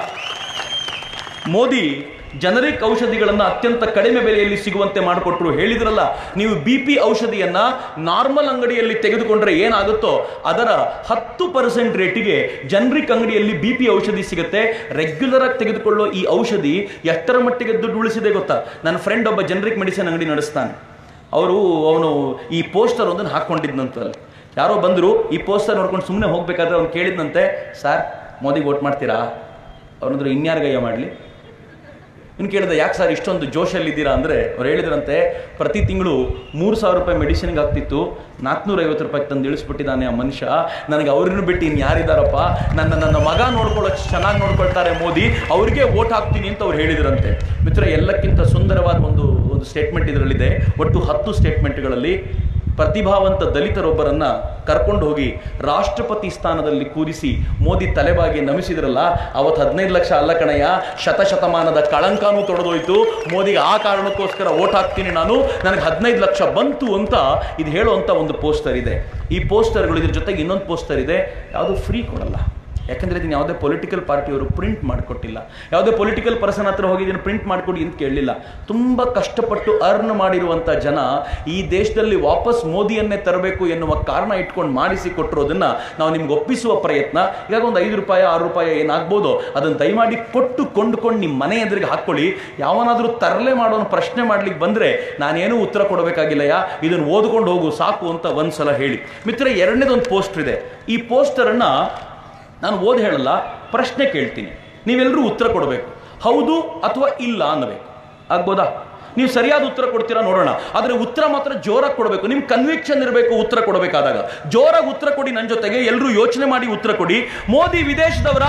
ಮೋದಿ ಜನರಿಕ್ ಔಷಧಿಗಳನ್ನು ಅತ್ಯಂತ ಕಡಿಮೆ ಬೆಲೆಯಲ್ಲಿ ಸಿಗುವಂತೆ ಮಾಡಿಕೊಟ್ರು. ಹೇಳಿದ್ರಲ್ಲ, ನೀವು BP ಔಷಧಿಯನ್ನ ನಾರ್ಮಲ್ ಅಂಗಡಿಯಲ್ಲಿ ತೆಗೆದುಕೊಂಡ್ರೆ ಏನಾಗುತ್ತೋ ಅದರ 10% ರೇಟಿಗೆ ಜನರಿಕ್ ಅಂಗಡಿಯಲ್ಲಿ BP ಔಷಧಿ ಸಿಗುತ್ತೆ. ರೆಗ್ಯುಲರ್ ಆಗಿ ತೆಗೆದುಕೊಳ್ಳೋ ಈ ಔಷಧಿ ಎಷ್ಟರ ಮಟ್ಟಿಗೆ ದುಡ್ಡು ಉಳಿಸಿದೆ ಗೊತ್ತಾ? ನನ್ನ ಫ್ರೆಂಡ್ ಒಬ್ಬ ಜನರಿಕ್ ಮೆಡಿಸಿನ್ ಅಂಗಡಿ ನಡೆಸ್ತಾನೆ. ಅವನು ಈ ಪೋಸ್ಟರ್ ಒಂದನ್ನು ಹಾಕೊಂಡಿದ್ನಂತಲ್ಲಿ. ಯಾರೋ ಬಂದರು, ಈ ಪೋಸ್ಟರ್ ನೋಡ್ಕೊಂಡು ಸುಮ್ಮನೆ ಹೋಗ್ಬೇಕಾದ್ರೆ ಅವ್ನು ಕೇಳಿದ್ನಂತೆ, ಸರ್ ಮೋದಿಗೆ ವೋಟ್ ಮಾಡ್ತೀರಾ? ಅವನಂದ್ರೆ ಇನ್ಯಾರಿಗಯ್ಯ ಮಾಡಲಿ. ಇನ್ನು ಕೇಳಿದ, ಯಾಕೆ ಸರ್ ಇಷ್ಟೊಂದು ಜೋಶಲ್ಲಿದ್ದೀರಾ ಅಂದರೆ ಅವ್ರು ಹೇಳಿದ್ರಂತೆ, ಪ್ರತಿ ತಿಂಗಳು 3,000 ರೂಪಾಯಿ ಮೆಡಿಸಿನ್ಗೆ ಆಗ್ತಿತ್ತು, 450 ರೂಪಾಯಿಗೆ ತಂದು ಇಳಿಸ್ಬಿಟ್ಟಿದ್ದಾನೆ ಆ ಮನುಷ್ಯ. ನನಗೆ ಅವ್ರನ್ನ ಬಿಟ್ಟು ಇನ್ನು ಯಾರಿದ್ದಾರಪ್ಪ, ನನ್ನ ಮಗ ನೋಡ್ಕೊಳ್ಳೋಕೆ ಚೆನ್ನಾಗಿ ನೋಡ್ಕೊಳ್ತಾರೆ ಮೋದಿ, ಅವ್ರಿಗೆ ವೋಟ್ ಹಾಕ್ತೀನಿ ಅಂತ ಅವ್ರು ಹೇಳಿದ್ರಂತೆ. ಮಿತ್ರ, ಎಲ್ಲಕ್ಕಿಂತ ಸುಂದರವಾದ ಒಂದು ಸ್ಟೇಟ್ಮೆಂಟ್ ಇದರಲ್ಲಿದೆ. ಒಟ್ಟು 10 ಸ್ಟೇಟ್ಮೆಂಟ್ಗಳಲ್ಲಿ ಪ್ರತಿಭಾವಂತ ದಲಿತರೊಬ್ಬರನ್ನ ಕರ್ಕೊಂಡು ಹೋಗಿ ರಾಷ್ಟ್ರಪತಿ ಸ್ಥಾನದಲ್ಲಿ ಕೂರಿಸಿ ಮೋದಿ ತಲೆಬಾಗಿ ನಮಿಸಿದ್ರಲ್ಲ, ಅವತ್ತು 15 ಲಕ್ಷ ಅಲ್ಲ ಕಣಯ್ಯ, ಶತಶತಮಾನದ ಕಳಂಕನೂ ತೊಡೆದೋಯ್ತು. ಮೋದಿಗೆ ಆ ಕಾರಣಕ್ಕೋಸ್ಕರ ವೋಟ್ ಹಾಕ್ತೀನಿ ನಾನು, ನನಗೆ 15 ಲಕ್ಷ ಬಂತು ಅಂತ ಇದು ಹೇಳುವಂಥ ಒಂದು ಪೋಸ್ಟರ್ ಇದೆ. ಈ ಪೋಸ್ಟರ್ಗಳು ಇದ್ರ ಜೊತೆಗೆ ಇನ್ನೊಂದು ಪೋಸ್ಟರ್ ಇದೆ, ಯಾವುದು ಫ್ರೀ ಕೊಡಲ್ಲ. ಯಾಕಂದರೆ ಇದನ್ನು ಯಾವುದೇ ಪೊಲಿಟಿಕಲ್ ಪಾರ್ಟಿಯವರು ಪ್ರಿಂಟ್ ಮಾಡಿಕೊಟ್ಟಿಲ್ಲ. ಯಾವುದೇ ಪೊಲಿಟಿಕಲ್ ಪರ್ಸನ್ ಹತ್ರ ಹೋಗಿ ಇದನ್ನು ಪ್ರಿಂಟ್ ಮಾಡಿಕೊಡಿ ಅಂತ ಕೇಳಲಿಲ್ಲ. ತುಂಬ ಕಷ್ಟಪಟ್ಟು ಅರ್ನ್ ಮಾಡಿರುವಂಥ ಜನ ಈ ದೇಶದಲ್ಲಿ ವಾಪಸ್ ಮೋದಿಯನ್ನೇ ತರಬೇಕು ಎನ್ನುವ ಕಾರಣ ಇಟ್ಕೊಂಡು ಮಾಡಿಸಿ ಕೊಟ್ಟಿರೋದನ್ನು ನಾವು ನಿಮ್ಗೆ ಒಪ್ಪಿಸುವ ಪ್ರಯತ್ನ. ಇವಾಗ ಒಂದು 5 ರೂಪಾಯಿ 6 ರೂಪಾಯಿ ಏನಾಗ್ಬೋದು, ಅದನ್ನು ದಯಮಾಡಿ ಕೊಟ್ಟು ಕೊಂಡುಕೊಂಡು ನಿಮ್ಮ ಮನೆ ಎದುರಿಗೆ ಹಾಕ್ಕೊಳ್ಳಿ. ಯಾವನಾದರೂ ತರಲೆ ಮಾಡೋನು ಪ್ರಶ್ನೆ ಮಾಡ್ಲಿಕ್ಕೆ ಬಂದರೆ ನಾನೇನೂ ಉತ್ತರ ಕೊಡಬೇಕಾಗಿಲ್ಲಯ್ಯ, ಇದನ್ನು ಓದ್ಕೊಂಡು ಹೋಗು ಸಾಕು ಅಂತ ಒಂದ್ಸಲ ಹೇಳಿ. ಮಿತ್ರ, ಎರಡನೇದೊಂದು ಪೋಸ್ಟರ್ ಇದೆ. ಈ ಪೋಸ್ಟರನ್ನು ನಾನು ಓದಿ ಹೇಳಲ್ಲ, ಪ್ರಶ್ನೆ ಕೇಳ್ತೀನಿ, ನೀವೆಲ್ಲರೂ ಉತ್ತರ ಕೊಡಬೇಕು. ಹೌದು ಅಥವಾ ಇಲ್ಲ ಅನ್ನಬೇಕು. ಆಗ್ಬೋದಾ? ನೀವು ಸರಿಯಾದ ಉತ್ತರ ಕೊಡ್ತೀರಾ ನೋಡೋಣ. ಆದರೆ ಉತ್ತರ ಮಾತ್ರ ಜೋರಾಗಿ ಕೊಡಬೇಕು. ನಿಮ್ ಕನ್ವಿಕ್ಷನ್ ಇರಬೇಕು ಉತ್ತರ ಕೊಡಬೇಕಾದಾಗ. ಜೋರಾಗಿ ಉತ್ತರ ಕೊಡಿ. ನನ್ನ ಜೊತೆಗೆ ಎಲ್ಲರೂ ಯೋಚನೆ ಮಾಡಿ ಉತ್ತರ ಕೊಡಿ. ಮೋದಿ ವಿದೇಶದವರ?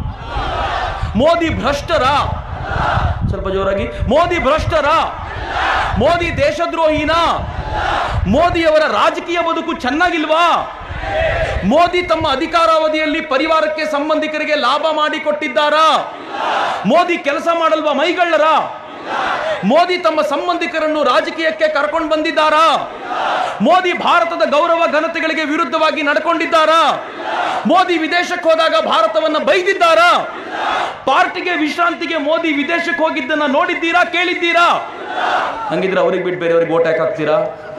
ಮೋದಿ ಭ್ರಷ್ಟರ? ಸ್ವಲ್ಪ ಜೋರಾಗಿ. ಮೋದಿ ಭ್ರಷ್ಟರ? ಮೋದಿ ದೇಶದ್ರೋಹಿನ? ಮೋದಿಯವರ ರಾಜಕೀಯ ಬದುಕು ಚೆನ್ನಾಗಿಲ್ವಾ? ಮೋದಿ ತಮ್ಮ ಅಧಿಕಾರಾವಧಿಯಲ್ಲಿ ಪರಿವಾರಕ್ಕೆ ಸಂಬಂಧಿಕರಿಗೆ ಲಾಭ ಮಾಡಿಕೊಟ್ಟಿದ್ದಾರಾ? ಮೋದಿ ಕೆಲಸ ಮಾಡಲ್ವಾ ಮೈಗಳ್ಳರ? ಮೋದಿ ತಮ್ಮ ಸಂಬಂಧಿಕರನ್ನು ರಾಜಕೀಯಕ್ಕೆ ಕರ್ಕೊಂಡು ಬಂದಿದ್ದಾರಾ? ಮೋದಿ ಭಾರತದ ಗೌರವ ಘನತೆಗಳಿಗೆ ವಿರುದ್ಧವಾಗಿ ನಡ್ಕೊಂಡಿದ್ದಾರಾ? ಮೋದಿ ವಿದೇಶಕ್ಕೆ ಹೋದಾಗ ಭಾರತವನ್ನ ಬೈದಿದ್ದಾರಾ? ಪಾರ್ಟಿಗೆ ವಿಶ್ರಾಂತಿಗೆ ಮೋದಿ ವಿದೇಶಕ್ಕೆ ಹೋಗಿದ್ದನ್ನ ನೋಡಿದ್ದೀರಾ, ಕೇಳಿದ್ದೀರಾ? ಹಂಗಿದ್ರೆ ಅವ್ರಿಗೆ ಬಿಟ್ಟು ಬೇರೆಯವ್ರಿಗೆ ಓಟ್ ಯಾಕೆ ಹಾಕ್ತೀರಾ?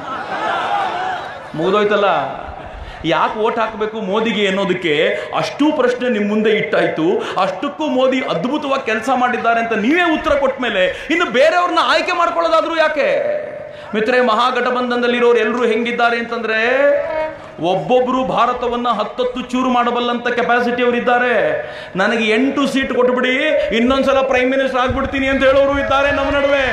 ಮುಗಿದೋಯ್ತಲ್ಲ. ಯಾಕೆ ಓಟ್ ಹಾಕಬೇಕು ಮೋದಿಗೆ ಅನ್ನೋದಕ್ಕೆ ಅಷ್ಟೂ ಪ್ರಶ್ನೆ ನಿಮ್ಮ ಮುಂದೆ ಇಟ್ಟಾಯ್ತು. ಅಷ್ಟಕ್ಕೂ ಮೋದಿ ಅದ್ಭುತವಾಗಿ ಕೆಲಸ ಮಾಡಿದ್ದಾರೆ ಅಂತ ನೀವೇ ಉತ್ತರ ಕೊಟ್ಟ ಮೇಲೆ ಇನ್ನು ಬೇರೆಯವ್ರನ್ನ ಆಯ್ಕೆ ಮಾಡ್ಕೊಳ್ಳೋದಾದ್ರೂ ಯಾಕೆ? ಮಿತ್ರೇ, ಮಹಾಗಠಬಂಧನದಲ್ಲಿರೋರು ಎಲ್ಲರೂ ಹೆಂಗಿದ್ದಾರೆ ಅಂತಂದ್ರೆ, ಒಬ್ಬೊಬ್ರು ಭಾರತವನ್ನ 10 ಚೂರು ಮಾಡಬಲ್ಲಂತ ಕೆಪಾಸಿಟಿ ಅವರಿದ್ದಾರೆ. ನನಗೆ 8 ಸೀಟ್ ಕೊಟ್ಬಿಡಿ, ಇನ್ನೊಂದ್ಸಲ ಪ್ರೈಮ್ ಮಿನಿಸ್ಟರ್ ಆಗ್ಬಿಡ್ತೀನಿ ಅಂತ ಹೇಳೋರು ಇದ್ದಾರೆ ನಮ್ಮ ನಡುವೆ.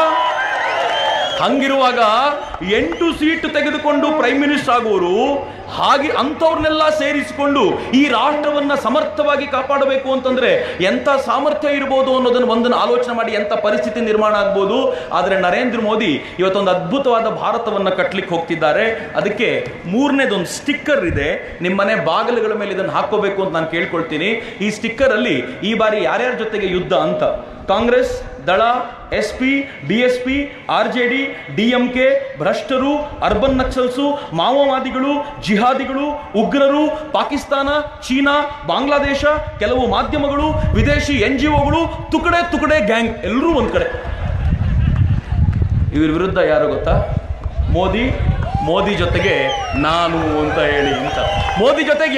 ಹಂಗಿರುವಾಗ 8 ಸೀಟ್ ತೆಗೆದುಕೊಂಡು ಪ್ರೈಮ್ ಮಿನಿಸ್ಟರ್ ಆಗುವರು ಹಾಗೆ ಅಂಥವ್ರನ್ನೆಲ್ಲ ಸೇರಿಸಿಕೊಂಡು ಈ ರಾಷ್ಟ್ರವನ್ನ ಸಮರ್ಥವಾಗಿ ಕಾಪಾಡಬೇಕು ಅಂತಂದ್ರೆ ಎಂಥ ಸಾಮರ್ಥ್ಯ ಇರ್ಬೋದು ಅನ್ನೋದನ್ನು ಒಂದನ್ನು ಆಲೋಚನೆ ಮಾಡಿ ಎಂಥ ಪರಿಸ್ಥಿತಿ ನಿರ್ಮಾಣ ಆಗ್ಬೋದು. ಆದರೆ ನರೇಂದ್ರ ಮೋದಿ ಇವತ್ತೊಂದು ಅದ್ಭುತವಾದ ಭಾರತವನ್ನ ಕಟ್ಟಲಿಕ್ಕೆ ಹೋಗ್ತಿದ್ದಾರೆ. ಅದಕ್ಕೆ ಮೂರನೇದೊಂದು ಸ್ಟಿಕ್ಕರ್ ಇದೆ, ನಿಮ್ಮನೆ ಬಾಗಿಲುಗಳ ಮೇಲೆ ಇದನ್ನು ಹಾಕೋಬೇಕು ಅಂತ ನಾನು ಕೇಳ್ಕೊಳ್ತೀನಿ. ಈ ಸ್ಟಿಕ್ಕರ್ ಅಲ್ಲಿ ಈ ಬಾರಿ ಯಾರ್ಯಾರ ಜೊತೆಗೆ ಯುದ್ಧ ಅಂತ ಕಾಂಗ್ರೆಸ್, ದಳ, SP, DSP, RJD, DMK, ಭ್ರಷ್ಟರು, ಅರ್ಬನ್ ನಕ್ಸಲ್ಸು, ಮಾವೋವಾದಿಗಳು, ಜಿಹಾದಿಗಳು, ಉಗ್ರರು, ಪಾಕಿಸ್ತಾನ, ಚೀನಾ, ಬಾಂಗ್ಲಾದೇಶ, ಕೆಲವು ಮಾಧ್ಯಮಗಳು, ವಿದೇಶಿ NGOಗಳು, ತುಕಡೆ ಗ್ಯಾಂಗ್ ಎಲ್ಲರೂ ಒಂದ್ ಕಡೆ. ಇವ್ರ ವಿರುದ್ಧ ಯಾರು ಗೊತ್ತಾ? ಮೋದಿ ಜೊತೆಗೆ ನಾನು ಅಂತ ಹೇಳಿ ಅಂತ. ಮೋದಿ ಜೊತೆಗೆ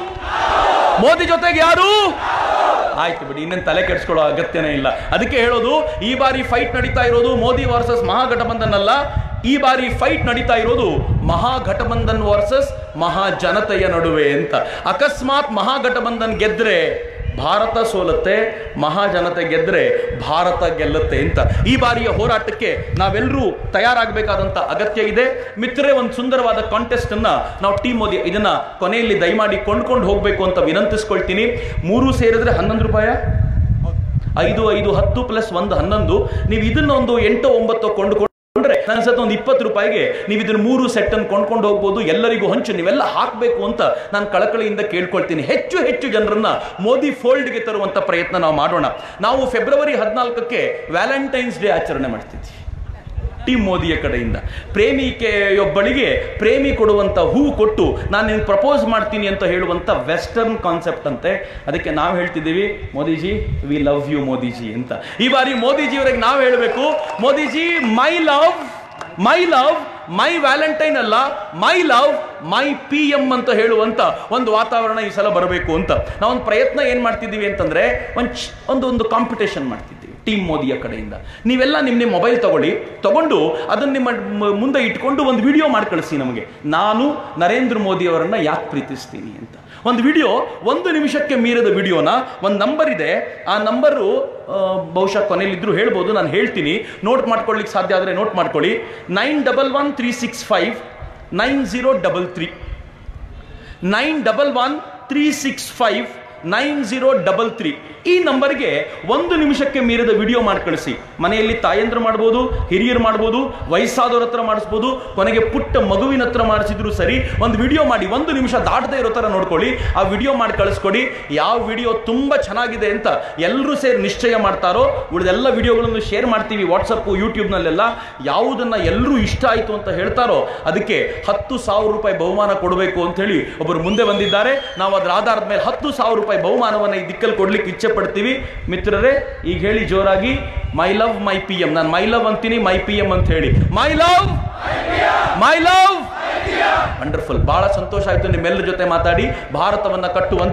ಯಾರು? ಆಯ್ತು ಬಿಡಿ, ಇನ್ನೇನು ತಲೆ ಕೆಡಿಸ್ಕೊಳ್ಳೋ ಅಗತ್ಯನೇ ಇಲ್ಲ. ಅದಕ್ಕೆ ಹೇಳೋದು, ಈ ಬಾರಿ ಫೈಟ್ ನಡೀತಾ ಇರೋದು ಮೋದಿ ವರ್ಸಸ್ ಮಹಾಗಠಬಂಧನ್ ಅಲ್ಲ, ಈ ಬಾರಿ ಫೈಟ್ ನಡೀತಾ ಇರೋದು ಮಹಾಗಠಬಂಧನ್ ವರ್ಸಸ್ ಮಹಾಜನತೆಯ ನಡುವೆ ಅಂತ. ಅಕಸ್ಮಾತ್ ಮಹಾಗಠಬಂಧನ್ ಗೆದ್ರೆ ಭಾರತ ಸೋಲುತ್ತೆ, ಮಹಾಜನತೆ ಗೆದ್ರೆ ಭಾರತ ಗೆಲ್ಲುತ್ತೆ ಅಂತ. ಈ ಬಾರಿಯ ಹೋರಾಟಕ್ಕೆ ನಾವೆಲ್ಲರೂ ತಯಾರಾಗಬೇಕಾದಂತ ಅಗತ್ಯ ಇದೆ ಮಿತ್ರರೇ. ಒಂದು ಸುಂದರವಾದ ಕಾಂಟೆಸ್ಟ್ ಅನ್ನ ನಾವು ಟೀಮ್ ಮೋದಿ ಇದನ್ನ ಕೊನೆಯಲ್ಲಿ ದಯಮಾಡಿ ಕೊಂಡ್ಕೊಂಡು ಹೋಗ್ಬೇಕು ಅಂತ ವಿನಂತಿಸ್ಕೊಳ್ತೀನಿ. 3 ಸೇರಿದ್ರೆ 11 ರೂಪಾಯಿ, 5, 5, 10 ಪ್ಲಸ್ 1 11. ನೀವು ಇದನ್ನ ಒಂದು 8, 9 ಕೊಂಡ್ಕೊಂಡು ನನ್ನ ಸತ ಒಂದು 20 ರೂಪಾಯಿಗೆ ನೀವು ಇದನ್ನ 3 ಸೆಟ್ ಅನ್ನು ಕೊಂಡ್ಕೊಂಡು ಹೋಗ್ಬೋದು. ಎಲ್ಲರಿಗೂ ಹಂಚು, ನೀವೆಲ್ಲ ಹಾಕಬೇಕು ಅಂತ ನಾನು ಕಳಕಳಿಯಿಂದ ಕೇಳ್ಕೊಳ್ತೀನಿ. ಹೆಚ್ಚು ಜನರನ್ನ ಮೋದಿ ಫೋಲ್ಡ್ಗೆ ತರುವಂತ ಪ್ರಯತ್ನ ನಾವು ಮಾಡೋಣ. ನಾವು ಫೆಬ್ರವರಿ 14ಕ್ಕೆ ವ್ಯಾಲೆಂಟೈನ್ಸ್ ಡೇ ಆಚರಣೆ ಮಾಡ್ತಿದ್ವಿ ಟೀಮ್ ಮೋದಿಯ ಕಡೆಯಿಂದ. ಪ್ರೇಮಿಕೆಯೊಬ್ಬಳಿಗೆ ಪ್ರೇಮಿ ಕೊಡುವಂತ ಹೂ ಕೊಟ್ಟು ನಾನು ನಿಮ್ಗೆ ಪ್ರಪೋಸ್ ಮಾಡ್ತೀನಿ ಅಂತ ಹೇಳುವಂತ ವೆಸ್ಟರ್ನ್ ಕಾನ್ಸೆಪ್ಟ್ ಅಂತೆ. ಅದಕ್ಕೆ ನಾವು ಹೇಳ್ತಿದ್ದೀವಿ, Modi ji we love you Modi ji ಅಂತ. ಈ ಬಾರಿ ಮೋದಿಜಿಯವರಿಗೆ ನಾವು ಹೇಳಬೇಕು, Modi ji my love my valentine ಅಲ್ಲ, ಮೈ ಲವ್ ಮೈ PM ಅಂತ ಹೇಳುವಂತ ಒಂದು ವಾತಾವರಣ ಈ ಸಲ ಬರಬೇಕು ಅಂತ ನಾವೊಂದು ಪ್ರಯತ್ನ ಏನ್ ಮಾಡ್ತಿದ್ದೀವಿ ಅಂತಂದ್ರೆ ಒಂದು ಕಾಂಪಿಟೇಷನ್ ಮಾಡ್ತಿದ್ದೀವಿ ಟೀಮ್ ಮೋದಿಯ ಕಡೆಯಿಂದ. ನೀವೆಲ್ಲ ನಿಮ್ಮ ಮೊಬೈಲ್ ತಗೊಂಡು ಅದನ್ನ ನಿಮ್ಮ ಮುಂದೆ ಇಟ್ಕೊಂಡು ಒಂದು ವಿಡಿಯೋ ಮಾಡಿ ಕಳಿಸಿ ನಮಗೆ, ನಾನು ನರೇಂದ್ರ ಮೋದಿ ಅವರನ್ನ ಯಾಕೆ ಪ್ರೀತಿಸ್ತೀನಿ ಅಂತ. ಒಂದು ವಿಡಿಯೋ 1 ನಿಮಿಷಕ್ಕೆ ಮೀರದ ವಿಡಿಯೋನ, ಒಂದು ನಂಬರ್ ಇದೆ, ಆ ನಂಬರು ಬಹುಶಃ ಕೊನೆಯಲ್ಲಿದ್ರು ಹೇಳ್ಬೋದು, ನಾನು ಹೇಳ್ತೀನಿ, ನೋಟ್ ಮಾಡ್ಕೊಳ್ಳಿಕ್ಕೆ ಸಾಧ್ಯ ಆದರೆ ನೋಟ್ ಮಾಡ್ಕೊಳ್ಳಿ. 911365 9033 911365 9033 ಈ ನಂಬರ್ಗೆ 1 ನಿಮಿಷಕ್ಕೆ ಮೀರಿದ ವಿಡಿಯೋ ಮಾಡಿ ಕಳಿಸಿ. ಮನೆಯಲ್ಲಿ ತಾಯಂದ್ರು ಮಾಡ್ಬೋದು, ಹಿರಿಯರು ಮಾಡ್ಬೋದು, ವಯಸ್ಸಾದವ್ರ ಹತ್ರ ಮಾಡಿಸ್ಬೋದು, ಕೊನೆಗೆ ಪುಟ್ಟ ಮಗುವಿನ ಹತ್ರ ಮಾಡಿಸಿದ್ರು ಸರಿ. ಒಂದು ವಿಡಿಯೋ ಮಾಡಿ 1 ನಿಮಿಷ ದಾಟದೇ ಇರೋ ಥರ ನೋಡ್ಕೊಳ್ಳಿ. ಆ ವಿಡಿಯೋ ಮಾಡಿ ಕಳಿಸ್ಕೊಡಿ. ಯಾವ ವಿಡಿಯೋ ತುಂಬ ಚೆನ್ನಾಗಿದೆ ಅಂತ ಎಲ್ಲರೂ ಸೇರಿ ನಿಶ್ಚಯ ಮಾಡ್ತಾರೋ ಉಳಿದೆಲ್ಲ ವಿಡಿಯೋಗಳನ್ನು ಶೇರ್ ಮಾಡ್ತೀವಿ ವಾಟ್ಸಪ್ ಯೂಟ್ಯೂಬ್ನಲ್ಲೆಲ್ಲ. ಯಾವುದನ್ನ ಎಲ್ಲರೂ ಇಷ್ಟ ಆಯಿತು ಅಂತ ಹೇಳ್ತಾರೋ ಅದಕ್ಕೆ 10,000 ರೂಪಾಯಿ ಬಹುಮಾನ ಕೊಡಬೇಕು ಅಂತ ಹೇಳಿ ಒಬ್ಬರು ಮುಂದೆ ಬಂದಿದ್ದಾರೆ. ನಾವು ಅದರ ಆಧಾರದ ಮೇಲೆ 10,000 ರೂಪಾಯಿ ಬಹುಮಾನವನ್ನು ಈ ದಿಕ್ಕಲ್ಲಿ ಕೊಡ್ಲಿಕ್ಕೆ ಇಚ್ಛೆ ಪಡ್ತೀವಿ. ಮಿತ್ರರೇ, ಈಗ ಹೇಳಿ ಜೋರಾಗಿ, ಮೈ ಲವ್ ಮೈ PM. ನಾನು ಮೈ ಲವ್ ಅಂತೀನಿ, ಮೈ PM ಅಂತ ಹೇಳಿ. My love wonderful. ಬಹಳ ಸಂತೋಷ ಆಯ್ತು ನಿಮ್ಮೆಲ್ಲರ ಜೊತೆ ಮಾತಾಡಿ. ಭಾರತವನ್ನ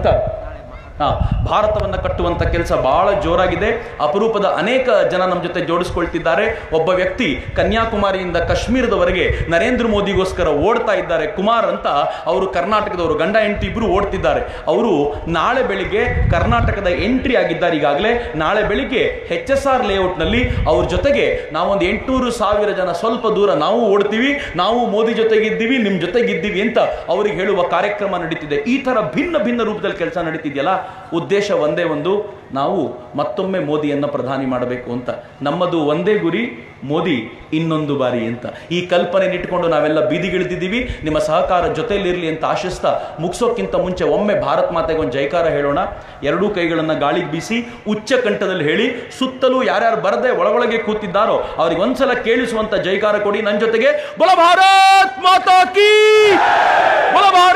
ಕಟ್ಟುವಂತ ಕೆಲಸ ಬಹಳ ಜೋರಾಗಿದೆ. ಅಪರೂಪದ ಅನೇಕ ಜನ ನಮ್ಮ ಜೊತೆ ಜೋಡಿಸ್ಕೊಳ್ತಿದ್ದಾರೆ. ಒಬ್ಬ ವ್ಯಕ್ತಿ ಕನ್ಯಾಕುಮಾರಿಯಿಂದ ಕಾಶ್ಮೀರದವರೆಗೆ ನರೇಂದ್ರ ಮೋದಿಗೋಸ್ಕರ ಓಡ್ತಾ ಇದ್ದಾರೆ, ಕುಮಾರ್ ಅಂತ. ಅವರು ಕರ್ನಾಟಕದವರು, ಗಂಡ ಹೆಂಡತಿ ಇಬ್ರು ಓಡ್ತಿದ್ದಾರೆ. ಅವರು ನಾಳೆ ಬೆಳಿಗ್ಗೆ ಕರ್ನಾಟಕದ ಎಂಟ್ರಿ ಆಗಿದ್ದಾರೆ. ಈಗಾಗಲೇ ನಾಳೆ ಬೆಳಿಗ್ಗೆ HSR ಲೇಔಟ್ನಲ್ಲಿ ಅವ್ರ ಜೊತೆಗೆ ನಾವೊಂದು 800,000 ಜನ ಸ್ವಲ್ಪ ದೂರ ನಾವು ಓಡ್ತೀವಿ, ನಾವು ಮೋದಿ ಜೊತೆಗಿದ್ದೀವಿ, ನಿಮ್ಮ ಜೊತೆಗಿದ್ದೀವಿ ಅಂತ ಅವರಿಗೆ ಹೇಳುವ ಕಾರ್ಯಕ್ರಮ ನಡೀತಿದೆ. ಈ ತರ ಭಿನ್ನ ರೂಪದಲ್ಲಿ ಕೆಲಸ ನಡೀತಿದೆಯಲ್ಲ, ಉದ್ದೇಶ ಒಂದೇ ಒಂದು, ನಾವು ಮತ್ತೊಮ್ಮೆ ಮೋದಿಯನ್ನ ಪ್ರಧಾನಿ ಮಾಡಬೇಕು ಅಂತ. ನಮ್ಮದು ಒಂದೇ ಗುರಿ, ಮೋದಿ ಇನ್ನೊಂದು ಬಾರಿ ಅಂತ. ಈ ಕಲ್ಪನೆ ಇಟ್ಕೊಂಡು ನಾವೆಲ್ಲ ಬೀದಿಗಿಳಿದಿದ್ದೀವಿ. ನಿಮ್ಮ ಸಹಕಾರ ಜೊತೆಯಲ್ಲಿರಲಿ ಅಂತ ಆಶಿಸ್ತಾ ಮುಗಿಸೋಕ್ಕಿಂತ ಮುಂಚೆ ಒಮ್ಮೆ ಭಾರತ್ ಮಾತೆಗೆ ಒಂದು ಜೈಕಾರ ಹೇಳೋಣ. 2 ಕೈಗಳನ್ನು ಗಾಳಿಗೆ ಬೀಸಿ ಉಚ್ಚ ಕಂಠದಲ್ಲಿ ಹೇಳಿ, ಸುತ್ತಲೂ ಯಾರ್ಯಾರು ಬರದೆ ಒಳಗೊಳಗೆ ಕೂತಿದ್ದಾರೋ ಅವ್ರಿಗೆ ಒಂದ್ಸಲ ಕೇಳಿಸುವಂತ ಜೈಕಾರ ಕೊಡಿ. ನನ್ನ ಜೊತೆಗೆ, ಬೋಲೋ ಭಾರತ್ ಮಾತಾ ಕೀ, ಬೋಲೋ ಭಾರತ್